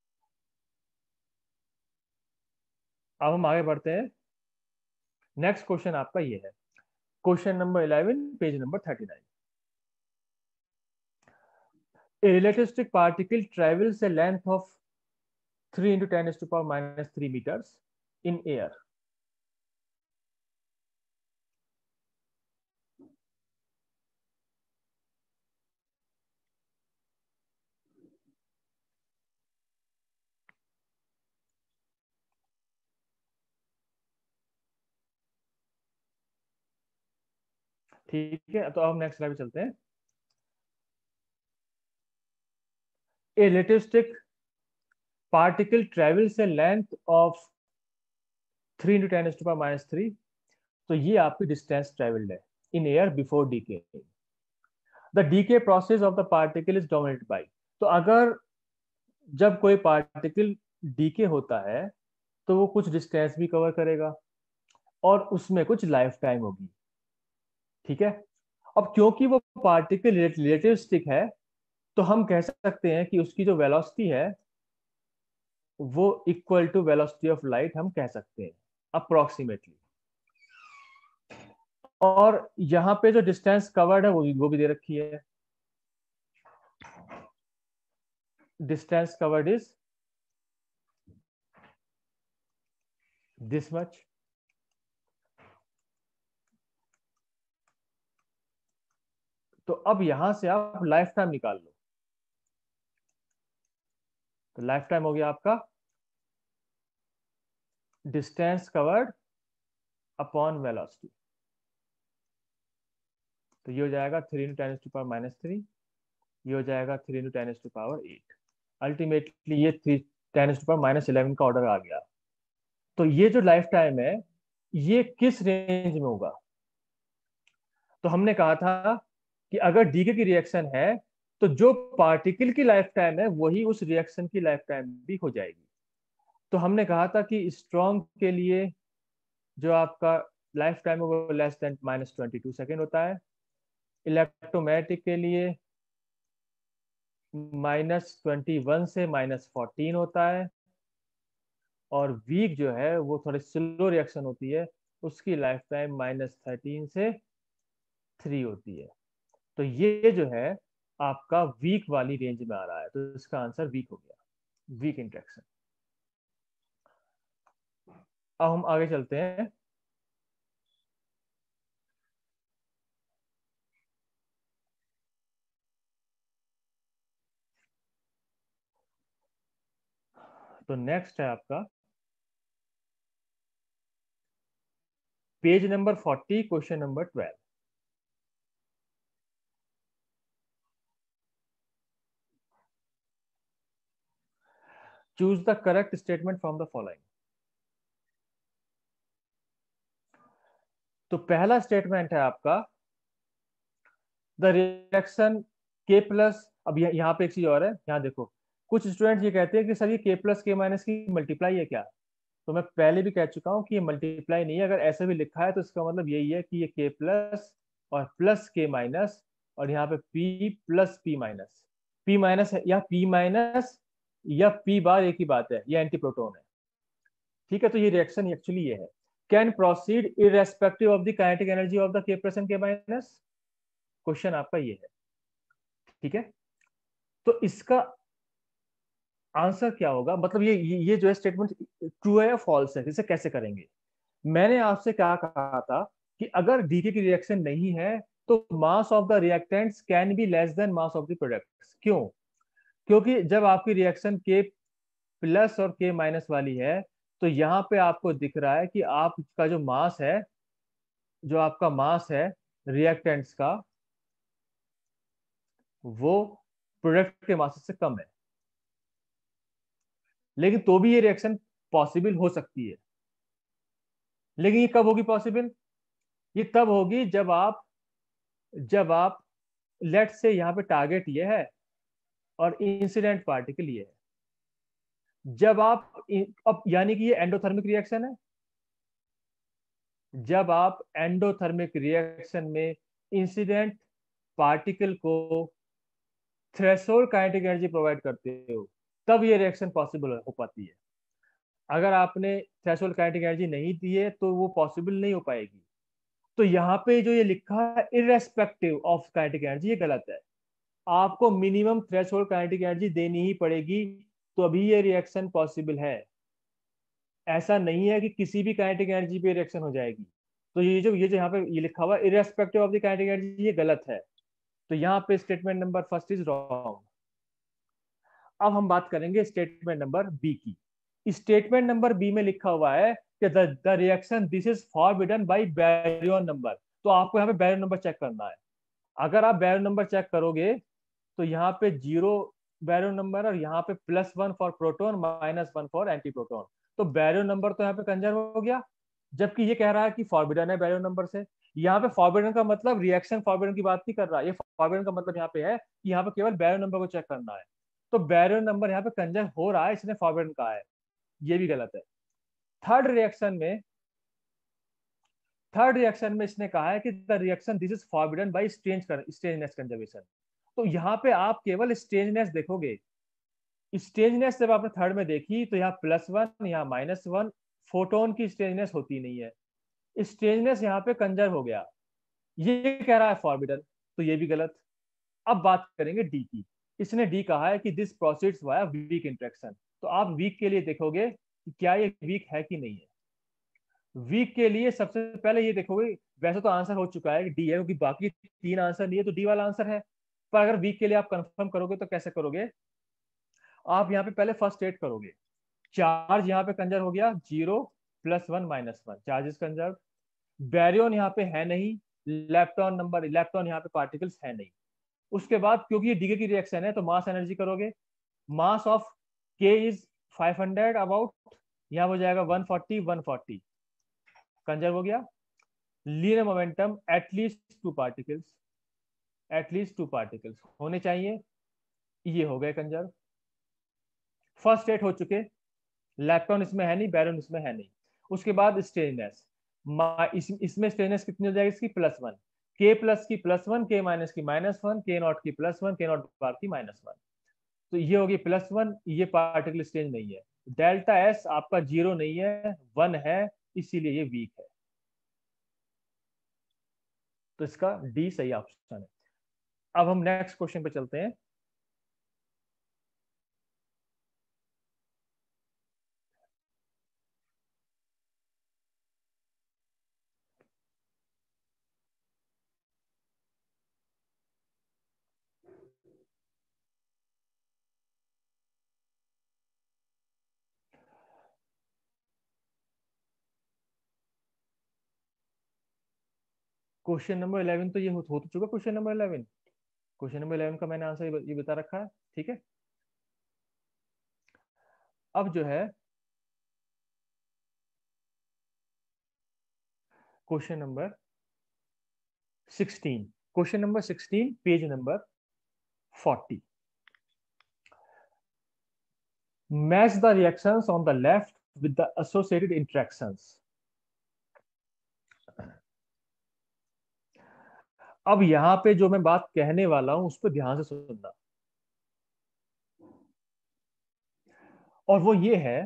अब हम आगे बढ़ते हैं। नेक्स्ट क्वेश्चन आपका ये है, question number 11, page number 39। A relativistic particle travels a length of 3 into 10 to the power minus 3 meters in air. ठीक है, तो अब नेक्स्ट स्लाइड पे चलते हैं। A relativistic particle travels a length of 3 into 10 to the power minus 3। तो ये आपकी डिस्टेंस ट्रेवल्ड है in air before decay. The decay process of the particle is dominated by. तो अगर जब कोई पार्टिकल डीके होता है तो वो कुछ डिस्टेंस भी कवर करेगा और उसमें कुछ लाइफ टाइम होगी। ठीक है, अब क्योंकि वो पार्टिकल रिलेटिविस्टिक है, तो हम कह सकते हैं कि उसकी जो वेलोसिटी है वो equal to velocity of light हम कह सकते हैं अप्रोक्सीमेटली। और यहाँ पे जो डिस्टेंस कवर्ड है वो भी दे रखी है। Distance covered is this much. तो अब यहां से आप लाइफ टाइम निकाल लो। तो लाइफ टाइम हो गया आपका डिस्टेंस कवर्ड अपॉन वेलोसिटी। तो ये हो जाएगा 3 इंटू 10 टू पावर माइनस 3, ये हो जाएगा 3 इंटू 10 टू पावर 8। अल्टीमेटली ये 10 टू पावर माइनस 11 का ऑर्डर आ गया। तो ये जो लाइफ टाइम है ये किस रेंज में होगा? तो हमने कहा था कि अगर डीके की रिएक्शन है तो जो पार्टिकल की लाइफ टाइम है वही उस रिएक्शन की लाइफ टाइम भी हो जाएगी। तो हमने कहा था कि स्ट्रॉन्ग के लिए जो आपका लाइफ टाइम है वो लेस देन -22 सेकेंड होता है, इलेक्ट्रोमैग्नेटिक के लिए -21 से -14 होता है, और वीक जो है वो थोड़ी स्लो रिएक्शन होती है, उसकी लाइफ टाइम -13 से 3 होती है। तो ये जो है आपका वीक वाली रेंज में आ रहा है, तो इसका आंसर वीक हो गया, वीक इंटरेक्शन। अब हम आगे चलते हैं। तो नेक्स्ट है आपका page number 40, question number 12। Choose the correct statement from the following. तो पहला स्टेटमेंट है आपका द रिएक्शन के प्लस। अब यहाँ पे एक चीज और है, यहाँ देखो, कुछ स्टूडेंट ये कहते हैं कि सर ये के प्लस के माइनस की मल्टीप्लाई है क्या? तो मैं पहले भी कह चुका हूँ कि ये मल्टीप्लाई नहीं है। अगर ऐसे भी लिखा है तो इसका मतलब यही है कि ये के प्लस और प्लस के माइनस, और यहाँ पे P plus P minus. P minus या पी माइनस या पी बार एक ही बात है, ये एंटी प्रोटोन है। ठीक है, तो ये रिएक्शन एक्चुअली ये है, can proceed irrespective of the kinetic energy of the K plus and K minus. Question आपका ये है। ठीक है, तो इसका आंसर क्या होगा? मतलब ये जो है स्टेटमेंट ट्रू है या फॉल्स है, इसे कैसे करेंगे? मैंने आपसे क्या कहा था कि अगर डीके की रिएक्शन नहीं है तो mass of the reactants can be less than mass of the products. क्यों? क्योंकि जब आपकी रिएक्शन के प्लस और के माइनस वाली है तो यहाँ पे आपको दिख रहा है कि आपका जो मास है जो आपका मास है रिएक्टेंट्स का वो प्रोडक्ट के मास से कम है, लेकिन तो भी ये रिएक्शन पॉसिबल हो सकती है। लेकिन ये कब होगी पॉसिबल? ये तब होगी जब आप लेट से यहाँ पे टारगेट ये है और इंसिडेंट पार्टिकल ये है। जब आप अब यानी कि ये एंडोथर्मिक रिएक्शन है, जब आप एंडोथर्मिक रिएक्शन में इंसिडेंट पार्टिकल को थ्रेशोल्ड काइनेटिक एनर्जी प्रोवाइड करते हो, तब ये रिएक्शन पॉसिबल हो पाती है। अगर आपने थ्रेशोल्ड काइनेटिक एनर्जी नहीं दी है तो वो पॉसिबल नहीं हो पाएगी। तो यहाँ पे जो ये लिखा है इररेस्पेक्टिव ऑफ काइनेटिक एनर्जी, ये गलत है। आपको मिनिमम थ्रेशोल्ड काइनेटिक एनर्जी देनी ही पड़ेगी, तो अभी ये रिएक्शन पॉसिबल है। ऐसा नहीं है कि किसी भी काइनेटिक एनर्जी पे रिएक्शन हो जाएगी। तो ये जो यहाँ पे ये लिखा हुआ irrespective of the kinetic energy, ये गलत है। तो यहाँ पे statement number first is wrong. अब हम बात करेंगे स्टेटमेंट नंबर बी की। स्टेटमेंट नंबर बी में लिखा हुआ है कि the reaction this is forbidden by baryon number. तो आपको यहाँ पे बैरियन नंबर चेक करना है। अगर आप बैरियन नंबर चेक करोगे तो यहाँ पे 0 बैरियन नंबर और यहाँ पे +1 for proton, -1 for anti proton. तो बैरियन नंबर तो यहाँ पे कंजर्व हो गया, जबकि ये कह रहा है कि फॉरबिडन है बैरियन नंबर से। यहाँ पे फॉरबिडन का मतलब रिएक्शन फॉरबिडन की बात नहीं कर रहा, ये फॉरबिडन का मतलब यहाँ पे है कि यहाँ पे केवल बैरियन नंबर को चेक करना है। तो बैरियन नंबर यहाँ पे कंजर्व हो रहा है, इसने फॉरबिडन कहा है, ये भी गलत है। थर्ड रिएक्शन में थर्ड रिएक्शन में इसने कहा है कि the reaction this is forbidden by strangeness conservation. तो यहाँ पे आप केवल स्ट्रेंजनेस देखोगे। स्ट्रेंजनेस जब आपने थर्ड में देखी तो यहाँ +1 यहाँ -1, फोटोन की स्ट्रेंजनेस होती नहीं है। स्ट्रेंजनेस यहाँ पे कंजर्व हो गया, ये कह रहा है फॉरबिडन, तो ये भी गलत। अब बात करेंगे डी की। इसने डी कहा है कि this proceeds via weak interaction. तो आप वीक के लिए देखोगे कि क्या ये वीक है कि नहीं है। वीक के लिए सबसे पहले ये देखोगे, वैसे तो आंसर हो चुका है कि डी है, क्योंकि बाकी 3 आंसर नहीं है तो डी वाला आंसर है। पर अगर वीक के लिए आप कंफर्म करोगे तो कैसे करोगे? आप यहाँ पे पहले फर्स्ट स्टेट करोगे, चार्ज यहाँ पे कंजर्व हो गया 0 +1 -1, चार्ज इज कंजर्व। बैरियन यहाँ पे है नहीं, इलेक्ट्रॉन यहाँ पे पार्टिकल्स है नहीं। उसके बाद क्योंकि ये डीके की रिएक्शन है तो मास एनर्जी करोगे, mass of K is 500 about, यहाँ हो जाएगा 140 कंजर्व हो गया। Linear momentum at least two particles होने चाहिए, ये हो गए कंजर्व। फर्स्ट स्टेट हो चुके, इलेक्ट्रॉन इसमें है नहीं, बैरियन इसमें है नहीं। उसके बाद स्ट्रेननेस, इसमें स्ट्रेननेस कितनी हो जाएगी इसकी +1, के प्लस की +1, के माइनस की -1, के नॉट की +1, के नॉट बार की -1। तो ये होगी +1, ये पार्टिकल स्ट्रेन नहीं है। डेल्टा एस आपका 0 नहीं है, 1 है, इसीलिए ये वीक है। तो इसका डी सही ऑप्शन है। अब हम नेक्स्ट क्वेश्चन पे चलते हैं। क्वेश्चन नंबर 11 तो ये हो तो चुका क्वेश्चन नंबर 11। क्वेश्चन नंबर 11 का मैंने आंसर ये बता रखा है, ठीक है। अब जो है question number 16, question number 16 page number 40। Match the reactions on the left with the associated interactions. अब यहां पे जो मैं बात कहने वाला हूं उस पर ध्यान से सुनना, और वो ये है,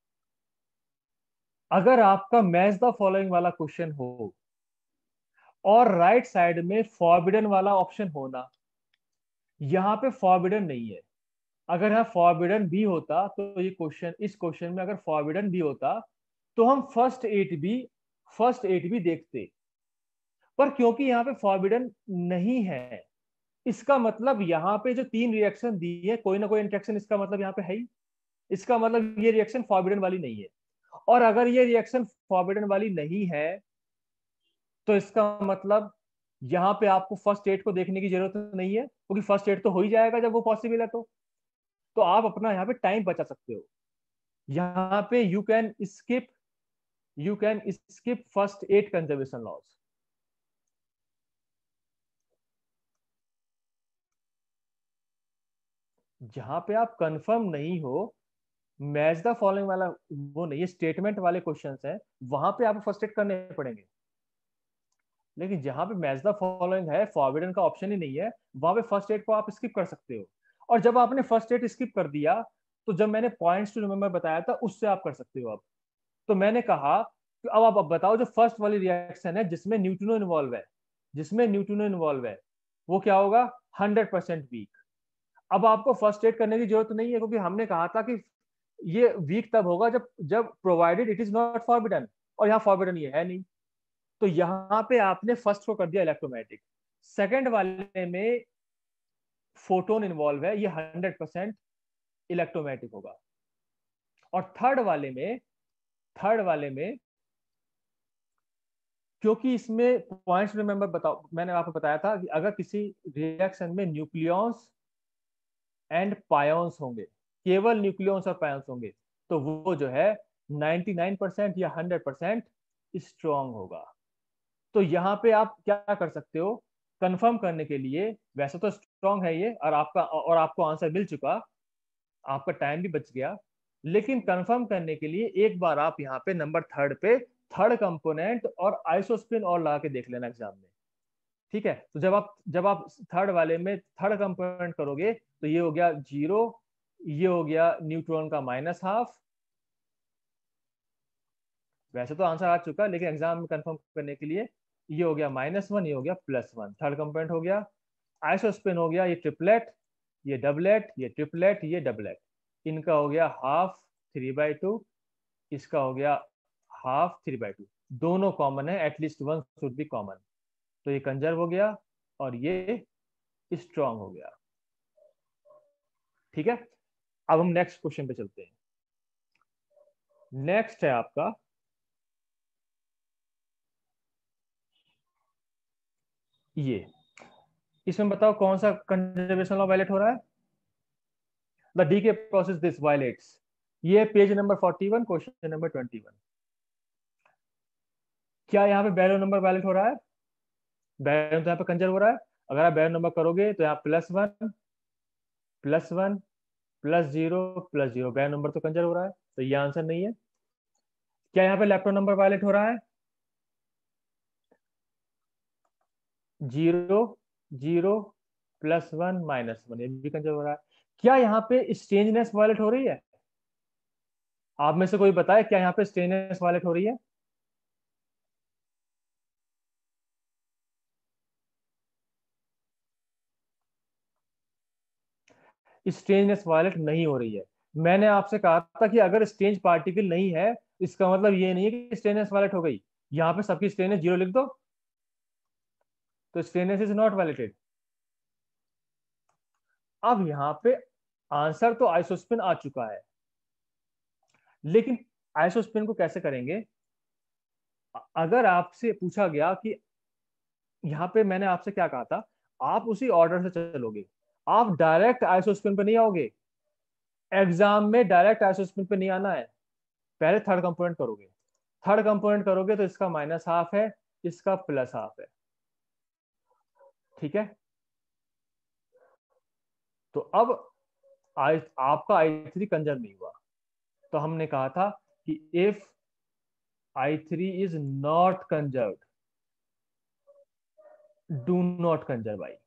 अगर आपका मैच द फॉलोइंग वाला क्वेश्चन हो और राइट साइड में फॉरबिडन वाला ऑप्शन होना, यहां पे फॉरबिडन नहीं है। अगर यहाँ फॉरबिडन भी होता तो ये क्वेश्चन, इस क्वेश्चन में अगर फॉरबिडन भी होता तो हम फर्स्ट 8 भी देखते। पर क्योंकि यहाँ पे फॉरबिडन नहीं है, इसका मतलब यहाँ पे जो 3 रिएक्शन दी है, कोई ना कोई इंटरेक्शन इसका मतलब यहाँ पे है ही। इसका मतलब ये रिएक्शन फॉरबिडन वाली नहीं है। और अगर ये रिएक्शन फॉरबिडन वाली नहीं है तो इसका मतलब यहाँ पे आपको फर्स्ट स्टेट को देखने की जरूरत नहीं है, क्योंकि फर्स्ट स्टेट तो हो ही जाएगा जब वो पॉसिबल है। तो आप अपना यहाँ पे टाइम बचा सकते हो। यहाँ पे you can skip first 8 conservation laws. जहां पे आप कंफर्म नहीं हो, मैच द फॉलोइंग वाला वो नहीं, स्टेटमेंट वाले क्वेश्चंस हैं, वहां पे आपको फर्स्ट एड करने पड़ेंगे। लेकिन जहां पे मैच द फॉलोइंग है, फॉरवर्डन का ऑप्शन ही नहीं है, वहां पे फर्स्ट एड को आप स्किप कर सकते हो। और जब आपने फर्स्ट एड स्किप कर दिया, तो जब मैंने पॉइंट्स टू रिमेंबर बताया था, उससे आप कर सकते हो। अब तो मैंने कहा कि अब आप बताओ, जो फर्स्ट वाली रिएक्शन है जिसमें न्यूट्रिनो इन्वॉल्व है, वो क्या होगा? 100% वीक। अब आपको फर्स्ट एड करने की जरूरत नहीं है, क्योंकि हमने कहा था कि ये वीक तब होगा जब जब provided it is not forbidden, और यहाँ फॉरबिडन ये है नहीं। तो यहाँ पे आपने फर्स्ट को कर दिया इलेक्ट्रोमैग्नेटिक। सेकंड वाले में फोटोन इन्वॉल्व है, ये 100% इलेक्ट्रोमैग्नेटिक होगा। और थर्ड वाले में क्योंकि इसमें पॉइंट्स रिमेंबर बताओ, मैंने आपको बताया था कि अगर किसी रिएक्शन में न्यूक्लियॉन्स एंड पायोन्स होंगे, केवल न्यूक्लियॉन्स और पायोन्स होंगे, तो वो जो है 99% या 100% स्ट्रॉन्ग होगा। तो यहाँ पे आप क्या कर सकते हो कंफर्म करने के लिए? वैसे तो स्ट्रॉन्ग है ये, और आपको आंसर मिल चुका, आपका टाइम भी बच गया। लेकिन कंफर्म करने के लिए एक बार आप यहाँ पे नंबर थर्ड पे थर्ड कंपोनेंट और आइसोस्पिन और लगा के देख लेना एग्जाम में। ठीक है, तो जब आप थर्ड वाले में थर्ड कंपोनेंट करोगे, तो ये हो गया 0, ये हो गया न्यूट्रॉन का -12। वैसे तो आंसर आ चुका, लेकिन एग्जाम में कंफर्म करने के लिए ये हो गया -1, ये हो गया +1, थर्ड कंपोनेंट हो गया। आइसोस्पिन हो गया ये ट्रिपलेट, ये डबलेट, ये ट्रिपलेट, ये डबलेट। इनका हो गया हाफ 3/2, इसका हो गया हाफ 3/2। दोनों कॉमन है, at least one should be common. तो ये कंजर्व हो गया और ये स्ट्रांग हो गया। ठीक है, अब हम नेक्स्ट क्वेश्चन पे चलते हैं। नेक्स्ट है आपका ये, इसमें बताओ कौन सा कंजर्वेशन लॉ वायलेट हो रहा है? The decay process this violates. ये पेज नंबर 41, क्वेश्चन नंबर 21। क्या यहाँ पे बैरो नंबर वायलेट हो रहा है? बैरो तो यहाँ पे कंजर्व हो रहा है। अगर आप बैरो नंबर करोगे तो यहाँ +1 +1 +0 +0, बैरो नंबर तो कंजर्व हो रहा है, तो ये आंसर नहीं है। क्या यहाँ पे लैप्टो नंबर वायलेट हो रहा है? 0 0 +1 -1, ये भी कंजर्व हो रहा है। क्या यहाँ पे स्ट्रेंजनेस वायलेट हो रही है? आप में से कोई बताए क्या यहाँ पे स्ट्रेंजनेस वायलेट हो रही है? स्ट्रेंजनेस वायलेट नहीं हो रही है। मैंने आपसे कहा था कि अगर स्ट्रेंज पार्टिकल नहीं है, इसका मतलब ये नहीं है कि स्ट्रेंजनेस वायलेट हो गई। यहाँ पे सबकी स्ट्रेंजनेस 0 लिख दो, तो स्ट्रेंजनेस इज नॉट वायलेटेड। अब यहाँ पे आंसर तो आइसोस्पिन आ चुका है, लेकिन आइसोस्पिन को कैसे करेंगे? अगर आपसे पूछा गया कि यहाँ पे मैंने आपसे क्या कहा था, आप उसी ऑर्डर से चलोगे, आप डायरेक्ट आइसोस्पिन पे नहीं आओगे। एग्जाम में डायरेक्ट आइसोस्पिन पे नहीं आना है, पहले थर्ड कंपोनेंट करोगे। थर्ड कंपोनेंट करोगे तो इसका -12 है, इसका +12 है। ठीक है, तो अब आपका I3 कंजर्व नहीं हुआ। तो हमने कहा था कि if I3 is not conserve, do not conserve I.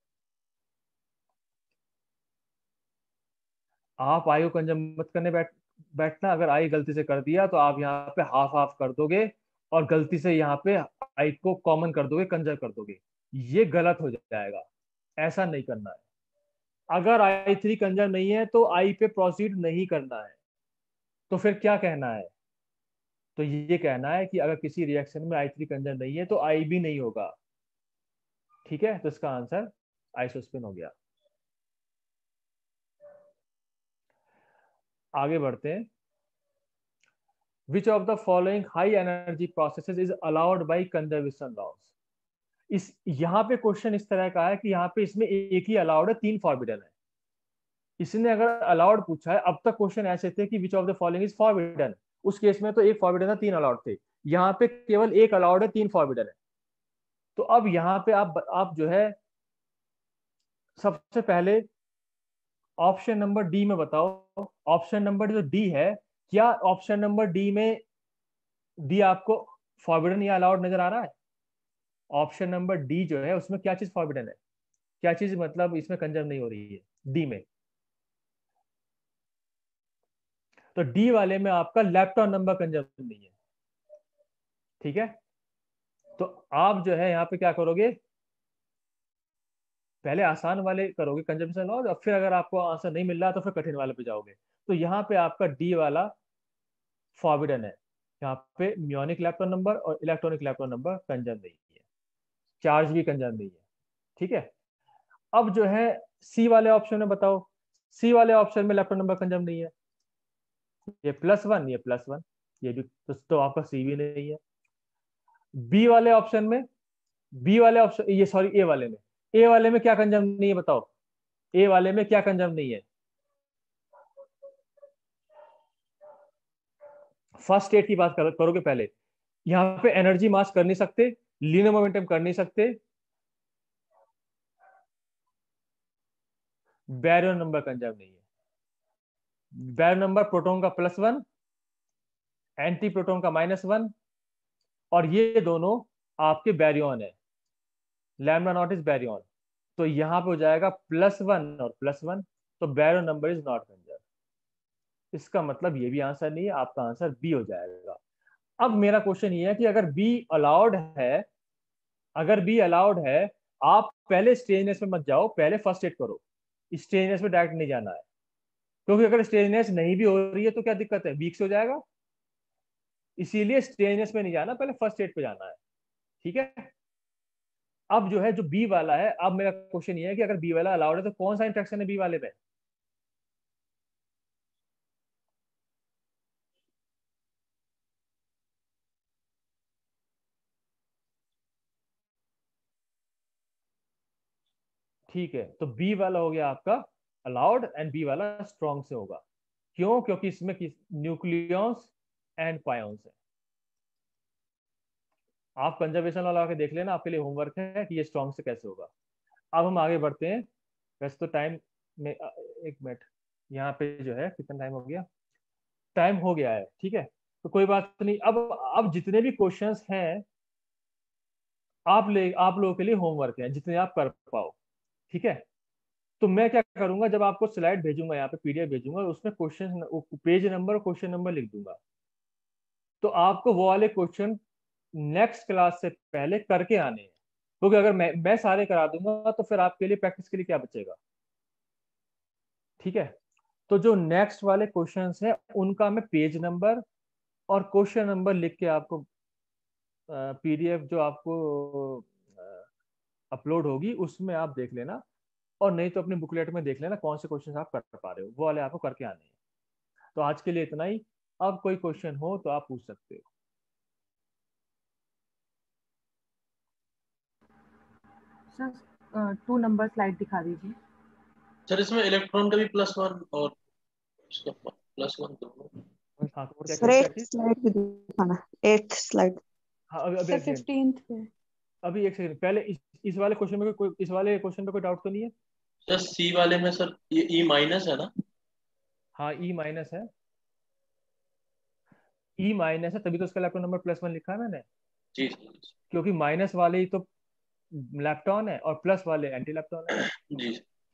आप आई को कंजर्व मत करने बैठना। अगर आई गलती से कर दिया तो आप यहाँ पे हाफ हाफ कर दोगे, और गलती से यहाँ पे आई को कॉमन कर दोगे, कंजर्व कर दोगे। ये गलत हो जाएगा, ऐसा नहीं करना है। अगर I3 कंजर्व नहीं है तो आई पे प्रोसीड नहीं करना है। तो फिर क्या कहना है? तो ये कहना है कि अगर किसी रिएक्शन में I3 कंजर्व नहीं है तो आई भी नहीं होगा। ठीक है, तो इसका आंसर आइसोस्पिन हो गया। आगे बढ़ते हैं। Which of the following high energy processes is allowed by conservation laws. इस यहाँ पे क्वेश्चन इस तरह का है कि यहाँ पे इसमें एक ही अलाउड है, 3 फॉरबिडन है। इसने अगर अलाउड पूछा है, अब तक क्वेश्चन ऐसे थे कि which of the following is forbidden, उस केस में तो एक फॉरबिडन था, 3 अलाउड थे। यहाँ पे केवल एक अलाउड है, 3 फॉरबिडन है। तो अब यहाँ पे आप जो है सबसे पहले ऑप्शन नंबर डी में बताओ, ऑप्शन नंबर जो डी है, क्या ऑप्शन नंबर डी में डी आपको फॉरबिडन या अलाउड नजर आ रहा है? ऑप्शन नंबर डी जो है उसमें क्या चीज फॉरबिडन है, क्या चीज मतलब इसमें कंजर्व नहीं हो रही है डी में? तो डी वाले में आपका लैपटॉप नंबर कंजर्व नहीं है। ठीक है, तो आप जो है यहाँ पे क्या करोगे, पहले आसान वाले करोगे कंजर्वेशन लॉज, और फिर अगर आपको आंसर नहीं मिल रहा तो फिर कठिन वाले पे जाओगे। तो यहाँ पे आपका डी वाला फॉरबिडन है, यहाँ पे म्योनिक इलेक्ट्रॉन नंबर और इलेक्ट्रॉनिक इलेक्ट्रॉन नंबर कंजर्व नहीं है, चार्ज भी कंजर्व नहीं है। ठीक है, अब जो है सी वाले ऑप्शन में बताओ, सी वाले ऑप्शन में इलेक्ट्रॉन नंबर कंजर्व नहीं है, ये +1, ये +1, ये भी तो आपका सी भी नहीं है। बी वाले ऑप्शन में, बी वाले ऑप्शन, ये सॉरी ए वाले में, ए वाले में क्या कंजर्व नहीं है बताओ, ए वाले में क्या कंजर्व नहीं है? फर्स्ट स्टेट की बात करोगे पहले, यहाँ पे एनर्जी मास कर नहीं सकते, लीनियर मोमेंटम कर नहीं सकते, बैरियर नंबर कंजर्व नहीं है। बैरियर नंबर प्रोटॉन का +1, एंटी प्रोटॉन का -1, और ये दोनों आपके बैरियन है, लैम्डा नॉट इज बैरियन। तो यहाँ पे हो जाएगा +1 और +1, तो baryon number is not conserve. इसका मतलब ये भी आंसर नहीं है, आपका आंसर बी हो जाएगा। अब मेरा क्वेश्चन ये है कि अगर बी अलाउड है, अगर बी अलाउड है, आप पहले स्टेजनेस में मत जाओ, पहले फर्स्ट एड करो, स्टेजनेस में डायरेक्ट नहीं जाना है, क्योंकि अगर स्टेजनेस नहीं भी हो रही है तो क्या दिक्कत है, वीक से हो जाएगा। इसीलिए स्टेजनेस में नहीं जाना, पहले फर्स्ट एड पे जाना है। ठीक है, अब जो है जो बी वाला है, अब मेरा क्वेश्चन ये है कि अगर बी वाला अलाउड है तो कौन सा इंट्रैक्शन है बी वाले में? ठीक है, तो बी वाला हो गया आपका अलाउड, एंड बी वाला स्ट्रॉन्ग से होगा। क्यों? क्योंकि इसमें न्यूक्लियॉन्स एंड पायोन्स है। आप कंजर्वेशन वाला के देख लेना, आपके लिए होमवर्क है कि ये स्ट्रॉन्ग से कैसे होगा। अब हम आगे बढ़ते हैं, वैसे तो टाइम में एक मिनट, यहाँ पे जो है कितना टाइम हो गया, टाइम हो गया है। ठीक है, तो कोई बात नहीं। अब जितने भी क्वेश्चंस हैं आप लोगों के लिए होमवर्क है, जितने आप कर पाओ। ठीक है, तो मैं क्या करूंगा, जब आपको स्लाइड भेजूंगा, यहाँ पे पीडीएफ भेजूंगा, उसमें क्वेश्चन, पेज नंबर और क्वेश्चन नंबर लिख दूंगा। तो आपको वो वाले क्वेश्चन नेक्स्ट क्लास से पहले करके आने हैं, क्योंकि अगर मैं सारे करा दूंगा तो फिर आपके लिए प्रैक्टिस के लिए क्या बचेगा। ठीक है, तो जो नेक्स्ट वाले क्वेश्चंस हैं उनका मैं पेज नंबर और क्वेश्चन नंबर लिख के आपको, पीडीएफ जो आपको अपलोड होगी उसमें आप देख लेना, और नहीं तो अपने बुकलेट में देख लेना कौन से क्वेश्चन आप कर पा रहे हो, वो वाले आपको करके आने हैं। तो आज के लिए इतना ही। अब कोई क्वेश्चन हो तो आप पूछ सकते हो। सर 2 नंबर स्लाइड दिखा दीजिए। सर इसमें इलेक्ट्रॉन का भी +1 और उसका +1 दोनों। हाँ, तो क्या सर क्या 8th चीज? स्लाइड भी दिखाना, 8th स्लाइड। हाँ, अभी अभी सर एक सेकंड, 15th पे। अभी एक सेकंड पहले, इस वाले क्वेश्चन में कोई, इस वाले क्वेश्चन पे कोई डाउट तो नहीं है? सर सी वाले में सर ये E- है ना? हाँ, ई माइनस है, ई माइनस है, तभी तो उसका लैप्टॉप नंबर +1 लिखा है मैंने, जी जी क्योंकि माइनस वाले ही तो लैप्टॉन है और प्लस वाले एंटी लैप्टॉन है। जी।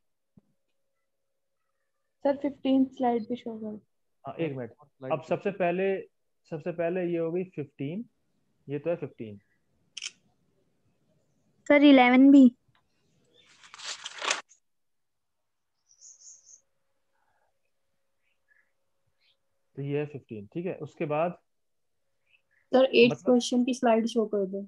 सर 15th स्लाइड पे शो कर। हाँ, एक मिनट, अब सबसे पहले ये हो गई 15, ये तो है 15। सर 11 भी। तो ये है 15, ठीक है। उसके बाद सर 8th मतलब क्वेश्चन की स्लाइड शो कर दो।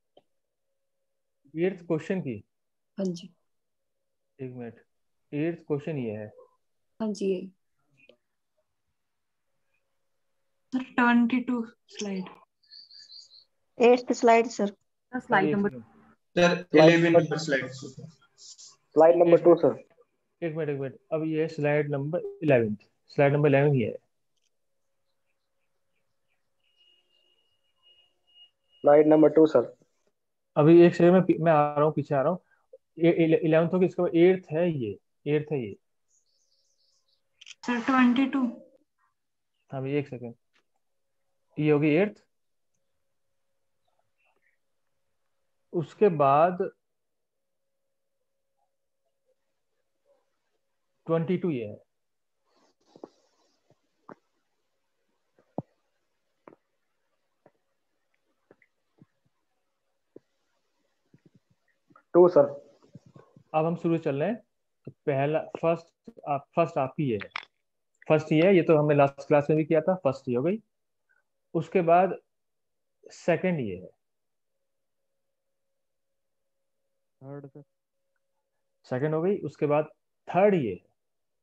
8th क्वेश्चन की, हाँ जी। एक मिनट, 8th क्वेश्चन ये है। हाँ जी। Sir 22 slide. 8th slide, sir. Sir slide number sir Slide 11 number- number slide. Slide number 2, sir. एक मिनट अब ये स्लाइड नंबर 11, स्लाइड नंबर 11 ही है। Slide number 2, sir. अभी एक सेकंड में मैं आ रहा हूँ, पीछे आ रहा हूँ। 11th होगी, इसके बाद 8th है ये, 8th है ये। सर 22। हाँ भैया एक सेकंड, ये होगी 8th। उसके बाद 22 ये है। Two, sir. अब हम शुरू चल रहे हैं। तो पहला फर्स्ट आपकी ये है, फर्स्ट ये है, ये तो हमने लास्ट क्लास में भी किया था, फर्स्ट ये हो गई। उसके बाद सेकंड ये है, थर्ड, सेकंड हो गई। उसके बाद थर्ड ये है,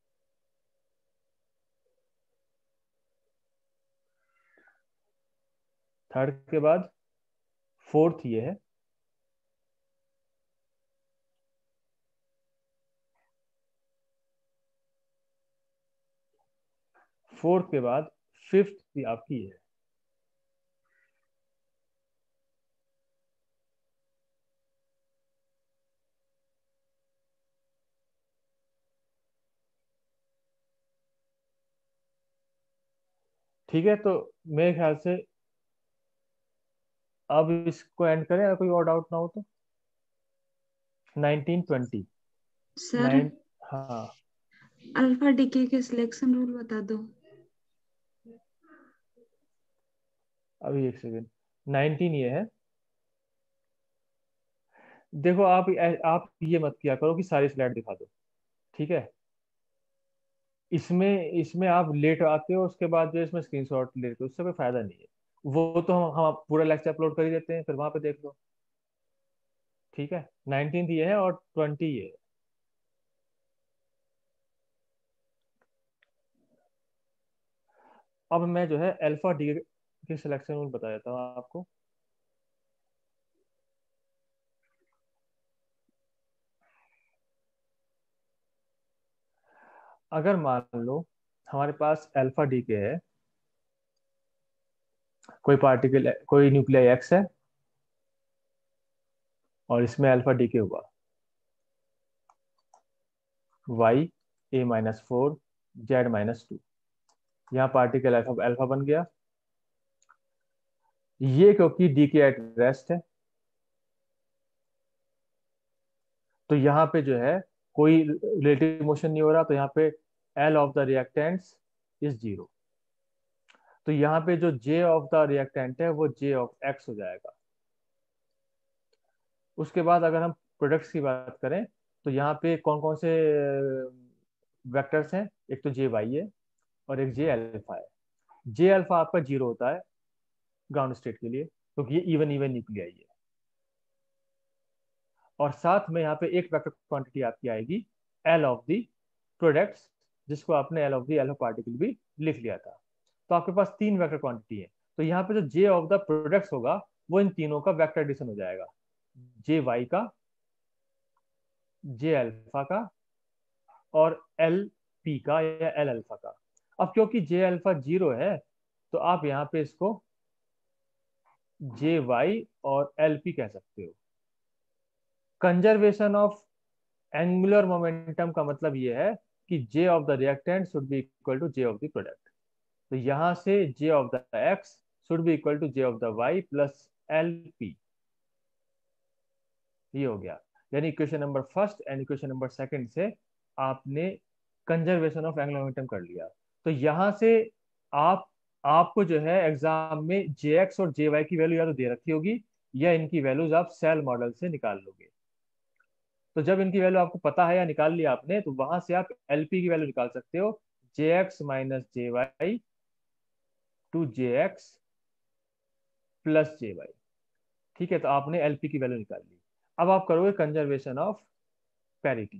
थर्ड के बाद फोर्थ ये है, फोर्थ के बाद फिफ्थ भी आपकी है। ठीक है, तो मेरे ख्याल से अब इसको एंड करें, अगर कोई और डाउट ना हो तो। 1920 सर 9, हाँ अल्फा डीके के सिलेक्शन रूल बता दो। अभी एक सेकेंड, 19 ये है। देखो आप ये मत किया करो कि सारी स्लाइड दिखा दो, ठीक है। इसमें इसमें आप लेट आते हो, उसके बाद जो इसमें स्क्रीनशॉट लेते हो, उससे कोई फायदा नहीं है। वो तो हम पूरा लेक्चर अपलोड कर ही देते हैं, फिर वहां पे देख लो, ठीक है। 19 ये है और 20 ये है। अब मैं जो है अल्फा डी के सिलेक्शन रूल बता देता हूँ आपको। अगर मान लो हमारे पास अल्फा डी के है, कोई पार्टिकल, कोई न्यूक्लियाई एक्स है, और इसमें अल्फा डी के हुआ वाई a-4 z-2, यहाँ पार्टिकल अल्फा अल्फा बन गया। ये क्योंकि डी के एट रेस्ट है, तो यहाँ पे जो है कोई रिलेटिव मोशन नहीं हो रहा, तो यहाँ पे L of the reactants is 0। तो यहाँ पे जो जे ऑफ द रिएक्टेंट है वो जे ऑफ एक्स हो जाएगा। उसके बाद अगर हम प्रोडक्ट्स की बात करें, तो यहाँ पे कौन कौन से वेक्टर्स हैं, एक तो जे वाई है और एक जे अल्फा है। जे अल्फा आपका 0 होता है ग्राउंड स्टेट के लिए, क्योंकि ये इवन इवन न्यूक्लियाई है। और साथ में यहाँ पे एक वेक्टर क्वांटिटी आपकी आएगी एल ऑफ दी प्रोडक्ट्स, जिसको आपने L of the alpha particle भी लिख लिया था। तो आपके पास 3 वेक्टर क्वांटिटी है। तो यहाँ पे जो जे ऑफ द प्रोडक्ट्स होगा वो इन तीनों का वेक्टर एडिशन हो जाएगा, जे वाई का, जे अल्फा का और एल पी का या एल अल्फा का। अब क्योंकि जे अल्फा 0 है, तो आप यहाँ पे इसको जे वाई और एल पी कह सकते हो। कंजर्वेशन ऑफ एंगुलर मोमेंटम का मतलब ये है कि J of the reactant should be equal to J of the product. तो यहां से J of the X should be equal to J of the Y plus L P, ये हो गया। यानी equation number first and equation number second से आपने conservation of angular momentum कर लिया। तो यहां से आपको जो है एग्जाम में जे एक्स और जे वाई की वैल्यू या तो दे रखी होगी, या इनकी वैल्यूज आप सेल मॉडल से निकाल लोगे। तो जब इनकी वैल्यू आपको पता है या निकाल लिया आपने, तो वहां से आप एलपी की वैल्यू निकाल सकते हो, J X minus J Y to J X plus J Y. ठीक है, तो आपने एलपी की वैल्यू निकाल ली। अब आप करोगे conservation of parity.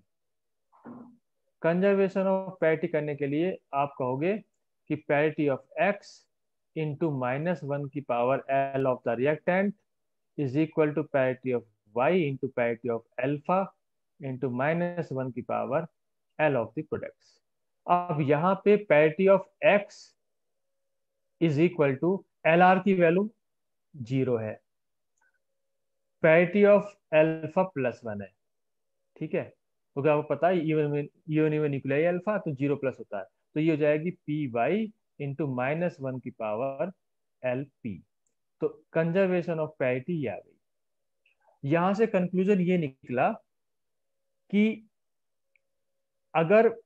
Conservation of parity करने के लिए आप कहोगे कि पैरिटी ऑफ एक्स इंटू -1 की power L of the reactant is equal to parity of y into parity of alpha into -1 की power L of the products. अब यहाँ पे parity of x is equal to LR की value 0 है, parity of alpha +1 है, ठीक है, क्योंकि आपको पता है इवन न्यूक्लियाई अल्फा तो 0 प्लस होता है, तो ये हो जाएगी py इंटू -1 की पावर LP। तो कंजर्वेशन ऑफ पैरिटी ये आ गई। यहां से कंक्लूजन ये निकला कि अगर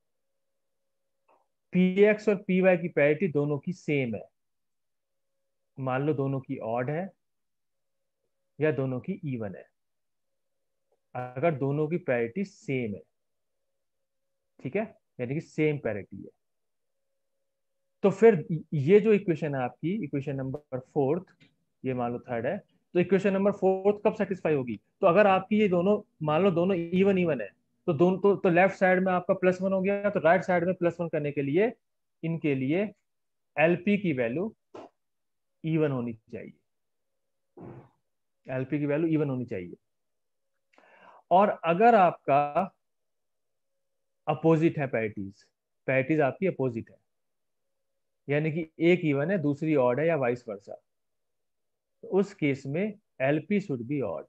px और py की पैरिटी दोनों की सेम है, मान लो दोनों की ऑड है या दोनों की इवन है, अगर दोनों की पैरिटी सेम है, ठीक है, यानी कि सेम पैरिटी है, तो फिर ये जो इक्वेशन है आपकी, इक्वेशन नंबर 4, ये मान लो 3rd है, तो इक्वेशन नंबर 4 कब सेटिस्फाई होगी? तो अगर आपकी ये दोनों, मान लो दोनों इवन इवन है, तो दोनों तो लेफ्ट साइड में आपका +1 हो गया, तो राइट साइड में +1 करने के लिए इनके लिए LP की वैल्यू इवन होनी चाहिए, LP की वैल्यू इवन होनी चाहिए। और अगर आपका अपोजिट है, पैरिटीज आपकी अपोजिट है, यानी कि एक इवन है दूसरी ऑड है या वाइस वर्सा, तो उस केस में LP शुड बी ऑड,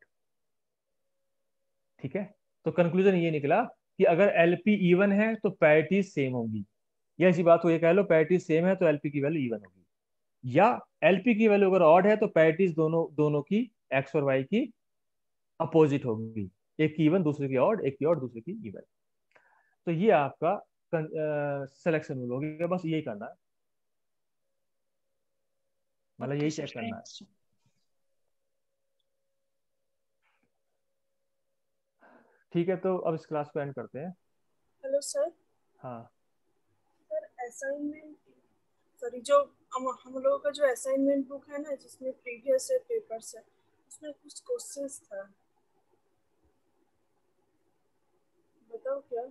ठीक है। तो कंक्लूजन ये निकला कि अगर LP इवन है तो पैरिटीज सेम होंगी, या ऐसी बात को ये कह लो पैरिटीज सेम है तो LP की वैल्यू इवन होगी, या LP की वैल्यू अगर ऑड है तो पैरिटीज दोनों की x और y की अपोजिट होगी, एक की इवन दूसरे की ऑड, एक की ऑड दूसरे की इवन। तो ये आपका सिलेक्शन रूल हो गया, बस यही करना है, मतलब यही चेक करना है। ठीक है, तो अब इस क्लास को एंड करते हैं। Hello sir. हाँ सर असाइनमेंट, सॉरी, जो हम लोगों का जो असाइनमेंट बुक है ना, जिसमें प्रीवियस पेपर्स है, उसमें कुछ क्वेश्चंस था, बताओ क्या?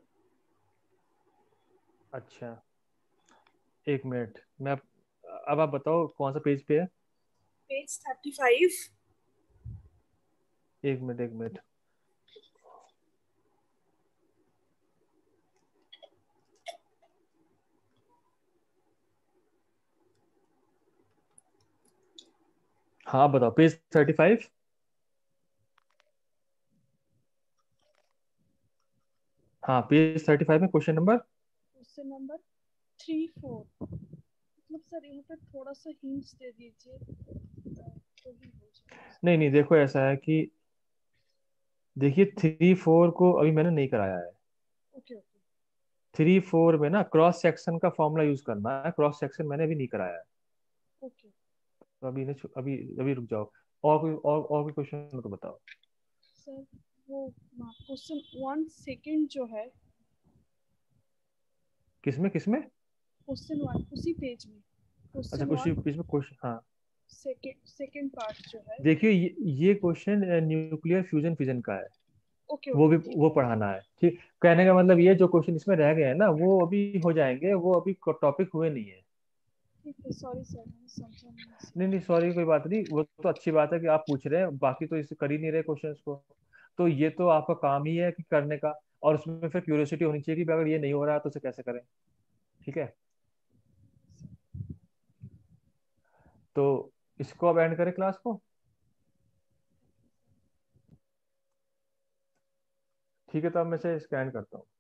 अच्छा, 1 मिनट, मैं अब आप बताओ कौन सा पेज पे है? पेज 35। 1 मिनट। हाँ बताओ, पेज 35। हाँ पेज 35 में क्वेश्चन नंबर 3-4। मतलब सर यहाँ पे थोड़ा सा हिंट्स दे दीजिए तो भी हो जाए। नहीं, देखो ऐसा है कि देखिए 3-4 को अभी मैंने नहीं कराया है। ओके। 3-4 में ना क्रॉस सेक्शन का फॉर्मूला यूज करना है, क्रॉस सेक्शन मैंने अभी नहीं कराया है। ओके। तो अभी रुक जाओ, और कोई क्वेश्चन हो तो बताओ। सर वो क्वेश्चन 1 सेकंड जो है, किसमें क्वेश्चन 1 उसी पेज में, अच्छा कुछ पेज में क्वेश्चन, हाँ सेकंड पार्ट जो है, देखिए ये क्वेश्चन न्यूक्लियर फ्यूजन फिजन का है। ओके। वो पढ़ाना है, ठीक। कहने का मतलब ये जो क्वेश्चन इसमें रह गए हैं ना वो अभी हो जाएंगे, वो अभी टॉपिक हुए नहीं है। ठीक है, सॉरी सर, मैंने समझा नहीं सॉरी कोई बात नहीं, वो तो अच्छी बात है कि आप पूछ रहे हैं, बाकी तो इसे कर ही नहीं रहे क्वेश्चंस को, तो ये तो आपका काम ही है कि करने का, और उसमें फिर क्यूरियोसिटी होनी चाहिए कि अगर ये नहीं हो रहा है तो उसे कैसे करें, ठीक है। तो इसको अब एंड करें क्लास को, ठीक है, तो अब मैं इसे स्कैन करता हूँ।